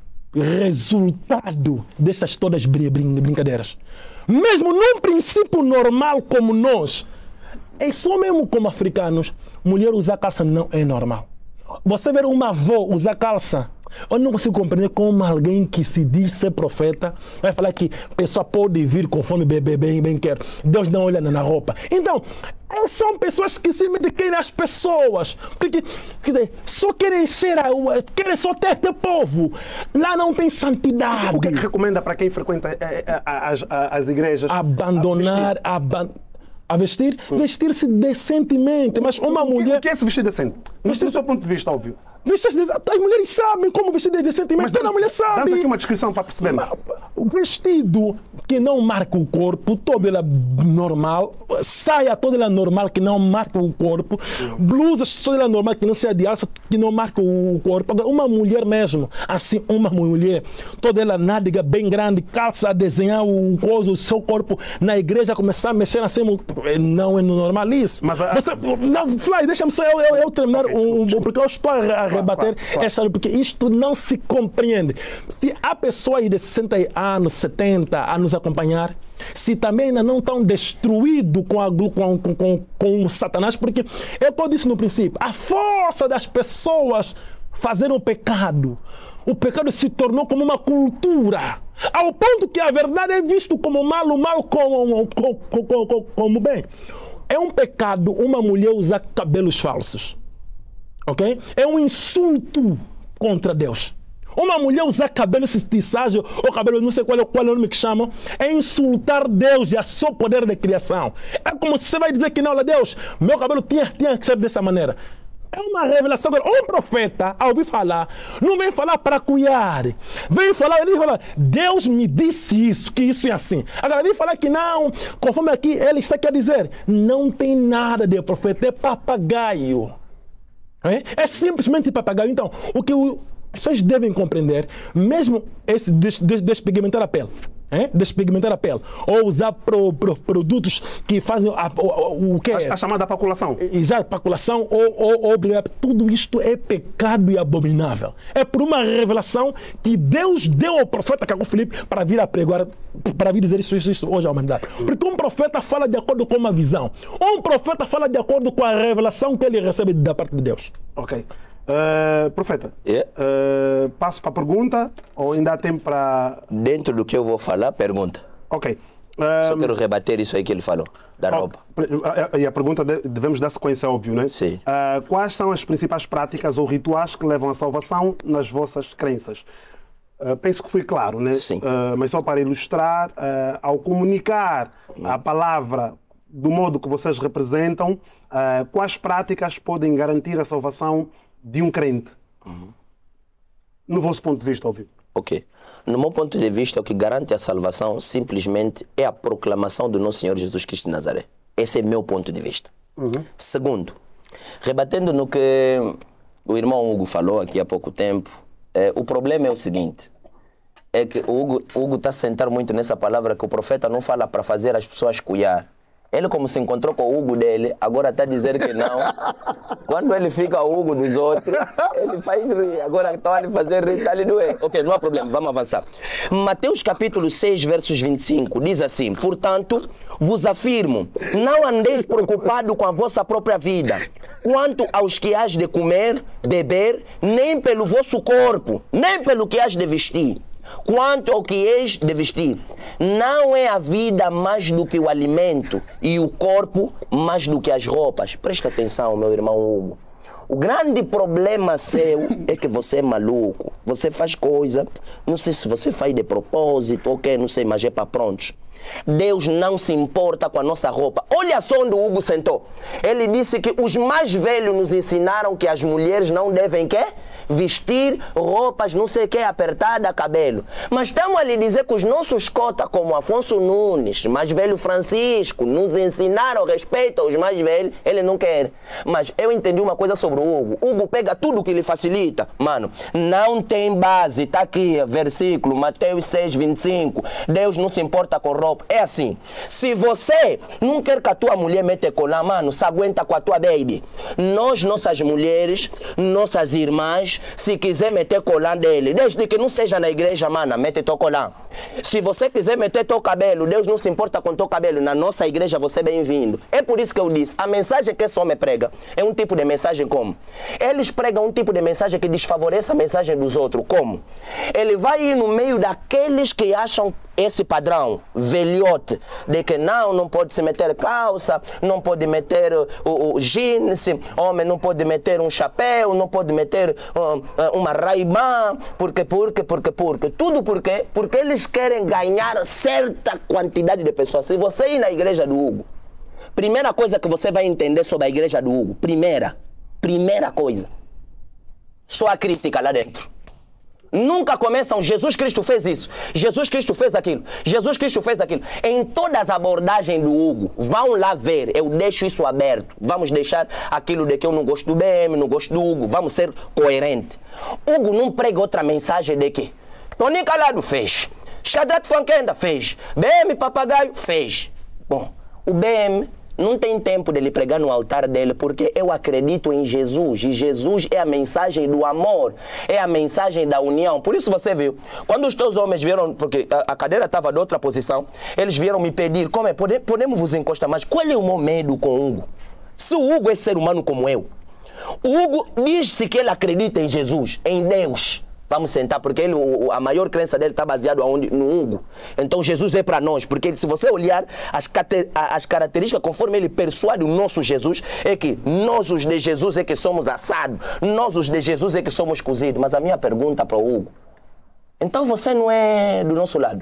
resultado destas todas brincadeiras. Mesmo num princípio normal como nós, é só mesmo como africanos, mulher usar calça não é normal. Você ver uma avó usar calça, eu não consigo compreender como alguém que se diz ser profeta vai falar que a pessoa pode vir conforme bem quer. Deus não olha na roupa. Então, são pessoas que simplesmente querem as pessoas. Porque só querem encher, querem só ter povo. Lá não tem santidade. O que é que recomenda para quem frequenta as igrejas? Abandonar, a vestir? Vestir-se decentemente. Mas uma mulher... O que é se vestir decente? Do seu ponto de vista, óbvio. As mulheres sabem como vestir decentemente. Toda mulher sabe. Dá aqui uma descrição para perceber. O vestido que não marca o corpo, todo ele normal. Saia toda ela normal, que não marca o corpo. Blusas toda ela normal, que não seja de alça, que não marca o corpo. Agora, uma mulher mesmo, assim, uma mulher, toda ela nádega bem grande, calça a desenhar o seu corpo na igreja, começar a mexer assim, não é normal isso. Mas Fly, deixa-me só eu terminar, porque eu estou a rebater esta, porque isto não se compreende. Se há pessoas de 60 anos, 70 a nos acompanhar, se também ainda não estão destruídos com o Satanás, porque eu disse no princípio, a força das pessoas fazerem o pecado se tornou como uma cultura, ao ponto que a verdade é visto como mal, o mal como bem. É um pecado uma mulher usar cabelos falsos. Ok? É um insulto contra Deus. Uma mulher usar cabelo cistiçagem ou cabelo, não sei qual é o nome que chamam, é insultar Deus e a seu poder de criação. É como se você vai dizer que não, Deus, meu cabelo tinha que ser dessa maneira. É uma revelação. Um profeta, ao ouvir falar, não vem falar para cuidar. Vem falar, Deus me disse isso, que isso é assim. Agora vem falar que não, conforme aqui ele está quer dizer, não tem nada de profeta, é papagaio. É simplesmente papagaio. Então, o que as pessoas devem compreender, mesmo esse despigmentar a pele, despigmentar a pele, ou usar produtos que fazem o que é? A chamada paculação. Exato, paculação ou tudo isto é pecado e abominável. É por uma revelação que Deus deu ao profeta Caco Filipe para vir a pregar, para vir dizer isso hoje à humanidade. Porque um profeta fala de acordo com uma visão. Um profeta fala de acordo com a revelação que ele recebe da parte de Deus. Ok. Profeta, passo para a pergunta ou ainda há tempo para... Dentro do que eu vou falar, pergunta. Ok. Só quero rebater isso aí que ele falou, da roupa. E a pergunta, devemos dar sequência, óbvio, não é? Sim. Quais são as principais práticas ou rituais que levam à salvação nas vossas crenças? Penso que fui claro, né? Sim. Mas só para ilustrar, ao comunicar a palavra do modo que vocês representam, quais práticas podem garantir a salvação de um crente? No vosso ponto de vista, óbvio. Ok. No meu ponto de vista, o que garante a salvação simplesmente é a proclamação do nosso Senhor Jesus Cristo de Nazaré. Esse é meu ponto de vista. Segundo, rebatendo no que o irmão Hugo falou aqui há pouco tempo, o problema é o seguinte, é que o Hugo está a sentar muito nessa palavra que o profeta não fala para fazer as pessoas cuidar. Ele, como se encontrou com o Hugo dele, agora está a dizer que não. Quando ele fica o Hugo dos outros, ele faz rir. Agora está a fazer rir, está ali doer. Ok, não há problema, vamos avançar. Mateus capítulo 6, versos 25, diz assim: portanto, vos afirmo, não andeis preocupado com a vossa própria vida, quanto aos que hás de comer, beber, nem pelo vosso corpo, nem pelo que hás de vestir. Quanto ao que hás de vestir, não é a vida mais do que o alimento e o corpo mais do que as roupas. Presta atenção, meu irmão Hugo. O grande problema seu é que você é maluco. Você faz coisa, não sei se você faz de propósito ou que, não sei, mas é para prontos. Deus não se importa com a nossa roupa. Olha só onde o Hugo sentou. Ele disse que os mais velhos nos ensinaram que as mulheres não devem quê? Vestir roupas, não sei o que, apertada, cabelo. Mas estamos a lhe dizer que os nossos cotas, como Afonso Nunes, mais velho Francisco, nos ensinaram respeito aos mais velhos, ele não quer. Mas eu entendi uma coisa sobre o Hugo. Hugo pega tudo que lhe facilita. Mano, não tem base. Está aqui, versículo, Mateus 6, 25. Deus não se importa com roupa. É assim, se você não quer que a tua mulher mete colar, mano, se aguenta com a tua baby. Nós, nossas mulheres, nossas irmãs, se quiser meter colar dele, desde que não seja na igreja, mano, mete teu colar. Se você quiser meter teu cabelo, Deus não se importa com teu cabelo, na nossa igreja você é bem-vindo. É por isso que eu disse, a mensagem que esse homem prega é um tipo de mensagem como? Eles pregam um tipo de mensagem que desfavorece a mensagem dos outros, como? Ele vai ir no meio daqueles que acham esse padrão, velhote, de que não pode se meter calça, não pode meter o jeans, homem não pode meter um chapéu, não pode meter uma Ray-Ban, porque, tudo porque eles querem ganhar certa quantidade de pessoas. Se você ir na igreja do Hugo, primeira coisa que você vai entender sobre a igreja do Hugo, primeira coisa, só a crítica lá dentro. Nunca começam, Jesus Cristo fez isso, Jesus Cristo fez aquilo, Jesus Cristo fez aquilo. Em todas as abordagens do Hugo, vão lá ver, eu deixo isso aberto. Vamos deixar aquilo de que eu não gosto do BM, não gosto do Hugo, vamos ser coerentes. Hugo não prega outra mensagem de que Toninho Calado fez, Shadrach Funkenda fez, BM Papagaio fez. Bom, o BM não tem tempo de ele pregar no altar dele, porque eu acredito em Jesus. E Jesus é a mensagem do amor, é a mensagem da união. Por isso você viu, quando os teus homens vieram, porque a cadeira estava de outra posição, eles vieram me pedir, como é, podemos vos encostar mais? Qual é o meu medo com o Hugo? Se o Hugo é ser humano como eu, o Hugo diz-se que ele acredita em Jesus, em Deus. Vamos sentar, porque ele, a maior crença dele está baseada no Hugo. Então Jesus é para nós, porque se você olhar as características conforme ele persuade o nosso Jesus, é que nós os de Jesus é que somos assados, nós os de Jesus é que somos cozidos. Mas a minha pergunta para o Hugo, então você não é do nosso lado?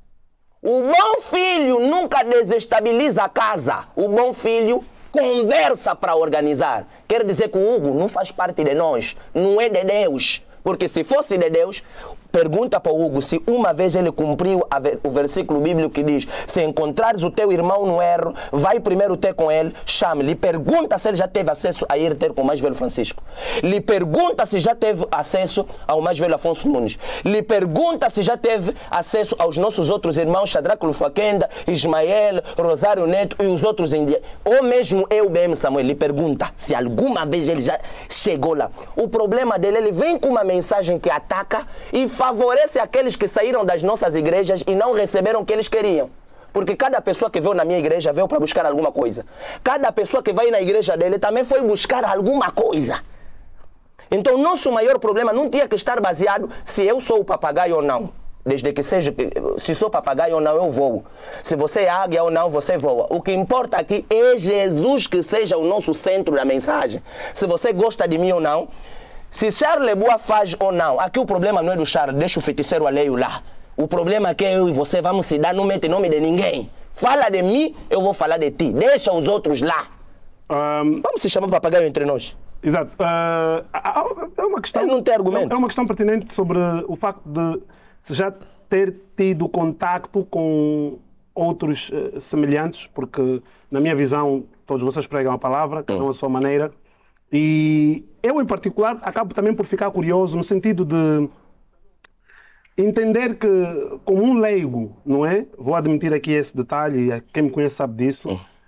O bom filho nunca desestabiliza a casa, o bom filho conversa para organizar. Quer dizer que o Hugo não faz parte de nós, não é de Deus. Porque se fosse de Deus, pergunta para o Hugo se uma vez ele cumpriu o versículo bíblico que diz: se encontrares o teu irmão no erro, vai primeiro ter com ele, chame-lhe, pergunta se ele já teve acesso a ir ter com o mais velho Francisco. Lhe pergunta se já teve acesso ao mais velho Afonso Nunes. Lhe pergunta se já teve acesso aos nossos outros irmãos, Shadrach Funkenda, Ismael, Rosário Neto e os outros indianos. Ou mesmo eu, BM Samuel, lhe pergunta se alguma vez ele já chegou lá. O problema dele, ele vem com uma mensagem que ataca e favorece aqueles que saíram das nossas igrejas e não receberam o que eles queriam. Porque cada pessoa que veio na minha igreja veio para buscar alguma coisa. Cada pessoa que vai na igreja dele também foi buscar alguma coisa. Então, nosso maior problema não tinha que estar baseado se eu sou o papagaio ou não. Desde que seja, se sou papagaio ou não, eu voo. Se você é águia ou não, você voa. O que importa aqui é Jesus que seja o nosso centro da mensagem. Se você gosta de mim ou não, se Charles Leboa faz ou não, aqui o problema não é do Charles, deixa o feiticeiro alheio lá. O problema é que eu e você vamos se dar, não mete nome de ninguém. Fala de mim, eu vou falar de ti. Deixa os outros lá. Vamos se chamar papagaio entre nós. Exato. É uma questão. Ele não tem argumento. É uma questão pertinente sobre o facto de se já ter tido contacto com outros semelhantes, porque, na minha visão, todos vocês pregam a palavra, cada um à sua maneira, e eu, em particular, acabo também por ficar curioso no sentido de entender que, como um leigo, não é? Vou admitir aqui esse detalhe, e quem me conhece sabe disso.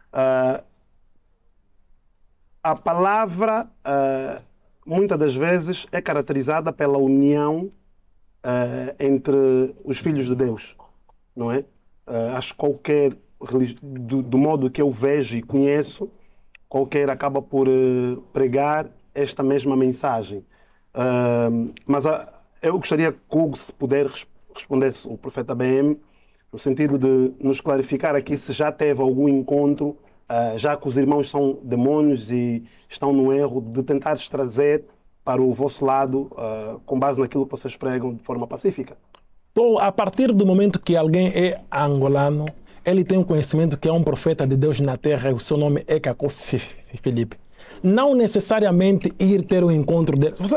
A palavra, muitas das vezes, é caracterizada pela união entre os filhos de Deus, não é? Acho que qualquer, do modo que eu vejo e conheço, qualquer acaba por pregar esta mesma mensagem. Mas eu gostaria que o Hugo, se puder, respondesse o profeta BM, no sentido de nos clarificar aqui se já teve algum encontro, já que os irmãos são demônios e estão no erro de tentar trazer para o vosso lado, com base naquilo que vocês pregam de forma pacífica. Então, a partir do momento que alguém é angolano, ele tem um conhecimento que é um profeta de Deus na terra, o seu nome é Cacó Filipe. Não necessariamente ir ter o encontro dele. Você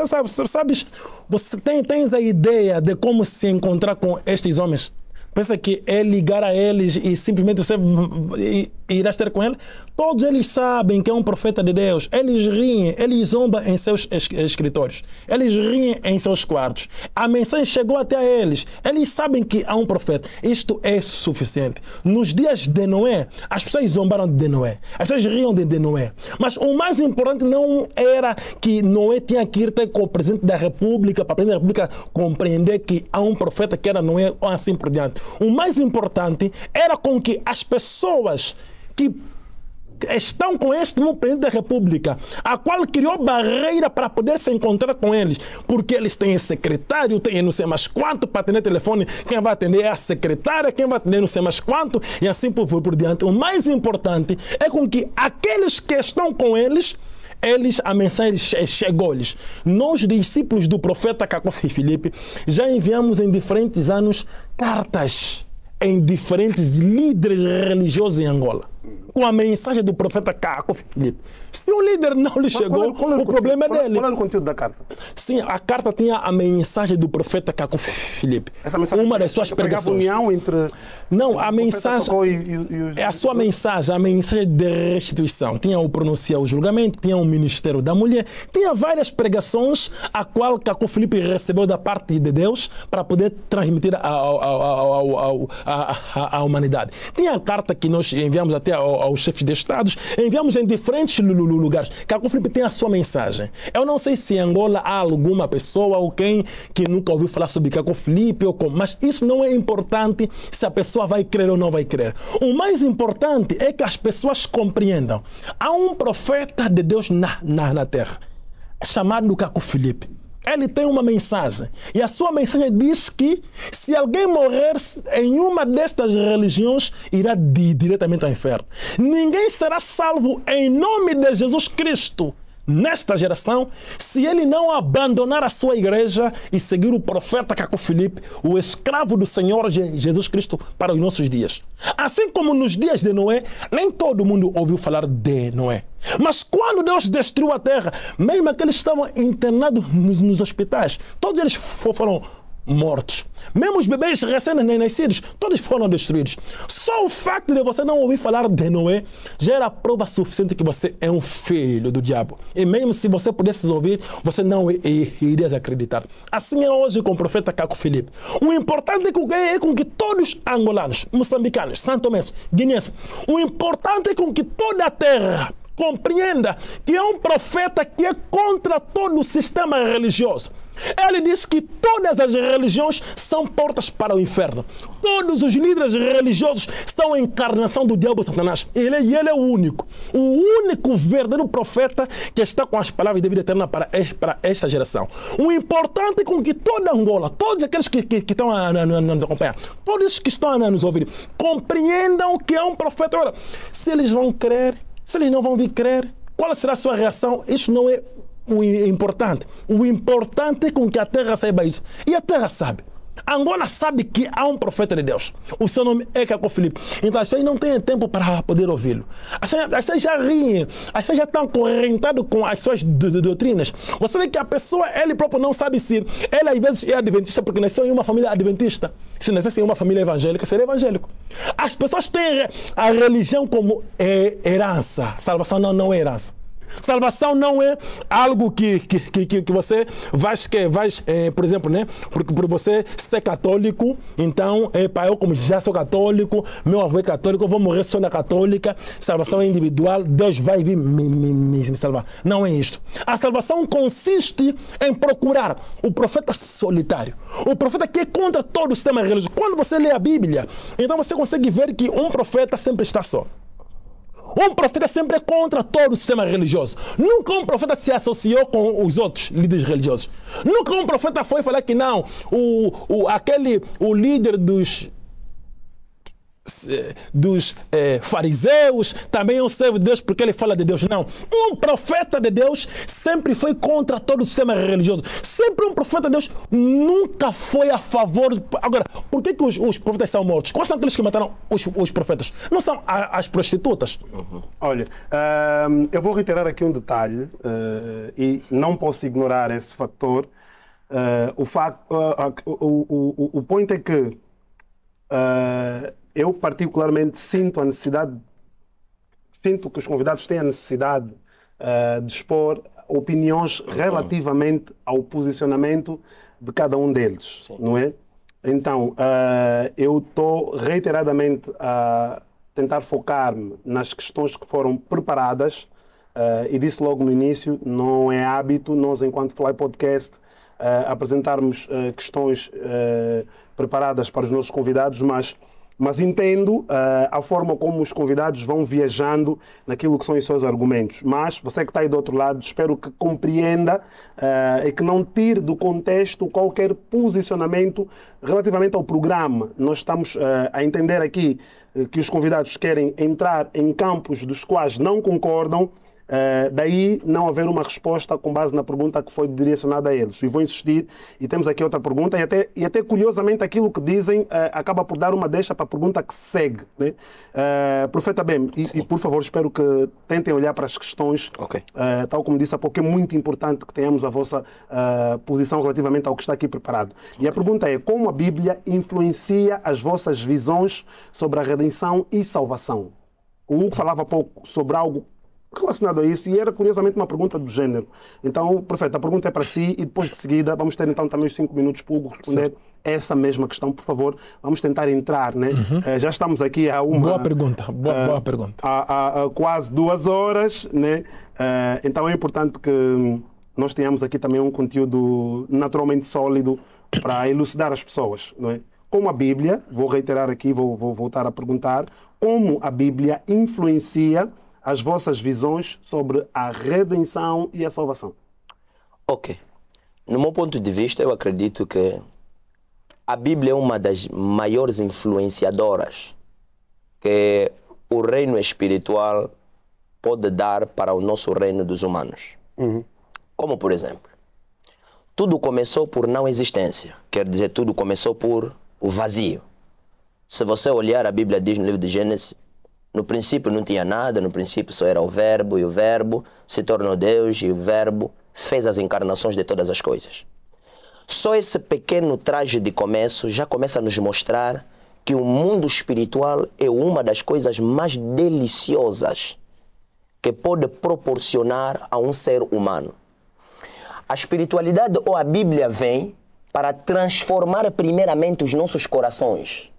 tens a ideia de como se encontrar com estes homens? Pensa que é ligar a eles e simplesmente você irás ter com ele? Todos eles sabem que é um profeta de Deus. Eles riem, eles zombam em seus escritórios. Eles riem em seus quartos. A mensagem chegou até eles. Eles sabem que há um profeta. Isto é suficiente. Nos dias de Noé, as pessoas zombaram de Noé. As pessoas riam de Noé. Mas o mais importante não era que Noé tinha que ir ter com o presidente da República para a presidente da República compreender que há um profeta que era Noé ou assim por diante. O mais importante era com que as pessoas que estão com este novo presidente da República, a qual criou barreira para poder se encontrar com eles, porque eles têm secretário, têm não sei mais quanto para atender telefone, quem vai atender é a secretária, quem vai atender não sei mais quanto, e assim por diante. O mais importante é com que aqueles que estão com eles, a mensagem chegou-lhes. Nós, discípulos do profeta Cacó Filipe, já enviamos em diferentes anos cartas em diferentes líderes religiosos em Angola, com a mensagem do profeta Cacó Filipe. Se o líder não lhe chegou, o problema é dele. Qual era o conteúdo da carta? Sim, a carta tinha a mensagem do profeta Cacó Filipe. Uma das suas pregações. União entre não, a mensagem e é a sua mensagem, a mensagem de restituição. Tinha o pronunciar o julgamento, tinha o ministério da mulher, tinha várias pregações a qual Cacó Filipe recebeu da parte de Deus para poder transmitir à humanidade. Tinha a carta que nós enviamos até aos chefes de estados, enviamos em diferentes lugares. Cacó Filipe tem a sua mensagem. Eu não sei se em Angola há alguma pessoa ou quem que nunca ouviu falar sobre Cacó Filipe, mas isso não é importante se a pessoa vai crer ou não vai crer. O mais importante é que as pessoas compreendam. Há um profeta de Deus na terra, chamado Cacó Filipe. Ele tem uma mensagem. E a sua mensagem diz que se alguém morrer em uma destas religiões, irá diretamente ao inferno. Ninguém será salvo em nome de Jesus Cristo nesta geração se ele não abandonar a sua igreja e seguir o profeta Cacó Filipe, o escravo do Senhor Jesus Cristo para os nossos dias. Assim como nos dias de Noé, nem todo mundo ouviu falar de Noé. Mas quando Deus destruiu a terra, mesmo aqueles que estavam internados nos hospitais, todos eles foram mortos. Mesmo os bebês recém-nascidos, todos foram destruídos. Só o facto de você não ouvir falar de Noé já era prova suficiente que você é um filho do diabo. E mesmo se você pudesse ouvir, você não iria acreditar. Assim é hoje com o profeta Cacó Filipe. O importante é com que todos angolanos, moçambicanos, santomenses, guineenses, o importante é com que toda a terra compreenda que é um profeta que é contra todo o sistema religioso. Ele diz que todas as religiões são portas para o inferno. Todos os líderes religiosos são a encarnação do diabo Satanás. Ele é o único verdadeiro profeta que está com as palavras de vida eterna para esta geração. O importante é com que toda Angola, todos aqueles que estão a nos acompanhar, todos que estão a nos ouvir, compreendam que é um profeta. Ora, se eles vão crer, se eles não vão vir crer, qual será a sua reação? Isso não é o importante. O importante é com que a terra saiba isso. E a terra sabe. Angola sabe que há um profeta de Deus. O seu nome é Caco Filipe. Então as pessoas não têm tempo para poder ouvi-lo. As pessoas já riem, as pessoas já estão correntadas com as suas doutrinas. Você vê que a pessoa, ele próprio não sabe se ele às vezes é adventista porque nasceu em uma família adventista. Se nascesse em uma família evangélica, seria evangélico. As pessoas têm a religião como herança. Salvação não é herança. Salvação não é algo que você vai por exemplo, né? Porque por você ser católico, então, eu como já sou católico, meu avô é católico, eu vou morrer só na católica, salvação é individual, Deus vai vir me salvar. Não é isto. A salvação consiste em procurar o profeta solitário, o profeta que é contra todo o sistema religioso. Quando você lê a Bíblia, então você consegue ver que um profeta sempre está só. Um profeta sempre é contra todo o sistema religioso. Nunca um profeta se associou com os outros líderes religiosos. Nunca um profeta foi falar que não, o líder dos fariseus também é um servo de Deus porque ele fala de Deus. Não. Um profeta de Deus sempre foi contra todo o sistema religioso. Sempre um profeta de Deus nunca foi a favor. Agora, por que os profetas são mortos? Quais são aqueles que mataram os profetas? Não são as prostitutas? Olha, eu vou reiterar aqui um detalhe e não posso ignorar esse fator. O ponto é que eu particularmente sinto que os convidados têm a necessidade de expor opiniões relativamente ao posicionamento de cada um deles, sim, não é? Então, eu estou reiteradamente a tentar focar-me nas questões que foram preparadas e disse logo no início, não é hábito nós, enquanto Fly Podcast, apresentarmos questões preparadas para os nossos convidados, mas entendo a forma como os convidados vão viajando naquilo que são os seus argumentos. Mas você que está aí do outro lado, espero que compreenda e que não tire do contexto qualquer posicionamento relativamente ao programa. Nós estamos a entender aqui que os convidados querem entrar em campos dos quais não concordam, daí não haver uma resposta com base na pergunta que foi direcionada a eles. E vou insistir, e temos aqui outra pergunta, e até curiosamente aquilo que dizem acaba por dar uma deixa para a pergunta que segue, né? Profeta Bem, e por favor, espero que tentem olhar para as questões, okay, tal como disse há pouco, é muito importante que tenhamos a vossa posição relativamente ao que está aqui preparado. Okay. E a pergunta é, como a Bíblia influencia as vossas visões sobre a redenção e salvação? O Hugo falava há pouco sobre algo relacionado a isso, e era curiosamente uma pergunta do género. Então, profeta, a pergunta é para si, e depois de seguida vamos ter então também os 5 minutos para o Hugo responder essa mesma questão, por favor. Vamos tentar entrar, né? Já estamos aqui há uma... Boa pergunta, boa pergunta. Há quase 2 horas, né? Então é importante que nós tenhamos aqui também um conteúdo naturalmente sólido para elucidar as pessoas, não é? Como a Bíblia, vou reiterar aqui, vou voltar a perguntar, como a Bíblia influencia as vossas visões sobre a redenção e a salvação? Ok. No meu ponto de vista, eu acredito que a Bíblia é uma das maiores influenciadoras que o reino espiritual pode dar para o nosso reino dos humanos. Como, por exemplo, tudo começou por não existência. Quer dizer, tudo começou por o vazio. Se você olhar, a Bíblia diz no livro de Gênesis, no princípio não tinha nada, no princípio só era o Verbo, e o Verbo se tornou Deus, e o Verbo fez as encarnações de todas as coisas. Só esse pequeno traje de começo já começa a nos mostrar que o mundo espiritual é uma das coisas mais deliciosas que pode proporcionar a um ser humano. A espiritualidade ou a Bíblia vem para transformar primeiramente os nossos corações.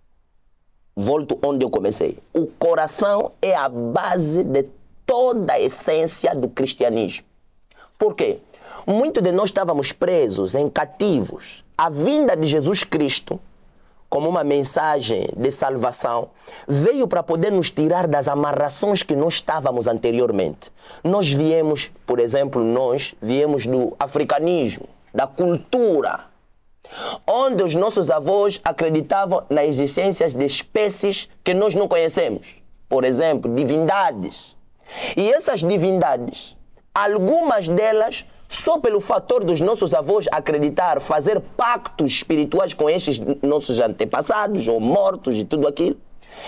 Volto onde eu comecei. O coração é a base de toda a essência do cristianismo. Por quê? Muitos de nós estávamos presos, cativos. A vinda de Jesus Cristo, como uma mensagem de salvação, veio para poder nos tirar das amarrações que nós estávamos anteriormente. Nós viemos, por exemplo, do africanismo, da cultura, onde os nossos avós acreditavam na existência de espécies que nós não conhecemos. Por exemplo, divindades. E essas divindades, algumas delas só pelo fator dos nossos avós acreditar, fazer pactos espirituais com estes nossos antepassados ou mortos e tudo aquilo,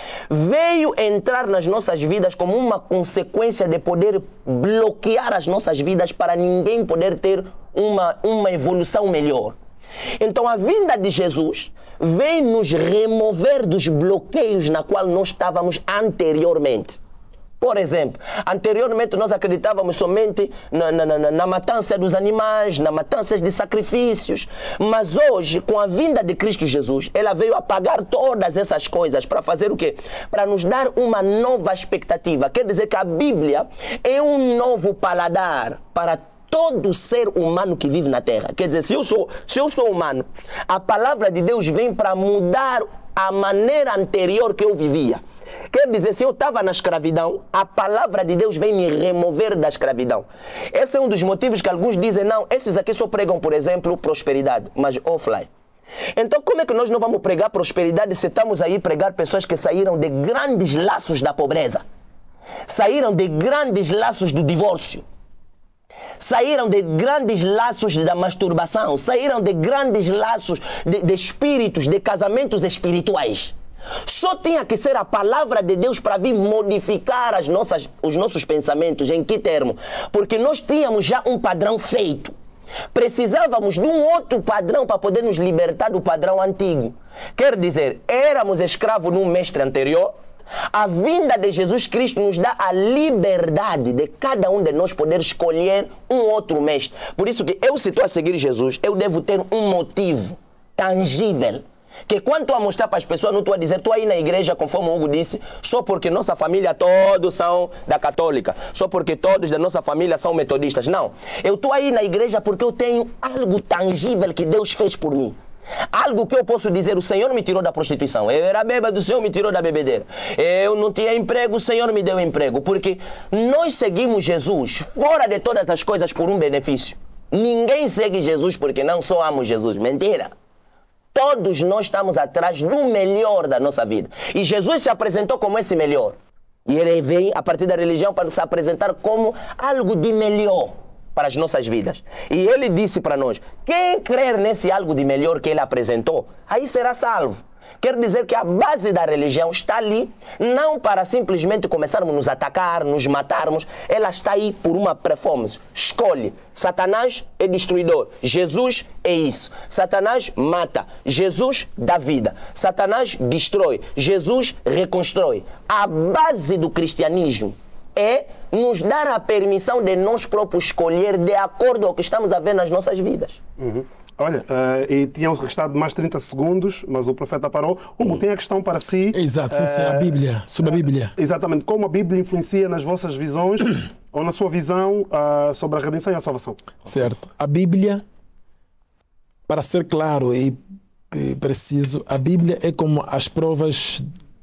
veio entrar nas nossas vidas como uma consequência de poder bloquear as nossas vidas para ninguém poder ter uma evolução melhor. Então a vinda de Jesus vem nos remover dos bloqueios na qual nós estávamos anteriormente. Por exemplo, anteriormente nós acreditávamos somente na matança dos animais, na matança de sacrifícios, mas hoje, com a vinda de Cristo Jesus, ela veio apagar todas essas coisas para fazer o quê? Para nos dar uma nova expectativa. Quer dizer que a Bíblia é um novo paladar para todo ser humano que vive na Terra. Quer dizer, se eu sou humano, a palavra de Deus vem para mudar a maneira anterior que eu vivia. Quer dizer, se eu estava na escravidão, a palavra de Deus vem me remover da escravidão. Esse é um dos motivos que alguns dizem, não, esses aqui só pregam, por exemplo, prosperidade, mas offline. Então, como é que nós não vamos pregar prosperidade se estamos aí pregar pessoas que saíram de grandes laços da pobreza, saíram de grandes laços do divórcio, saíram de grandes laços da masturbação, saíram de grandes laços de espíritos, de casamentos espirituais? Só tinha que ser a palavra de Deus para vir modificar os nossos pensamentos. Em que termo? Porque nós tínhamos já um padrão feito. Precisávamos de um outro padrão para poder nos libertar do padrão antigo. Quer dizer, éramos escravos num mestre anterior. A vinda de Jesus Cristo nos dá a liberdade de cada um de nós poder escolher um outro mestre. Por isso que eu, se estou a seguir Jesus, eu devo ter um motivo tangível. Que quando estou a mostrar para as pessoas, não estou a dizer, estou aí na igreja, conforme o Hugo disse, só porque nossa família todos são da católica, só porque todos da nossa família são metodistas. Não, eu estou aí na igreja porque eu tenho algo tangível que Deus fez por mim. Algo que eu posso dizer, o Senhor me tirou da prostituição, eu era bêbado, o Senhor me tirou da bebedeira, eu não tinha emprego, o Senhor me deu emprego, porque nós seguimos Jesus fora de todas as coisas por um benefício. Ninguém segue Jesus porque não só ama Jesus, mentira. Todos nós estamos atrás do melhor da nossa vida. E Jesus se apresentou como esse melhor. E ele vem, a partir da religião, para se apresentar como algo de melhor para as nossas vidas. E ele disse para nós, quem crer nesse algo de melhor que ele apresentou, aí será salvo. Quer dizer que a base da religião está ali, não para simplesmente começarmos a nos atacar, nos matarmos. Ela está aí por uma performance. Escolhe. Satanás é destruidor. Jesus é isso. Satanás mata. Jesus dá vida. Satanás destrói. Jesus reconstrói. A base do cristianismo é nos dar a permissão de nós próprios escolher de acordo ao que estamos a ver nas nossas vidas. Olha, e tínhamos restado mais 30 segundos, mas o profeta parou. Hugo, tem a questão para si. Exato, sim, a Bíblia, sobre a Bíblia. Exatamente. Como a Bíblia influencia nas vossas visões ou na sua visão sobre a redenção e a salvação? Certo. A Bíblia, para ser claro e preciso, a Bíblia é como as provas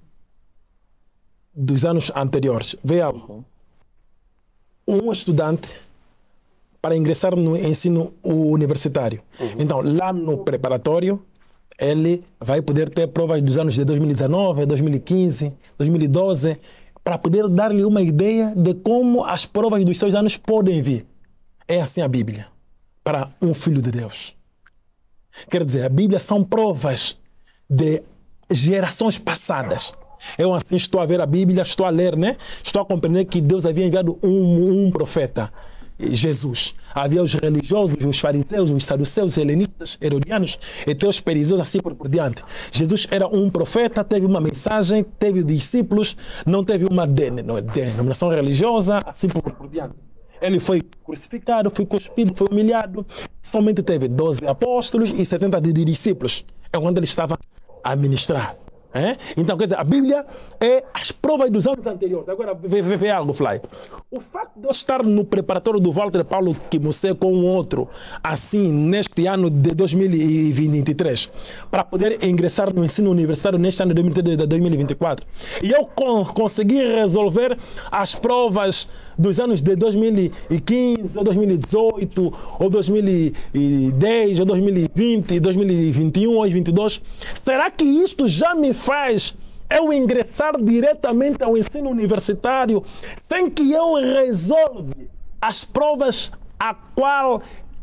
dos anos anteriores. Vê algo. Um estudante para ingressar no ensino universitário. Então, lá no preparatório, ele vai poder ter provas dos anos de 2019, 2015, 2012, para poder dar-lhe uma ideia de como as provas dos seus anos podem vir. É assim a Bíblia, para um filho de Deus. Quer dizer, a Bíblia são provas de gerações passadas. Eu assim estou a ver a Bíblia, estou a ler, né? Estou a compreender que Deus havia enviado um profeta, Jesus. Havia os religiosos, os fariseus, os saduceus, os helenistas, herodianos, e até os perizeus, assim por diante. Jesus era um profeta, teve uma mensagem, teve discípulos, não teve uma denominação religiosa, assim por diante. Ele foi crucificado, foi cuspido, foi humilhado, somente teve 12 apóstolos e 70 discípulos. É onde ele estava a ministrar. Então, quer dizer, a Bíblia é as provas dos anos anteriores. Agora, vê algo, Fly. O facto de eu estar no preparatório do Walter Paulo Kimosé com um outro, assim, neste ano de 2023, para poder ingressar no ensino universitário neste ano de 2024, e eu consegui resolver as provas dos anos de 2015, ou 2018, ou 2010, ou 2020, 2021, ou 2022, será que isto já me faz eu ingressar diretamente ao ensino universitário sem que eu resolva as provas a qual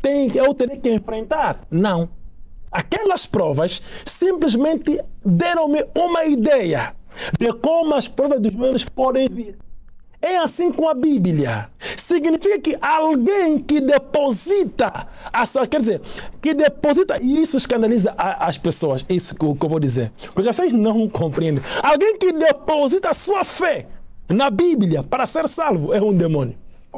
eu terei que enfrentar. Não. Aquelas provas simplesmente deram-me uma ideia de como as provas dos meus podem vir. É assim com a Bíblia. Significa que alguém que deposita a sua, quer dizer, que deposita, e isso escandaliza as pessoas, isso que eu vou dizer, porque vocês não compreendem. Alguém que deposita a sua fé na Bíblia para ser salvo é um demônio.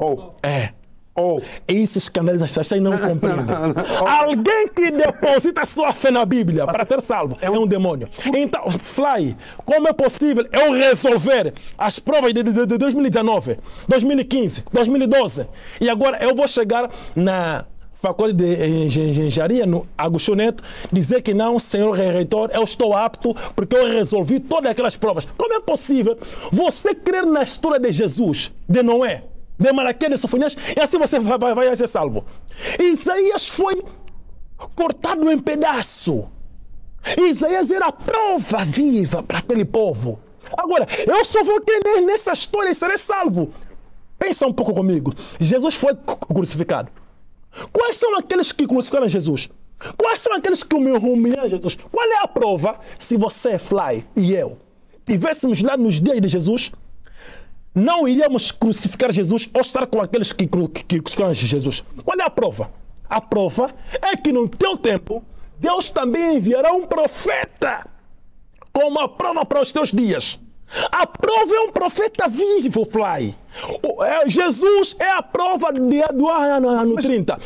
Isso escandaliza as pessoas, vocês não compreendem. Alguém que deposita a sua fé na Bíblia para ser salvo é um demônio. Então, Fly, como é possível eu resolver as provas de 2019, 2015, 2012 e agora eu vou chegar na Faculdade de Engenharia, no Agostinho Neto, dizer que não, senhor reitor, eu estou apto porque eu resolvi todas aquelas provas. Como é possível você crer na história de Jesus, de Noé, de Malaquias, de Sofonias, e assim você vai ser salvo? Isaías foi cortado em pedaço. Isaías era a prova viva para aquele povo. Agora, eu só vou crer nessa história e serei salvo. Pensa um pouco comigo. Jesus foi crucificado. Quais são aqueles que crucificaram Jesus? Quais são aqueles que humilharam Jesus? Qual é a prova? Se você, Fly, e eu estivéssemos lá nos dias de Jesus, não iríamos crucificar Jesus ou estar com aqueles que crucificaram Jesus. Qual é a prova? A prova é que no teu tempo, Deus também enviará um profeta como a prova para os teus dias. A prova é um profeta vivo, Fly. Jesus é a prova do ano 30.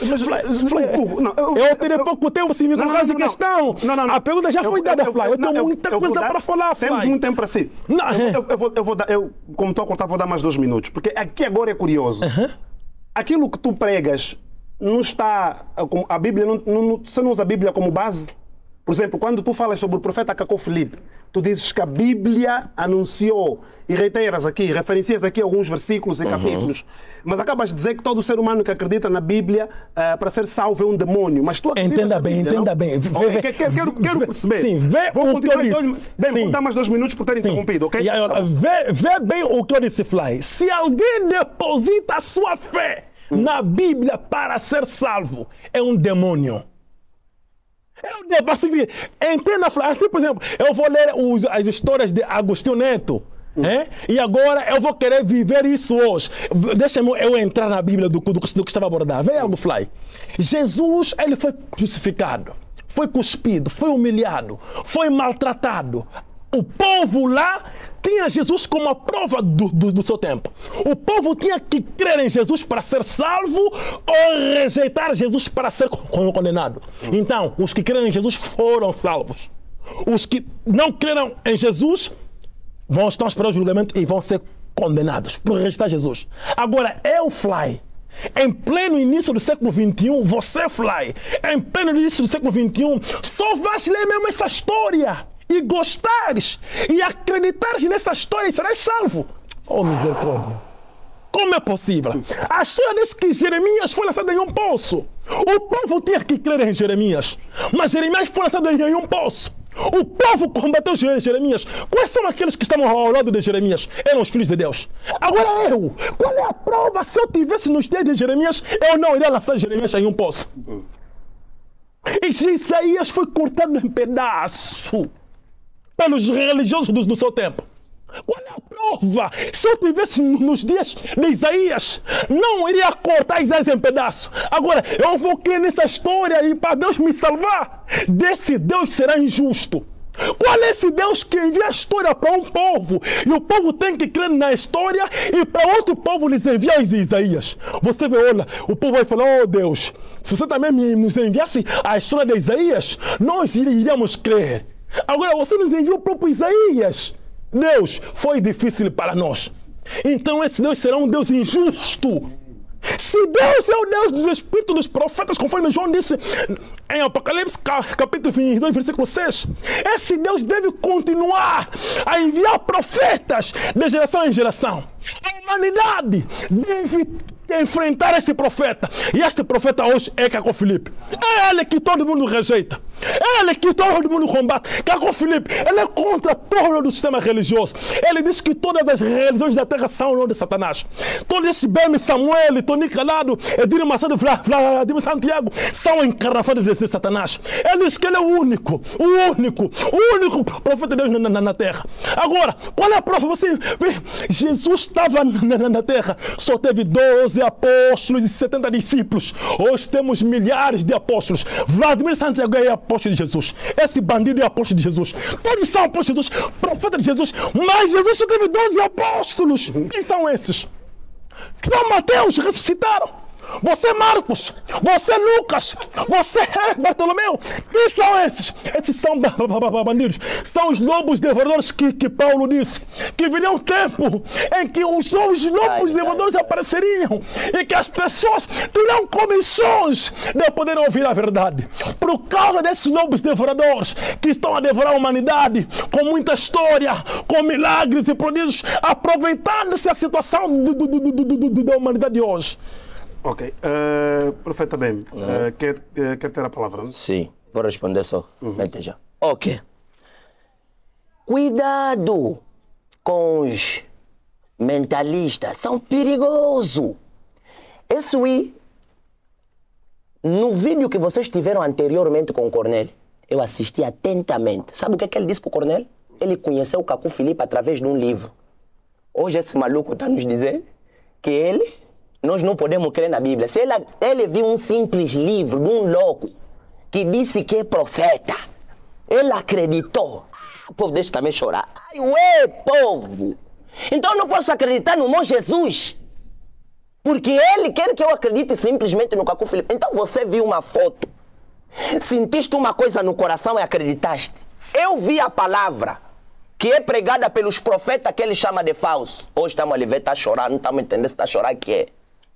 Eu terei pouco tempo se me colocar essa questão. A pergunta já foi dada, Fly. Eu tenho muita coisa para falar, Fly. Temos muito tempo para si. Eu vou dar, como estou a cortar, vou dar mais 2 minutos. Porque aqui agora é curioso. Aquilo que tu pregas não está... A Bíblia, você não usa a Bíblia como base? Por exemplo, quando tu falas sobre o profeta Cacó Filipe, tu dizes que a Bíblia anunciou, e reiteras aqui, referencias aqui alguns versículos e capítulos, mas acabas de dizer que todo ser humano que acredita na Bíblia para ser salvo é um demônio. Mas tu entenda bem, entenda bem. Quero perceber. Sim, vê o que eu disse. Vou dar mais 2 minutos por ter interrompido, ok? Vê bem o que eu disse, Fly. Se alguém deposita a sua fé na Bíblia para ser salvo, é um demônio. Entenda, assim, por exemplo, eu vou ler as histórias de Agostinho Neto, e agora eu vou querer viver isso hoje. Deixa-me eu entrar na Bíblia do que estava a abordar. Vê algo, Fly. Jesus, ele foi crucificado, foi cuspido, foi humilhado, foi maltratado. O povo lá tinha Jesus como a prova do seu tempo. O povo tinha que crer em Jesus para ser salvo ou rejeitar Jesus para ser condenado. Então, os que creram em Jesus foram salvos. Os que não creram em Jesus estão a esperar o julgamento e vão ser condenados por rejeitar Jesus. Agora, eu, Fly, em pleno início do século XXI, você, Fly, em pleno início do século XXI, só vais ler mesmo essa história e gostares e acreditares nessa história e serás salvo. Oh, misericórdia. Como é possível? A história diz que Jeremias foi lançado em um poço. O povo tinha que crer em Jeremias, mas Jeremias foi lançado em um poço. O povo combateu Jeremias. Quais são aqueles que estavam ao lado de Jeremias? Eram os filhos de Deus. Agora eu, qual é a prova? Se eu tivesse nos dias de Jeremias, eu não iria lançar Jeremias em um poço. E Isaías foi cortado em pedaço pelos religiosos do seu tempo. Qual é a prova? Se eu estivesse nos dias de Isaías, não iria cortar Isaías em pedaços. Agora, eu vou crer nessa história e para Deus me salvar, desse Deus será injusto. Qual é esse Deus que envia a história para um povo e o povo tem que crer na história e para outro povo lhes envia Isaías? Você vê, olha, o povo vai falar, oh Deus, se você também nos enviasse a história de Isaías, nós iríamos crer. Agora você nos enviou o próprio Isaías. Deus, foi difícil para nós. Então esse Deus será um Deus injusto. Se Deus é o Deus dos espíritos dos profetas, conforme João disse em Apocalipse capítulo 22, versículo 6, esse Deus deve continuar a enviar profetas de geração em geração. A humanidade deve enfrentar este profeta. E este profeta hoje é Caco Filipe. É ele que todo mundo rejeita. É ele que todo mundo combate. Caco Filipe, ele é contra todo o sistema religioso. Ele diz que todas as religiões da terra são o nome de Satanás. Todos esses Bem Samuel, Tony Calado, Edir Macedo, Vladimir Santiago são encarnações de Satanás. Ele diz que ele é o único profeta de Deus na terra. Agora, qual é a prova? Você vê, Jesus estava na terra, só teve 12 apóstolos e 70 discípulos. Hoje temos milhares de apóstolos. Vladimir Santiago é apóstolo de Jesus. Esse bandido é apóstolo de Jesus. Todos são apóstolos de Jesus, profeta de Jesus, mas Jesus só teve 12 apóstolos. Quem são esses? São Mateus, ressuscitaram. Você Marcos, você Lucas, você Bartolomeu. Quem são esses? Esses são bandidos. São os lobos devoradores que Paulo disse. Que viria um tempo em que os lobos devoradores apareceriam e que as pessoas terão comissões de poder ouvir a verdade. Por causa desses lobos devoradores que estão a devorar a humanidade com muita história, com milagres e prodígios, aproveitando-se a situação da humanidade de hoje. Ok. Profeta Bem, quer ter a palavra? Não? Sim, vou responder só. Já. Ok. Cuidado com os mentalistas, são perigosos. Isso aí, no vídeo que vocês tiveram anteriormente com o Cornélio, eu assisti atentamente. Sabe o que ele disse para o Cornélio? Ele conheceu o Caco Filipe através de um livro. Hoje esse maluco está nos dizendo que nós não podemos crer na Bíblia. Se ele viu um simples livro de um louco que disse que é profeta, ele acreditou. O povo deixa também chorar. Ai, ué, povo! Então eu não posso acreditar no meu Jesus, porque ele quer que eu acredite simplesmente no Caco Filipe. Então você viu uma foto, sentiste uma coisa no coração e acreditaste. Eu vi a palavra que é pregada pelos profetas que ele chama de falso. Hoje estamos ali, está chorando, não estamos entendendo se está chorando que é.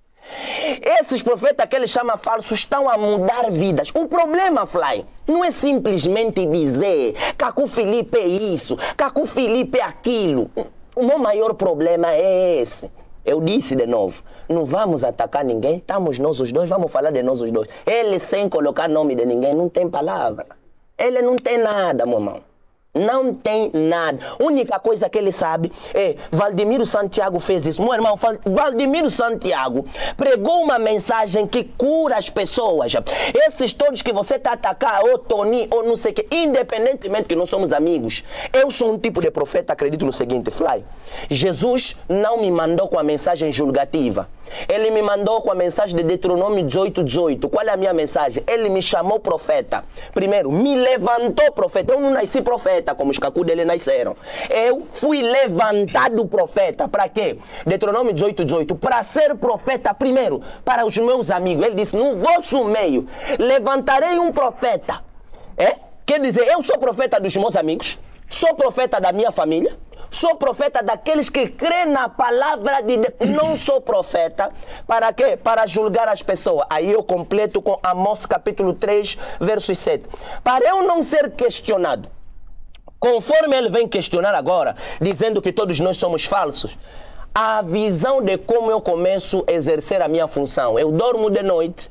Esses profetas que ele chama falsos estão a mudar vidas. O problema, Fly, não é simplesmente dizer Caco Filipe é isso, Caco Filipe é aquilo. O meu maior problema é esse. Eu disse de novo, não vamos atacar ninguém, estamos nós os dois, vamos falar de nós os dois. Ele sem colocar nome de ninguém, não tem palavra. Ele não tem nada, meu irmão. Não tem nada. A única coisa que ele sabe é Vladimir Santiago fez isso. Meu irmão, Vladimir Santiago pregou uma mensagem que cura as pessoas. Esses todos que você está atacando, ou Tony, ou não sei o que, independentemente que nós somos amigos, eu sou um tipo de profeta, acredito no seguinte, Fly. Jesus não me mandou com a mensagem julgativa. Ele me mandou com a mensagem de Deuteronômio 18:18. Qual é a minha mensagem? Ele me chamou profeta. Primeiro, me levantou profeta. Eu não nasci profeta, como os Cacu dele nasceram. Eu fui levantado profeta. Para quê? Deuteronômio 18:18. Para ser profeta, primeiro, para os meus amigos. Ele disse, no vosso meio, levantarei um profeta. Quer dizer, eu sou profeta dos meus amigos, sou profeta da minha família, sou profeta daqueles que creem na palavra de Deus. Não sou profeta para quê? Para julgar as pessoas. Aí eu completo com Amós capítulo 3, verso 7. Para eu não ser questionado, conforme ele vem questionar agora, dizendo que todos nós somos falsos, a visão de como eu começo a exercer a minha função. Eu dormo de noite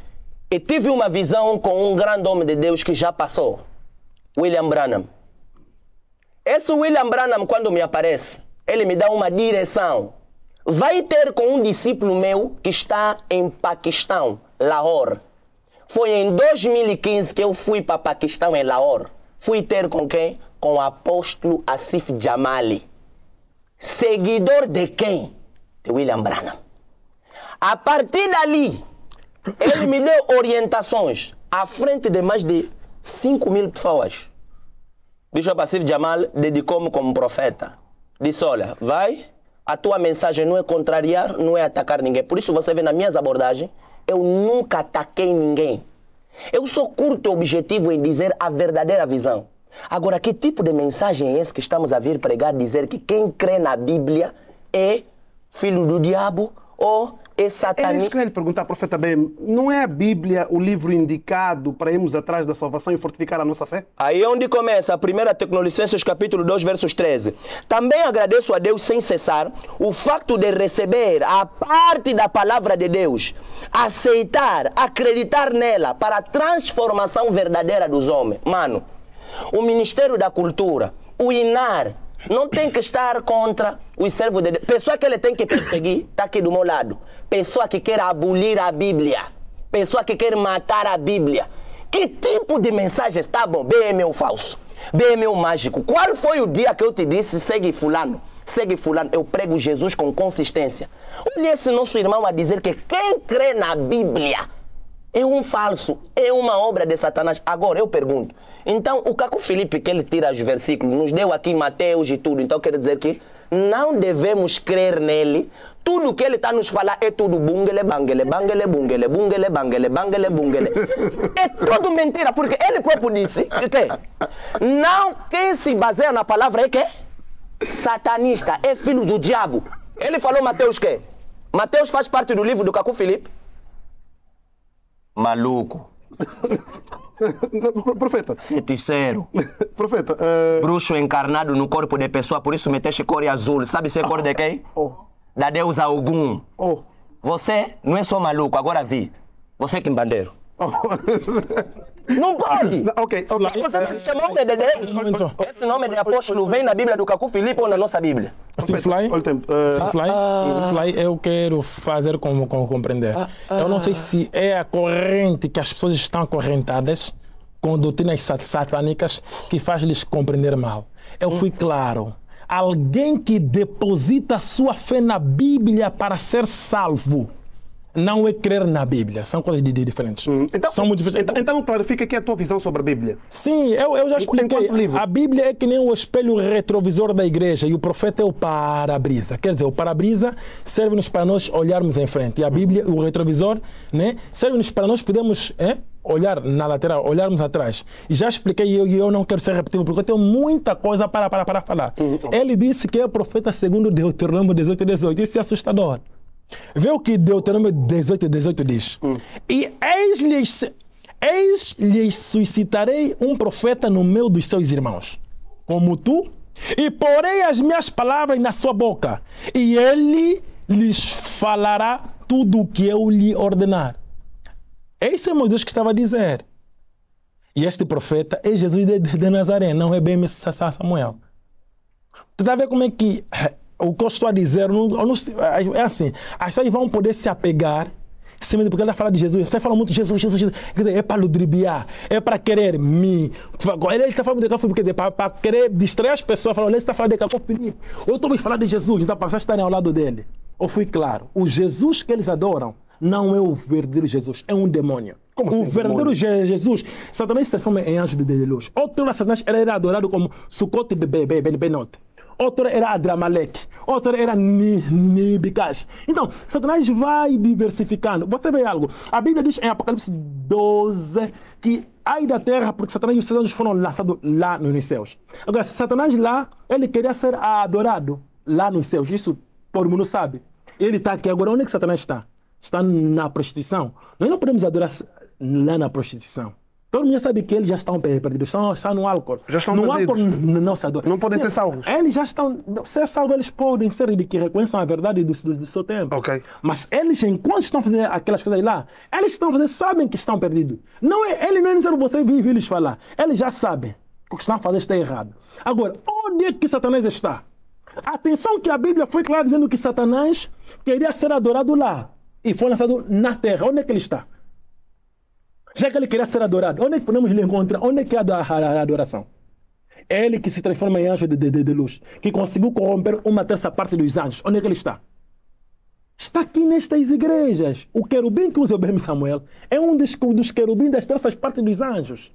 e tive uma visão com um grande homem de Deus que já passou, William Branham. Esse William Branham, quando me aparece, ele me dá uma direção. Vai ter com um discípulo meu que está em Paquistão, Lahore. Foi em 2015 que eu fui para Paquistão, em Lahore. Fui ter com quem? Com o apóstolo Asif Jamali. Seguidor de quem? De William Branham. A partir dali, ele me deu orientações à frente de mais de 5.000 pessoas. Bishop Asif Jamal dedicou-me como profeta. Disse, olha, vai, a tua mensagem não é contrariar, não é atacar ninguém. Por isso você vê nas minhas abordagens, eu nunca ataquei ninguém. Eu sou curto e objetivo em dizer a verdadeira visão. Agora, que tipo de mensagem é esse que estamos a vir pregar, dizer que quem crê na Bíblia é filho do diabo ou é É isso satanista. que eu ia lhe perguntar, profeta Ben. Não é a Bíblia o livro indicado para irmos atrás da salvação e fortificar a nossa fé? Aí é onde começa a 1 Tessalonicenses capítulo 2, versos 13. Também agradeço a Deus sem cessar o facto de receber a parte da palavra de Deus, aceitar, acreditar nela para a transformação verdadeira dos homens. Mano, o Ministério da Cultura, o INAR, não tem que estar contra os servos de Deus. Pessoa que ele tem que perseguir, está aqui do meu lado. Pessoa que quer abolir a Bíblia. Pessoa que quer matar a Bíblia. Que tipo de mensagem está bom? BM é o falso. BM é o mágico. Qual foi o dia que eu te disse, segue fulano? Segue fulano. Eu prego Jesus com consistência. Olha esse nosso irmão a dizer que quem crê na Bíblia é um falso, é uma obra de Satanás. Agora eu pergunto, então o Caco Felipe que ele tira os versículos, nos deu aqui Mateus e tudo, então quer dizer que não devemos crer nele. Tudo que ele está nos falar é tudo bungele, bangele, bangele, bungele, bungele, bangele, bangele, bungele. É tudo mentira, porque ele próprio disse que não, quem se baseia na palavra é que satanista, é filho do diabo. Ele falou Mateus que? Mateus faz parte do livro do Caco Felipe? Maluco. Profeta. Feiticeiro. Profeta. Bruxo encarnado no corpo de pessoa, por isso meteste cor azul. Sabe ser cor de quem? Da deusa Ogum. Você não é só maluco, agora vi. Você é quimbandeiro. Não pode! Ok. Você não se chamou de Deus. Esse nome de apóstolo vem na Bíblia do Caco Felipe ou na nossa Bíblia? Sim, Fly. Olha o tempo. Fly, eu quero fazer como compreender. Eu não sei se é a corrente que as pessoas estão acorrentadas com doutrinas satânicas que faz-lhes compreender mal. Eu fui claro. Alguém que deposita sua fé na Bíblia para ser salvo não é crer na Bíblia. São coisas diferentes. Então, São muito diferentes. Então clarifica aqui a tua visão sobre a Bíblia. Sim, eu já expliquei. A Bíblia é que nem o espelho retrovisor da igreja e o profeta é o para-brisa. Quer dizer, o para-brisa serve-nos para nós olharmos em frente. E a Bíblia, o retrovisor, né, serve-nos para nós podermos olhar na lateral, olharmos atrás. E já expliquei e eu não quero ser repetitivo porque eu tenho muita coisa para falar. Ele disse que é o profeta segundo Deuteronômio 18:18. Isso é assustador. Vê o que Deuteronômio 18:18 diz. E eis-lhes suscitarei um profeta no meio dos seus irmãos, como tu, e porei as minhas palavras na sua boca, e ele lhes falará tudo o que eu lhe ordenar. Esse é Moisés que estava a dizer. E este profeta é Jesus de Nazaré, não é bem Samuel. Tu está a ver como é que o que eu estou a dizer é assim, as pessoas vão poder se apegar porque ela fala de Jesus. Você fala muito Jesus. Quer dizer, é para ludibriar, é para querer me. Ele está falando de Caco Felipe, para querer distrair as pessoas. Ele está falando de Caco Felipe. Eu estou a falar de Jesus, então para vocês estarem ao lado dele. Eu fui claro, o Jesus que eles adoram não é o verdadeiro Jesus, é um demônio. Como assim, o verdadeiro Jesus, Satanás se transforma em anjo de luz. Outro Satanás era adorado como Sukkot Benot. Outro era Adramalek, outro era Nibikash. Então, Satanás vai diversificando. Você vê algo, a Bíblia diz em Apocalipse 12 que ai da terra, porque Satanás e os seus anjos foram lançados lá nos céus. Agora, Satanás lá, ele queria ser adorado lá nos céus. Isso todo mundo sabe. Ele está aqui agora. Onde é que Satanás está? Está na prostituição. Nós não podemos adorar lá na prostituição. Todo mundo sabe que eles já estão perdidos, estão no álcool. Já estão no perdidos. Álcool não se adora. Não podem ser salvos. Eles já estão... Ser salvos, eles podem ser de que reconheçam a verdade do seu tempo. Ok. Mas eles, enquanto estão fazendo aquelas coisas lá, eles estão fazendo, sabem que estão perdidos. Não é, eles não é necessário você vir eles falar. Eles já sabem que o que estão a fazer está errado. Agora, onde é que Satanás está? Atenção que a Bíblia foi clara dizendo que Satanás queria ser adorado lá. E foi lançado na terra. Onde é que ele está? Já que ele queria ser adorado, onde é que podemos lhe encontrar? Onde é que é a adoração? Ele que se transforma em anjo de luz, que conseguiu corromper 1/3 dos anjos. Onde é que ele está? Está aqui nestas igrejas. O querubim que usa o BM Samuel é um dos querubins das 3/4 dos anjos.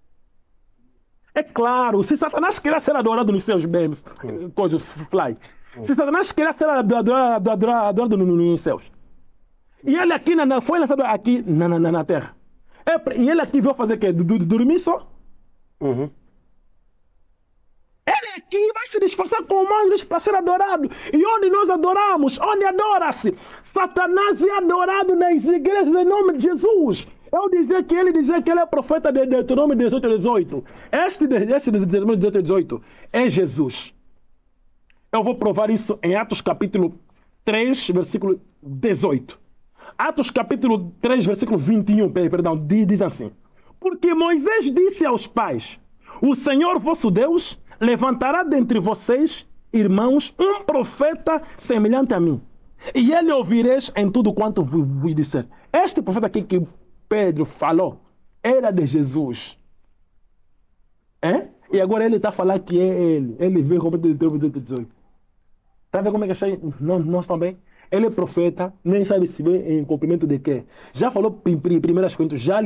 É claro, se Satanás queria ser adorado nos seus BMs, coisas fly, se Satanás queria ser adorado nos céus, e ele aqui foi lançado aqui na terra. E ele aqui veio fazer o quê? Dormir só? Ele aqui vai se disfarçar com anjos para ser adorado. E onde nós adoramos, onde adora-se, Satanás é adorado nas igrejas em nome de Jesus. Eu dizia que ele é profeta de Deuteronômio 18:18. Este Deuteronômio 18:18 é Jesus. Eu vou provar isso em Atos capítulo 3, versículo 18. Atos capítulo 3, versículo 21, perdão, diz assim. Porque Moisés disse aos pais, o Senhor vosso Deus levantará dentre vocês, irmãos, um profeta semelhante a mim. E ele ouvireis em tudo quanto vos disser. Este profeta aqui que Pedro falou era de Jesus. E agora ele está a falar que é ele. Ele veio como de 18. Está vendo como é que achei? Não estão bem? Ele é profeta, nem sabe se vem em cumprimento de quê. Já falou primeiras coisas, já lhe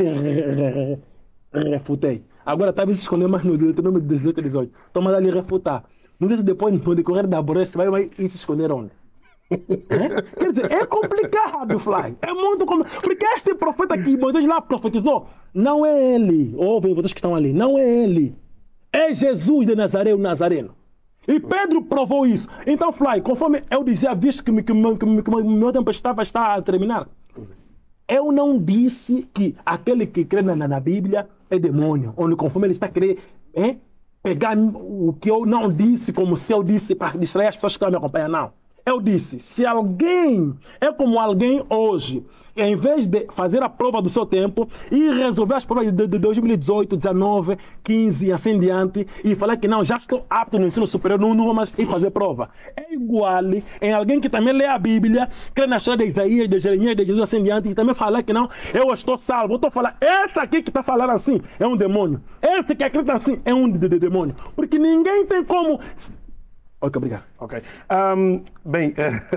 refutei. Agora está a se esconder mais no Deuteronômio 18:18. Então, mas ali refutar. Não sei se depois, no decorrer da borracha, vai se esconder onde? Quer dizer, é complicado, Fly. É muito complicado. Porque este profeta que Moisés lá profetizou, não é ele. Ouvem vocês que estão ali. Não é ele. É Jesus de Nazaré, o Nazareno. E Pedro provou isso. Então, Fly, conforme eu dizia, visto que o meu tempo está a terminar, eu não disse que aquele que crê na Bíblia é demônio. Onde conforme ele está a querer pegar o que eu não disse, como se eu disse para distrair as pessoas que estão me acompanhando. Não. Eu disse, se alguém é como alguém hoje, em vez de fazer a prova do seu tempo e resolver as provas de 2018, 19, 15 e assim diante, e falar que não, já estou apto no ensino superior, não vou mais ir fazer prova. É igual em alguém que também lê a Bíblia, crê na história de Isaías, de Jeremias, de Jesus assim diante, e também falar que não, eu estou salvo. Eu estou falando, esse aqui que está falando assim é um demônio. Esse que acredita assim é um demônio. Porque ninguém tem como... Ok, obrigado. Ok. Bem,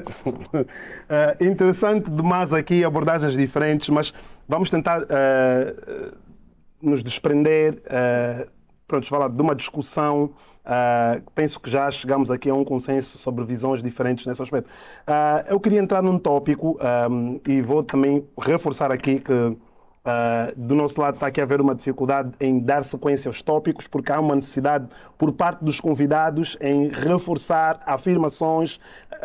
interessante demais aqui, abordagens diferentes, mas vamos tentar nos desprender, falar de uma discussão. Penso que já chegamos aqui a um consenso sobre visões diferentes nesse aspecto. Eu queria entrar num tópico e vou também reforçar aqui que do nosso lado está aqui a haver uma dificuldade em dar sequência aos tópicos, porque há uma necessidade por parte dos convidados em reforçar afirmações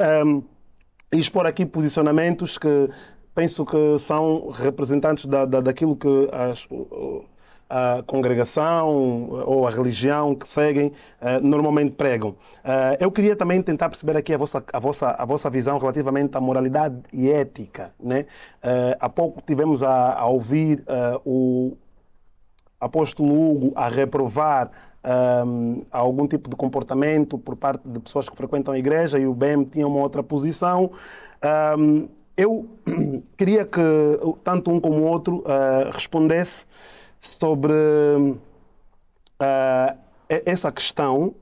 e expor aqui posicionamentos que penso que são representantes daquilo que a congregação ou a religião que seguem normalmente pregam. Eu queria também tentar perceber aqui a vossa visão relativamente à moralidade e ética, né? Há pouco tivemos a ouvir o apóstolo Hugo a reprovar algum tipo de comportamento por parte de pessoas que frequentam a igreja, e o BEM tinha uma outra posição. Eu queria que tanto um como o outro respondesse sobre essa questão,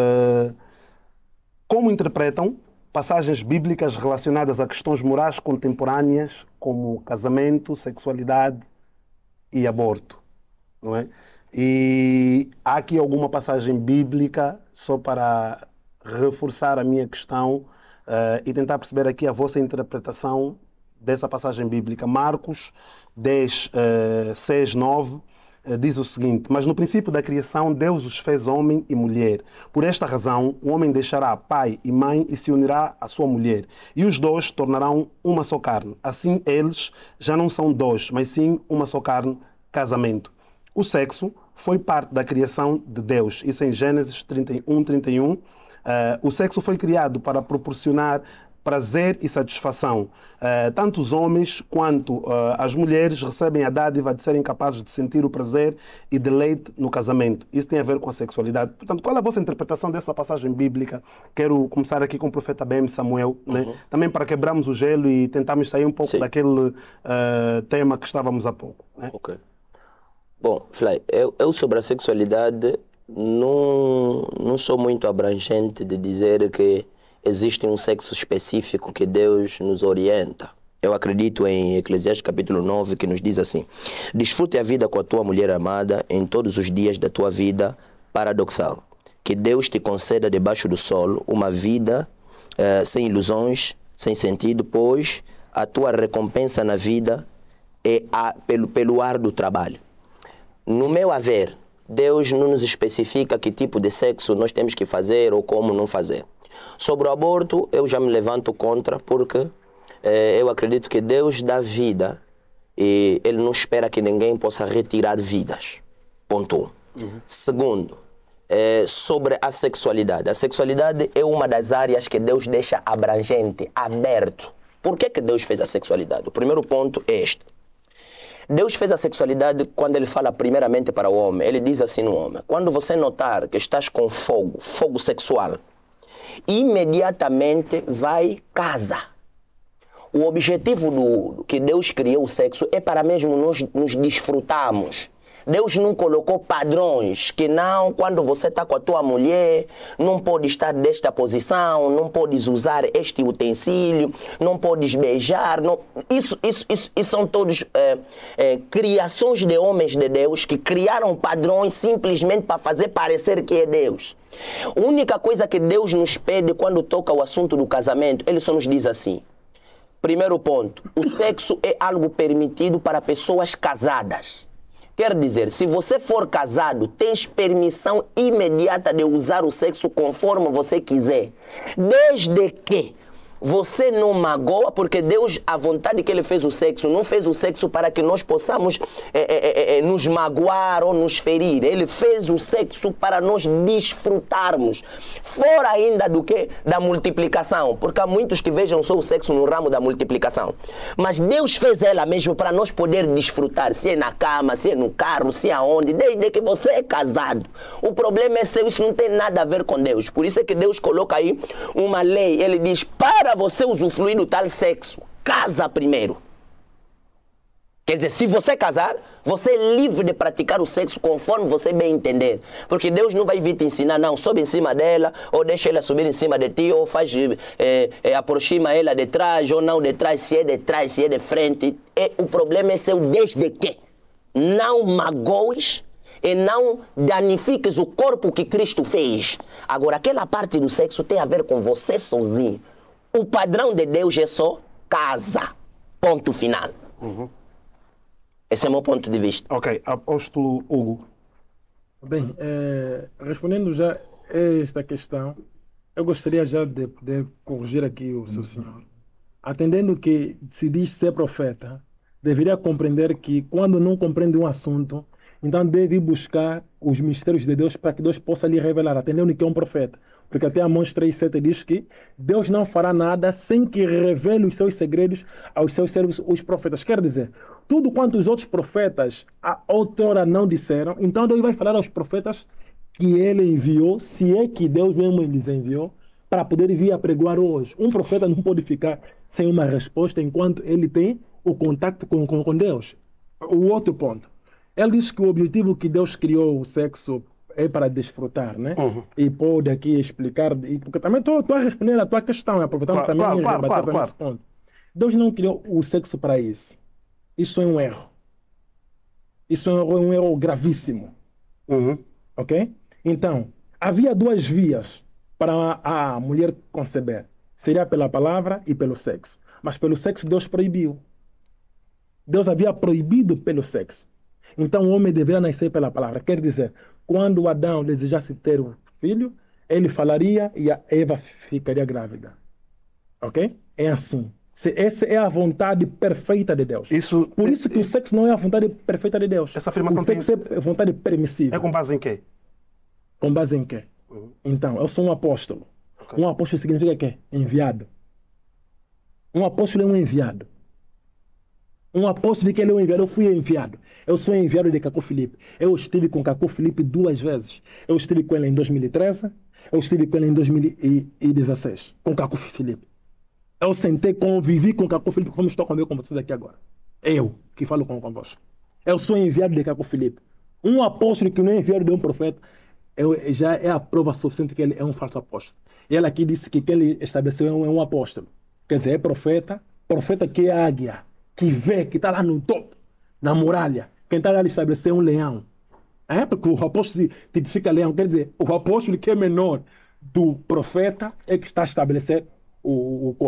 como interpretam passagens bíblicas relacionadas a questões morais contemporâneas como casamento, sexualidade e aborto, não é? E há aqui alguma passagem bíblica, só para reforçar a minha questão e tentar perceber aqui a vossa interpretação dessa passagem bíblica. Marcos 10, 6, 9 diz o seguinte: mas no princípio da criação Deus os fez homem e mulher. Por esta razão o homem deixará pai e mãe e se unirá à sua mulher, e os dois tornarão uma só carne. Assim eles já não são dois, mas sim uma só carne. Casamento. O sexo foi parte da criação de Deus. Isso em Gênesis 31, 31. O sexo foi criado para proporcionar prazer e satisfação. Tanto os homens quanto as mulheres recebem a dádiva de serem capazes de sentir o prazer e deleite no casamento. Isso tem a ver com a sexualidade. Portanto, qual é a vossa interpretação dessa passagem bíblica? Quero começar aqui com o profeta Ben Samuel, né? Também para quebrarmos o gelo e tentarmos sair um pouco daquele tema que estávamos há pouco, né? Ok. Bom, Fly, eu sobre a sexualidade não sou muito abrangente de dizer que existe um sexo específico que Deus nos orienta. Eu acredito em Eclesiastes capítulo 9, que nos diz assim: desfrute a vida com a tua mulher amada em todos os dias da tua vida. Paradoxal. Que Deus te conceda debaixo do sol uma vida sem ilusões, sem sentido, pois a tua recompensa na vida é pelo árduo trabalho. No meu haver, Deus não nos especifica que tipo de sexo nós temos que fazer ou como não fazer. Sobre o aborto, eu já me levanto contra, porque eu acredito que Deus dá vida e Ele não espera que ninguém possa retirar vidas. Ponto 1. Segundo, sobre a sexualidade. A sexualidade é uma das áreas que Deus deixa abrangente, aberto. Por que Deus fez a sexualidade? O primeiro ponto é este. Deus fez a sexualidade quando Ele fala primeiramente para o homem. Ele diz assim no homem: quando você notar que estás com fogo sexual, imediatamente vai casar. O objetivo que Deus criou o sexo é para mesmo nós nos desfrutarmos. Deus não colocou padrões que não, quando você está com a tua mulher, não pode estar desta posição, não podes usar este utensílio, não podes beijar. Não. Isso são todos criações de homens de Deus que criaram padrões simplesmente para fazer parecer que é Deus. A única coisa que Deus nos pede quando toca o assunto do casamento, Ele só nos diz assim. Primeiro ponto, o sexo é algo permitido para pessoas casadas. Quer dizer, se você for casado, tens permissão imediata de usar o sexo conforme você quiser. Desde que você não magoa, porque Deus, a vontade que Ele fez o sexo, não fez o sexo para que nós possamos nos magoar ou nos ferir. Ele fez o sexo para nós desfrutarmos. Fora ainda do que? Da multiplicação. Porque há muitos que vejam só o sexo no ramo da multiplicação. Mas Deus fez ela mesmo para nós poder desfrutar. Se é na cama, se é no carro, se é aonde. Desde que você é casado. O problema é seu, isso não tem nada a ver com Deus. Por isso é que Deus coloca aí uma lei. Ele diz, para você usufruir do tal sexo, casa primeiro. Quer dizer, se você casar, você é livre de praticar o sexo conforme você bem entender. Porque Deus não vai vir te ensinar, não, sobe em cima dela, ou deixa ela subir em cima de ti, ou faz, aproxima ela de trás, ou não de trás, se é de frente. O problema é seu desde que não magoes e não danifiques o corpo que Cristo fez. Agora, aquela parte do sexo tem a ver com você sozinho. O padrão de Deus é só casa. Ponto final. Esse é o meu ponto de vista. Ok. Apóstolo Hugo. Bem, respondendo já a esta questão, eu gostaria já de poder corrigir aqui o seu senhor. Atendendo que se diz ser profeta, deveria compreender que quando não compreende um assunto, então deve buscar os mistérios de Deus para que Deus possa lhe revelar, atendendo que é um profeta. Porque até Amós 3,7 diz que Deus não fará nada sem que revele os seus segredos aos seus servos, os profetas. Quer dizer, tudo quanto os outros profetas a outrora não disseram, então Deus vai falar aos profetas que Ele enviou, se é que Deus mesmo lhes enviou, para poder vir a pregoar hoje. Um profeta não pode ficar sem uma resposta enquanto ele tem o contato com Deus. O outro ponto. Ele diz que o objetivo que Deus criou o sexo é para desfrutar, né? E pode aqui explicar, porque também estou a responder a tua questão, aproveitando também rebater nesse ponto. Deus não criou o sexo para isso. Isso é um erro. Isso é um erro gravíssimo. Ok? Então, havia duas vias para a mulher conceber. Seria pela palavra e pelo sexo. Mas pelo sexo Deus proibiu. Deus havia proibido pelo sexo. Então o homem deveria nascer pela palavra. Quer dizer, quando Adão desejasse ter um filho, ele falaria e a Eva ficaria grávida. Ok? É assim. Essa é a vontade perfeita de Deus. Por isso que o sexo não é a vontade perfeita de Deus. Essa afirmação o sexo é vontade permissível. É com base em quê? Com base em quê? Então, eu sou um apóstolo. Okay. Um apóstolo significa quê? Enviado. Um apóstolo é um enviado. Um apóstolo que ele é um enviado. Eu fui enviado. Eu sou enviado de Cacó Filipe. Eu estive com Cacó Filipe 2 vezes. Eu estive com ele em 2013. Eu estive com ele em 2016. Com Cacó Filipe. Eu sentei, convivi com Cacó Filipe, como estou com vocês aqui agora. Eu que falo convosco. Eu sou enviado de Cacó Filipe. Um apóstolo que não é enviado de um profeta, já é a prova suficiente que ele é um falso apóstolo. E ele aqui disse que quem ele estabeleceu é um apóstolo. Quer dizer, é profeta que é águia, que vê, que está lá no topo, na muralha. Quem está lá ele estabeleceu um leão. Porque o apóstolo tipifica leão. Quer dizer, o apóstolo que é menor do profeta é que está a estabelecer o coisa.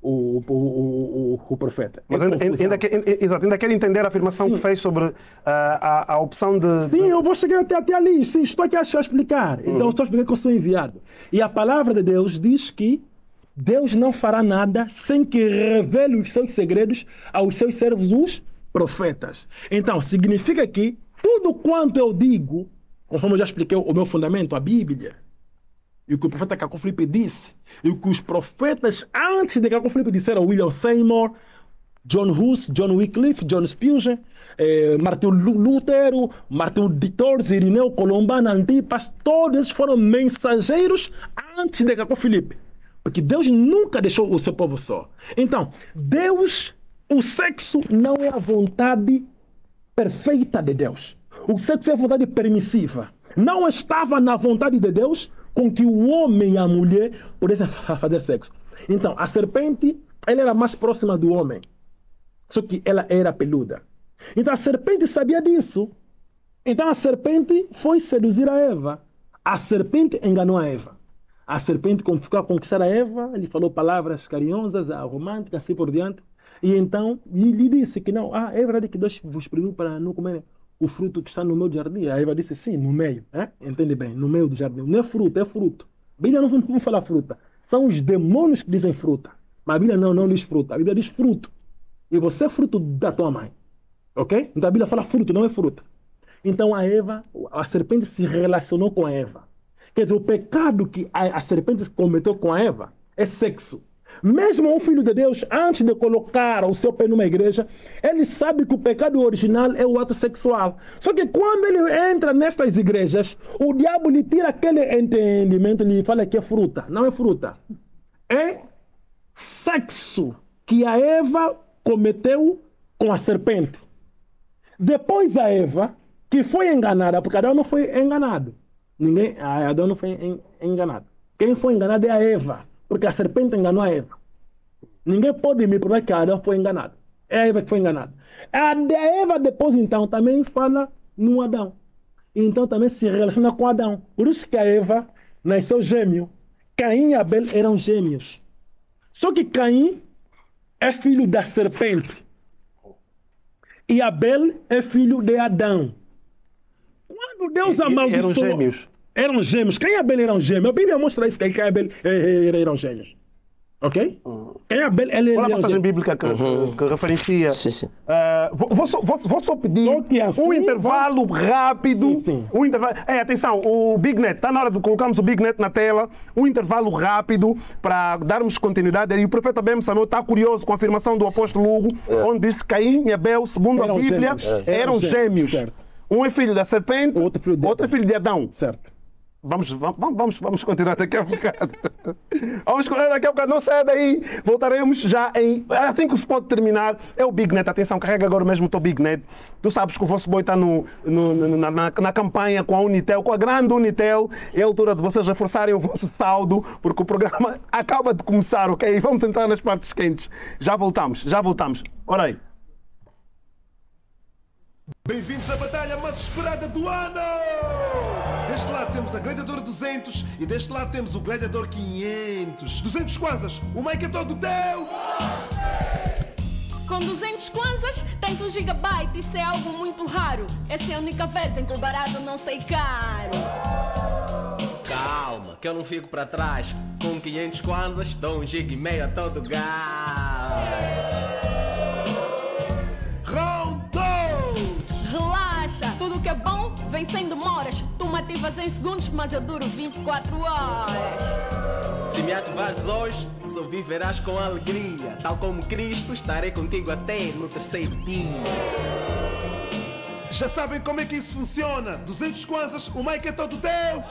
o profeta. Mas É ainda confusão. ainda quero entender a afirmação Sim. que fez sobre a opção de... Sim, eu vou chegar até ali. Sim, estou aqui a explicar. Então, estou a explicar que eu sou enviado. E a palavra de Deus diz que Deus não fará nada sem que revele os seus segredos aos seus servos, os profetas. Então, significa que tudo quanto eu digo, conforme eu já expliquei o meu fundamento, a Bíblia, e o que o profeta Cacon Felipe disse, e o que os profetas antes de Cacon Felipe disseram, William Seymour, John Hus, John Wycliffe, John Spurgeon, Martin Lutero, Martin de Tours, Irineu, Colombano, Antipas, todos esses foram mensageiros antes de Cacon Felipe. Porque Deus nunca deixou o seu povo só. Então, Deus, o sexo não é a vontade perfeita de Deus. O sexo é a vontade permissiva. Não estava na vontade de Deus com que o homem e a mulher pudessem fazer sexo. Então, a serpente, ela era mais próxima do homem. Só que ela era peluda. Então, a serpente sabia disso. Então, a serpente foi seduzir a Eva. A serpente enganou a Eva. A serpente, como ficou a conquistar a Eva, ele falou palavras carinhosas, românticas, assim por diante. E então, lhe disse que não, é verdade que Deus vos proibiu para não comer o fruto que está no meio do jardim. A Eva disse, sim, no meio. Entende bem, no meio do jardim. Não é fruta, é fruto. A Bíblia não fala fruta. São os demônios que dizem fruta. Mas a Bíblia não diz fruta. A Bíblia diz fruto. E você é fruto da tua mãe. Ok? Então a Bíblia fala fruto, não é fruta. Então a Eva, a serpente se relacionou com a Eva. Quer dizer, o pecado que a serpente cometeu com a Eva é sexo. Mesmo um filho de Deus, antes de colocar o seu pé numa igreja, ele sabe que o pecado original é o ato sexual. Só que quando ele entra nestas igrejas, o diabo lhe tira aquele entendimento e lhe fala que é fruta. Não é fruta. É sexo que a Eva cometeu com a serpente. Depois a Eva, que foi enganada, porque Adão não foi enganado. Adão não foi enganado. Quem foi enganado é a Eva. Porque a serpente enganou a Eva. Ninguém pode me provar que Adão foi enganado. É a Eva que foi enganada. A Eva depois, então, também fala no Adão. Então também se relaciona com Adão. Por isso que a Eva nasceu gêmeo. Caim e Abel eram gêmeos. Só que Caim é filho da serpente. E Abel é filho de Adão. Quando Deus amaldiçoou... Eram gêmeos. Eram gêmeos. Caim e Abel eram gêmeos. A Bíblia mostra isso, que Caim e Abel eram gêmeos. Ok? Caim e Abel Qual a passagem bíblica que referencia? Sim. Vou só pedir Só que assim, um intervalo rápido. Sim. Um intervalo... atenção, o Big Net, está na hora de colocarmos o Big Net na tela. Um intervalo rápido para darmos continuidade. E o profeta Ben Samuel está curioso com a afirmação do apóstolo Hugo, onde diz que Caim e Abel, segundo a Bíblia, eram gêmeos. Certo. Um é filho da serpente, outro é filho de Adão. Certo. Vamos continuar daqui a bocado. Vamos continuar daqui a bocado. Não saia daí. Voltaremos já assim que o spot terminar. É o Big Net. Atenção, carrega agora mesmo o teu Big Net. Tu sabes que o vosso boi está na campanha com a Unitel, com a grande Unitel. É a altura de vocês reforçarem o vosso saldo, porque o programa acaba de começar, ok? Vamos entrar nas partes quentes. Já voltamos. Ora aí. Bem-vindos à batalha mais esperada do ano! Deste lado temos a Gladiador 200 e deste lado temos o Gladiador 500. 200 kwanzas, o mic é todo teu! Com 200 kwanzas tens 1 gigabyte, isso é algo muito raro. Essa é a única vez em que o barato não sai caro. Calma, que eu não fico para trás. Com 500 kwanzas dou 1,5 GB a todo gás. Relaxa, tudo que é bom vem sem demoras. Tu me ativas em segundos, mas eu duro 24 horas. Se me ativares hoje, só viverás com alegria. Tal como Cristo, estarei contigo até no terceiro dia. Já sabem como é que isso funciona? 200 kwanzas, o mic é todo teu!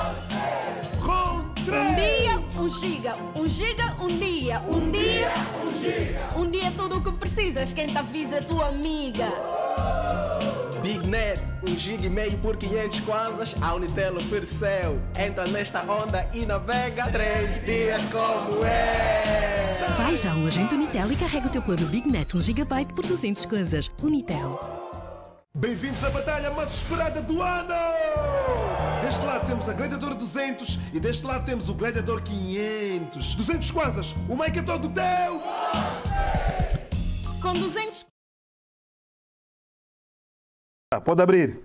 Um dia, 1 giga. 1 giga, um dia. Um dia, 1 giga. Um dia é tudo o que precisas. Quem te avisa é tua amiga. Big Net, 1,5 GB por 500 kwanzas, a Unitel ofereceu. Entra nesta onda e navega 3 dias como é. Vai já ao agente Unitel e carrega o teu plano Big Net 1 GB por 200 kwanzas. Unitel. Bem-vindos à batalha mais esperada do ano! Deste lado temos a Gladiador 200 e deste lado temos o Gladiador 500. 200 kwanzas, o mic é todo teu! Com 200. Pode abrir.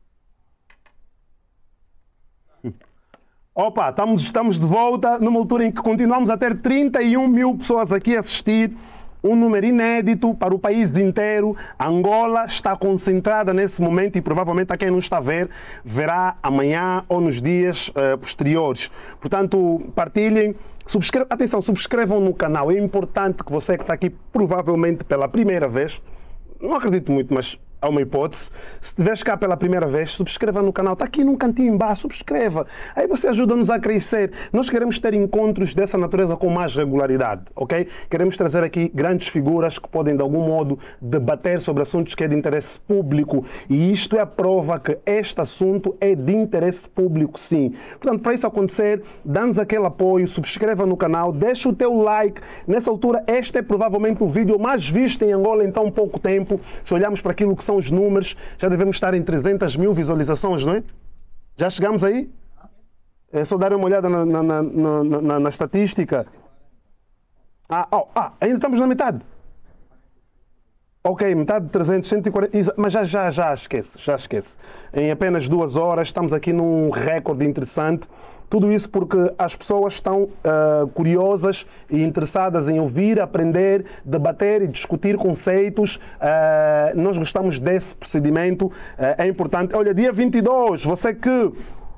Opa, estamos de volta numa altura em que continuamos a ter 31 mil pessoas aqui a assistir. Um número inédito para o país inteiro. Angola está concentrada nesse momento e provavelmente a quem não está a ver, verá amanhã ou nos dias posteriores. Portanto, partilhem. Atenção, subscrevam no canal. É importante que você que está aqui provavelmente pela primeira vez, não acredito muito, mas há uma hipótese. Se estiveres cá pela primeira vez, subscreva no canal. Está aqui num cantinho embaixo, subscreva. Aí você ajuda-nos a crescer. Nós queremos ter encontros dessa natureza com mais regularidade, ok? Queremos trazer aqui grandes figuras que podem, de algum modo, debater sobre assuntos que é de interesse público. E isto é a prova que este assunto é de interesse público, sim. Portanto, para isso acontecer, dá-nos aquele apoio, subscreva no canal, deixa o teu like. Nessa altura, este é provavelmente o vídeo mais visto em Angola em tão pouco tempo. Se olharmos para aquilo que são os números, já devemos estar em 300 mil visualizações, não é? Já chegamos aí? É só dar uma olhada na estatística. Ainda estamos na metade. Ok, metade de 300, 140, mas já esquece. Em apenas 2 horas estamos aqui num recorde interessante. Tudo isso porque as pessoas estão curiosas e interessadas em ouvir, aprender, debater e discutir conceitos. Nós gostamos desse procedimento, é importante. Olha, dia 22, você que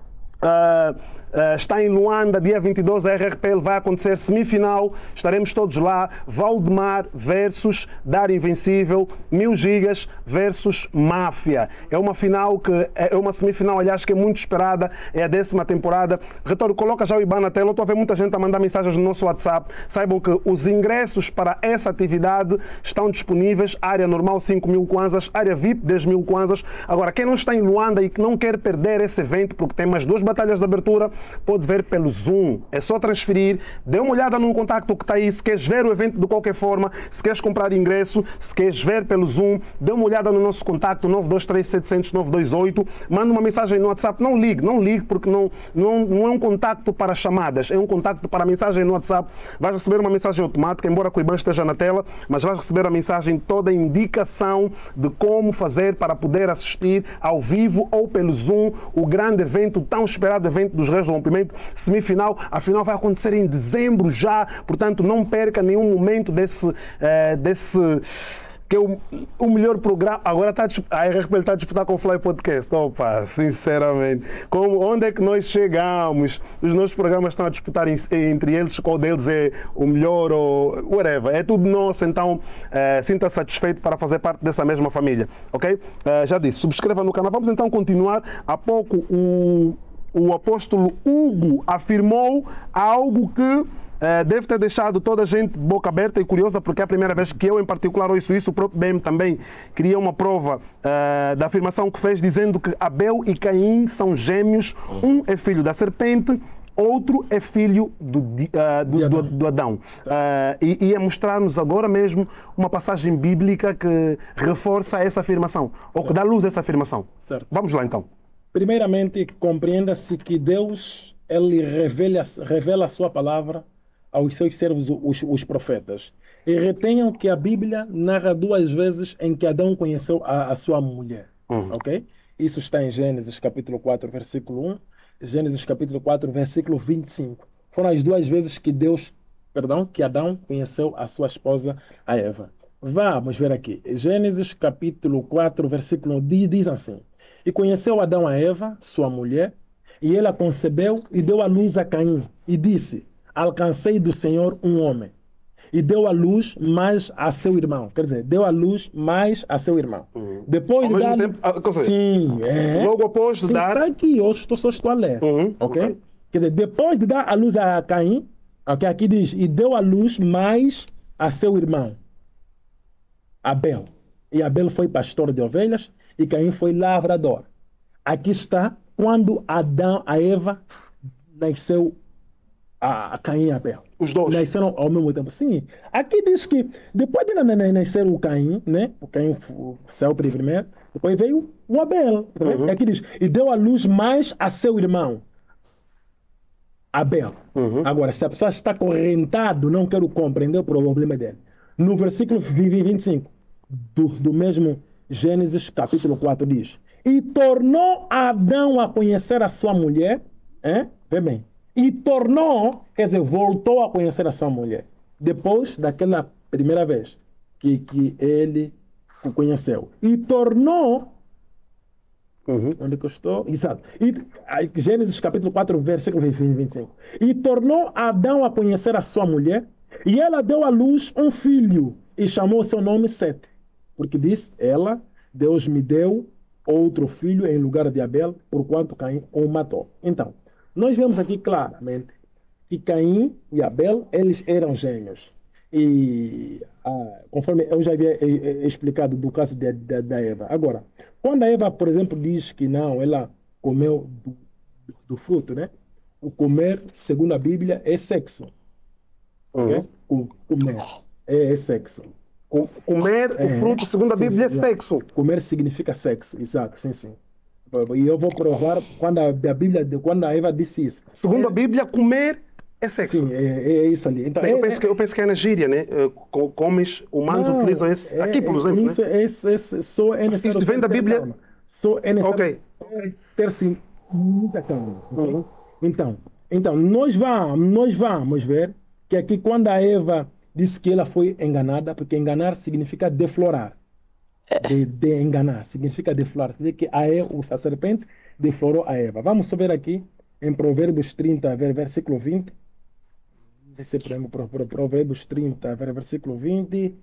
está em Luanda, dia 22, a RRPL vai acontecer semifinal, estaremos todos lá. Valdemar versus Dar Invencível, 1000 gigas versus Máfia. É uma final é uma semifinal, aliás, que é muito esperada, é a 10ª temporada. Retorno, coloca já o IBAN na tela, eu estou a ver muita gente a mandar mensagens no nosso WhatsApp. Saibam que os ingressos para essa atividade estão disponíveis, área normal 5.000 kwanzas, área VIP 10.000 kwanzas. Agora, quem não está em Luanda e que não quer perder esse evento, porque tem mais 2 batalhas de abertura, pode ver pelo Zoom. É só transferir, dê uma olhada no contacto que está aí. Se queres ver o evento de qualquer forma, se queres comprar ingresso, se queres ver pelo Zoom, dê uma olhada no nosso contacto 923 700 928. Manda uma mensagem no WhatsApp. Não ligue porque não é um contacto para chamadas, é um contacto para mensagem no WhatsApp. Vais receber uma mensagem automática, embora o IBAN esteja na tela, mas vais receber a mensagem, toda a indicação de como fazer para poder assistir ao vivo ou pelo Zoom o grande evento, tão esperado evento dos Reis do Rompimento, semifinal. A final vai acontecer em dezembro já, portanto não perca nenhum momento desse que é o melhor programa. Agora a RRPL está a disputar com o Fly Podcast. Opa, sinceramente, onde é que nós chegamos? Os nossos programas estão a disputar entre eles, qual deles é o melhor ou whatever. É tudo nosso, então sinta-se satisfeito para fazer parte dessa mesma família, ok? Já disse, subscreva no canal. Vamos então continuar. Há pouco o apóstolo Hugo afirmou algo que deve ter deixado toda a gente de boca aberta e curiosa, porque é a primeira vez que eu, em particular, ouço isso. O próprio BM também queria uma prova da afirmação que fez, dizendo que Abel e Caim são gêmeos. Um é filho da serpente, outro é filho do Adão. E ia mostrar-nos agora mesmo uma passagem bíblica que reforça essa afirmação, ou que dá luz a essa afirmação. Certo. Vamos lá, então. Primeiramente, compreenda-se que Deus ele revela a sua palavra aos seus servos, os profetas. E retenham que a Bíblia narra 2 vezes em que Adão conheceu a sua mulher. Ok? Isso está em Gênesis capítulo 4, versículo 1, Gênesis capítulo 4, versículo 25. Foram as 2 vezes que Adão conheceu a sua esposa, a Eva. Vamos ver aqui. Gênesis capítulo 4, versículo 1 diz assim: E conheceu Adão a Eva, sua mulher, e ela concebeu e deu à luz a Caim, e disse: Alcancei do Senhor um homem. E deu à luz mais a seu irmão. Quer dizer, deu à luz mais a seu irmão. Depois de dar... Sim, logo após de dar... Está aqui, eu só estou a ler. Ok? Quer dizer, depois de dar à luz a Caim, okay, aqui diz, e deu à luz mais a seu irmão, Abel. E Abel foi pastor de ovelhas e Caim foi lavrador. Aqui está quando a Eva nasceu a Caim e Abel. Os dois nasceram ao mesmo tempo. Sim. Aqui diz que depois de nascer o Caim, né? O Caim saiu primeiro, Depois veio o Abel. Aqui diz, e deu à luz mais a seu irmão, Abel. Agora, se a pessoa está correntado, não quero compreender o problema dele. No versículo 25 do mesmo Gênesis capítulo 4 diz, e tornou Adão a conhecer a sua mulher, vê bem, e tornou, quer dizer, voltou a conhecer a sua mulher, depois daquela primeira vez que ele o conheceu. E tornou, onde que eu estou? Exato. Gênesis capítulo 4, versículo 25. E tornou Adão a conhecer a sua mulher, e ela deu à luz um filho, e chamou seu nome Sete, porque diz ela, Deus me deu outro filho em lugar de Abel, porquanto Caim o matou. Então, nós vemos aqui claramente que Caim e Abel, eles eram gêmeos. E conforme eu já havia explicado do caso da Eva. Agora, quando a Eva, por exemplo, diz que não, ela comeu do fruto, né? O comer, segundo a Bíblia, é sexo. Okay? Comer é sexo. Comer o fruto, segundo a Bíblia, é sexo. Comer significa sexo, exato, sim. E eu vou provar quando quando a Eva disse isso. Segundo a Bíblia, comer é sexo. Sim, é isso ali. Então, eu penso que é na gíria, né? Comes, humanos utilizam esse. Aqui, por exemplo. Isso só é necessário. Isso vem da Bíblia. Calma. Só é necessário ter sim, muita calma. Então, nós vamos ver que aqui, quando a Eva disse que ela foi enganada, porque enganar significa deflorar. De enganar, significa deflorar. Significa que a serpente deflorou a Eva. Vamos só ver aqui em Provérbios 30, versículo 20. Não sei se é Provérbios 30, versículo 20.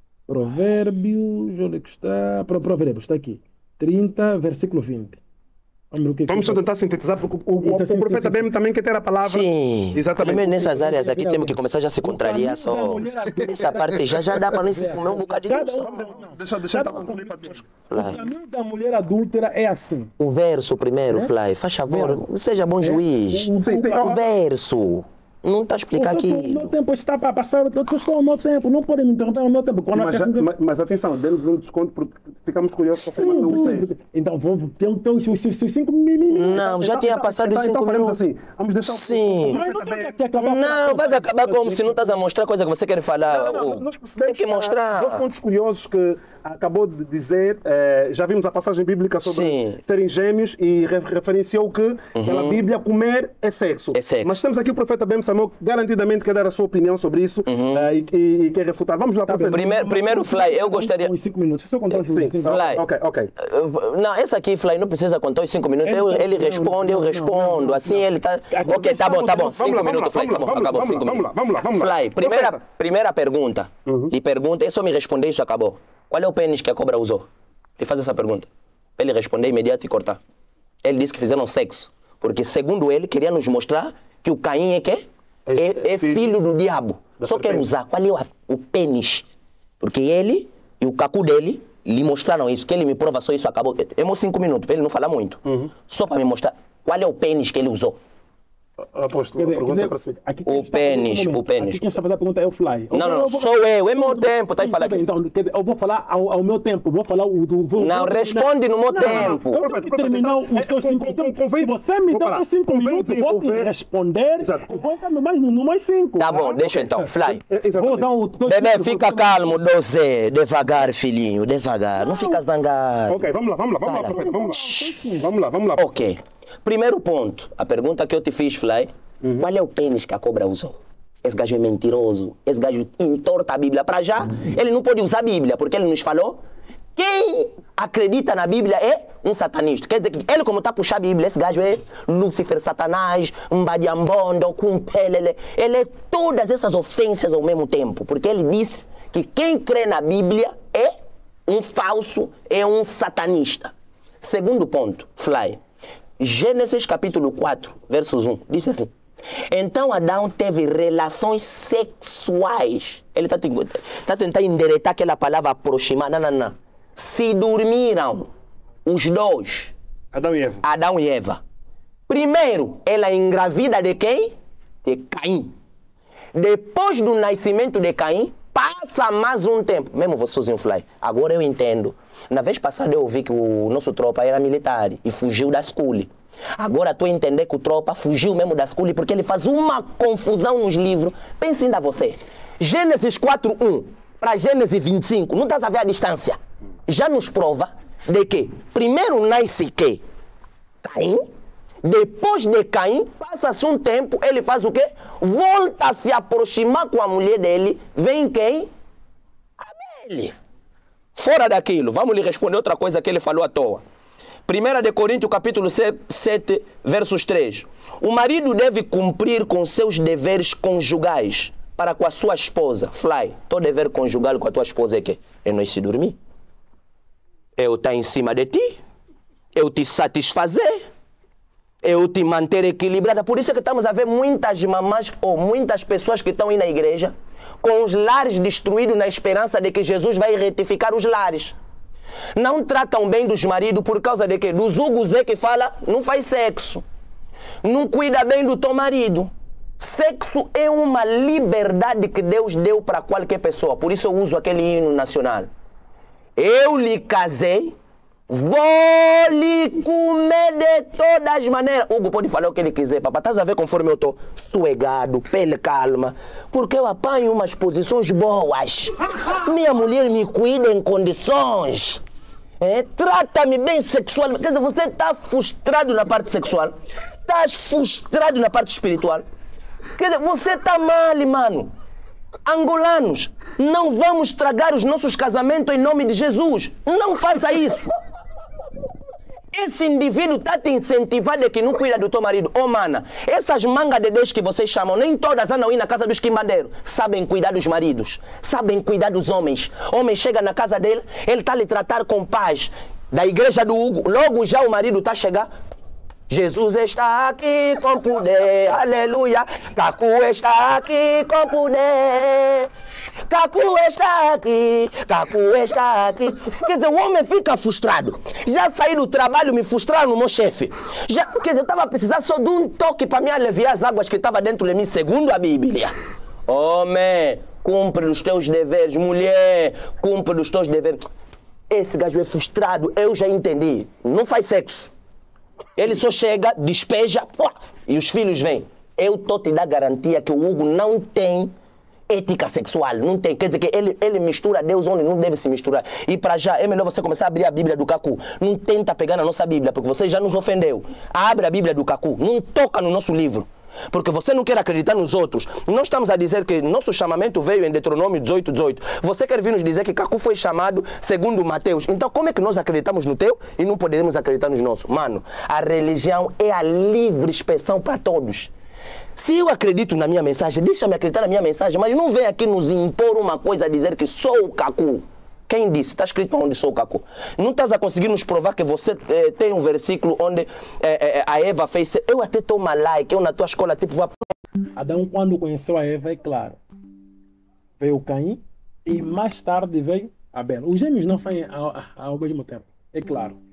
Provérbios, onde que está? Provérbios, está aqui. 30, versículo 20. Vamos só tentar sintetizar, porque o profeta mesmo também quer ter a palavra. Sim, exatamente. Também nessas áreas aqui temos que começar já a se contrariar só. Essa parte já dá para nós comer um bocado de Deus. Deixa eu concluir para Deus. O caminho da mulher adúltera é assim. O verso primeiro, Fly, faz favor, seja bom juiz. O verso. Não está a explicar aqui. O meu tempo está para passar, eu estou no meu tempo, não podem me interromper no meu tempo. Mas atenção, dê-nos um desconto porque ficamos curiosos para falar do Então, ter os 5 minutos. Não, já tinha passado os 5 minutos. Assim, vamos deixar Sim. Não, vais acabar como se não estás a mostrar coisa que você quer falar. Nós percebemos tem que mostrar. Dois pontos curiosos que acabou de dizer, já vimos a passagem bíblica sobre serem gêmeos e referenciou que pela Bíblia comer é sexo. Mas temos aqui o profeta Ben Samuel, garantidamente quer dar a sua opinião sobre isso e quer refutar. Vamos lá, profeta. Primeiro, Fly, eu gostaria... Os 5 minutos, só contar os 5 minutos. Fly. Ok. Não, esse aqui, Fly, não precisa contar os 5 minutos. Ele responde, eu respondo. Assim ele está... Ok, tá bom. 5 minutos, Fly, tá bom. Acabou, 5 minutos. Vamos lá. Fly, primeira pergunta. Lhe pergunta, é só me responder isso, acabou. Qual é o pênis que a cobra usou? Ele faz essa pergunta. Ele responder imediato e cortar. Ele disse que fizeram sexo. Porque, segundo ele, queria nos mostrar que o Caim é quê? É filho do diabo. Só quer usar. Qual é o pênis? Porque ele e o cacu dele lhe mostraram isso. Que ele me prova só isso, acabou. É 5 minutos, para ele não falar muito. Só para me mostrar qual é o pênis que ele usou. Apóstolo, pergunta para si. O pênis. Aqui quem está fazendo a pergunta é o Fly. Não, sou eu. É meu tempo. Tá falando aqui. Então, eu vou falar ao meu tempo. Vou falar não, responde no meu tempo. Eu tenho que terminar os seus 5 minutos. Se você me dá os 5 minutos, eu vou te responder. E vou entrar no mais 5. Tá bom, deixa então. Fly. Vou usar o... Bebê, fica calmo, Dosé. Devagar, filhinho, devagar. Não fica zangado. Ok, vamos lá. Vamos lá. Ok. Primeiro ponto, a pergunta que eu te fiz, Fly, qual é o pênis que a cobra usou? Esse gajo é mentiroso, esse gajo entorta a Bíblia. Para já, ele não pode usar a Bíblia, porque ele nos falou, quem acredita na Bíblia é um satanista. Quer dizer que ele, como está a puxar a Bíblia, esse gajo é Lúcifer, Satanás, Mbadiambondo, Kumpelele. Ele é todas essas ofensas ao mesmo tempo, porque ele disse que quem crê na Bíblia é um falso, é um satanista. Segundo ponto, Fly. Gênesis capítulo 4, versos 1, diz assim. Então Adão teve relações sexuais. Ele está tentando endereitar aquela palavra aproximar. Não. Se dormiram os dois. Adão e Eva. Primeiro, ela engravida de quem? De Caim. Depois do nascimento de Caim, passa mais um tempo. Mesmo você, Fly. Agora eu entendo Na vez passada eu ouvi que o nosso tropa era militar e fugiu da escola. Agora estou a entender que o tropa fugiu mesmo da escola porque ele faz uma confusão nos livros. Pense ainda você. Gênesis 4:1 para Gênesis 25, não estás a ver a distância? Já nos prova de que primeiro nasce que? Caim. Depois de Caim, passa-se um tempo, ele faz o quê? Volta a se aproximar com a mulher dele. Vem quem? Abel. Fora daquilo, vamos lhe responder outra coisa que ele falou à toa. 1 de Coríntios, capítulo 7, versos 3. O marido deve cumprir com seus deveres conjugais para com a sua esposa. Fly, teu dever conjugal com a tua esposa é que? É não se dormir. Eu estar em cima de ti. Eu te satisfazer. Eu te manter equilibrada. Por isso é que estamos a ver muitas mamães ou muitas pessoas que estão aí na igreja com os lares destruídos na esperança de que Jesus vai retificar os lares. Não tratam bem dos maridos por causa de que dos Hugo Zé que fala, não faz sexo. Não cuida bem do teu marido. Sexo é uma liberdade que Deus deu para qualquer pessoa. Por isso eu uso aquele hino nacional. Eu lhe casei, vou lhe comer de todas as maneiras. Hugo pode falar o que ele quiser, papai. Estás a ver conforme eu estou soegado, pele calma. Porque eu apanho umas posições boas. Minha mulher me cuida em condições. Trata-me bem sexualmente. Quer dizer, você está frustrado na parte sexual. Estás frustrado na parte espiritual. Quer dizer, você está mal, mano. Angolanos, não vamos estragar os nossos casamentos em nome de Jesus. Não faça isso. Esse indivíduo está te incentivando que não cuida do teu marido. Oh, mana, essas mangas de Deus que vocês chamam, nem todas andam aí na casa dos quimbandeiros. Sabem cuidar dos maridos, sabem cuidar dos homens. Homem chega na casa dele, ele está a lhe tratar com paz. Da igreja do Hugo, logo já o marido está a chegar. Jesus está aqui com poder, aleluia. Cacu está aqui com poder. Cacu está aqui, Cacu está aqui. Quer dizer, o homem fica frustrado. Já saí do trabalho, me frustraram no meu chefe. Quer dizer, eu estava a precisar só de um toque para me aliviar as águas que estavam dentro de mim, segundo a Bíblia. Homem, cumpre os teus deveres. Mulher, cumpre os teus deveres. Esse gajo é frustrado, eu já entendi. Não faz sexo. Ele só chega, despeja, e os filhos vêm. Eu estou te dando garantia que o Hugo não tem ética sexual, não tem. Quer dizer que ele mistura Deus onde não deve se misturar. E para já, é melhor você começar a abrir a Bíblia do Cacu. Não tenta pegar na nossa Bíblia, porque você já nos ofendeu. Abre a Bíblia do Cacu, não toca no nosso livro. Porque você não quer acreditar nos outros. Nós estamos a dizer que nosso chamamento veio em Deuteronômio 18:18. Você quer vir nos dizer que Cacu foi chamado segundo Mateus. Então como é que nós acreditamos no teu e não podemos acreditar nos nossos? Mano, a religião é a livre expressão para todos. Se eu acredito na minha mensagem, deixa-me acreditar na minha mensagem, mas não vem aqui nos impor uma coisa a dizer que sou o Cacu. Quem disse? Está escrito onde sou o Cacu. Não estás a conseguir nos provar que você tem um versículo onde a Eva fez. Eu até tomo like, eu na tua escola tipo vou. Adão, quando conheceu a Eva, é claro, veio Caim e mais tarde veio Abel. Os gêmeos não saem ao mesmo tempo, é claro.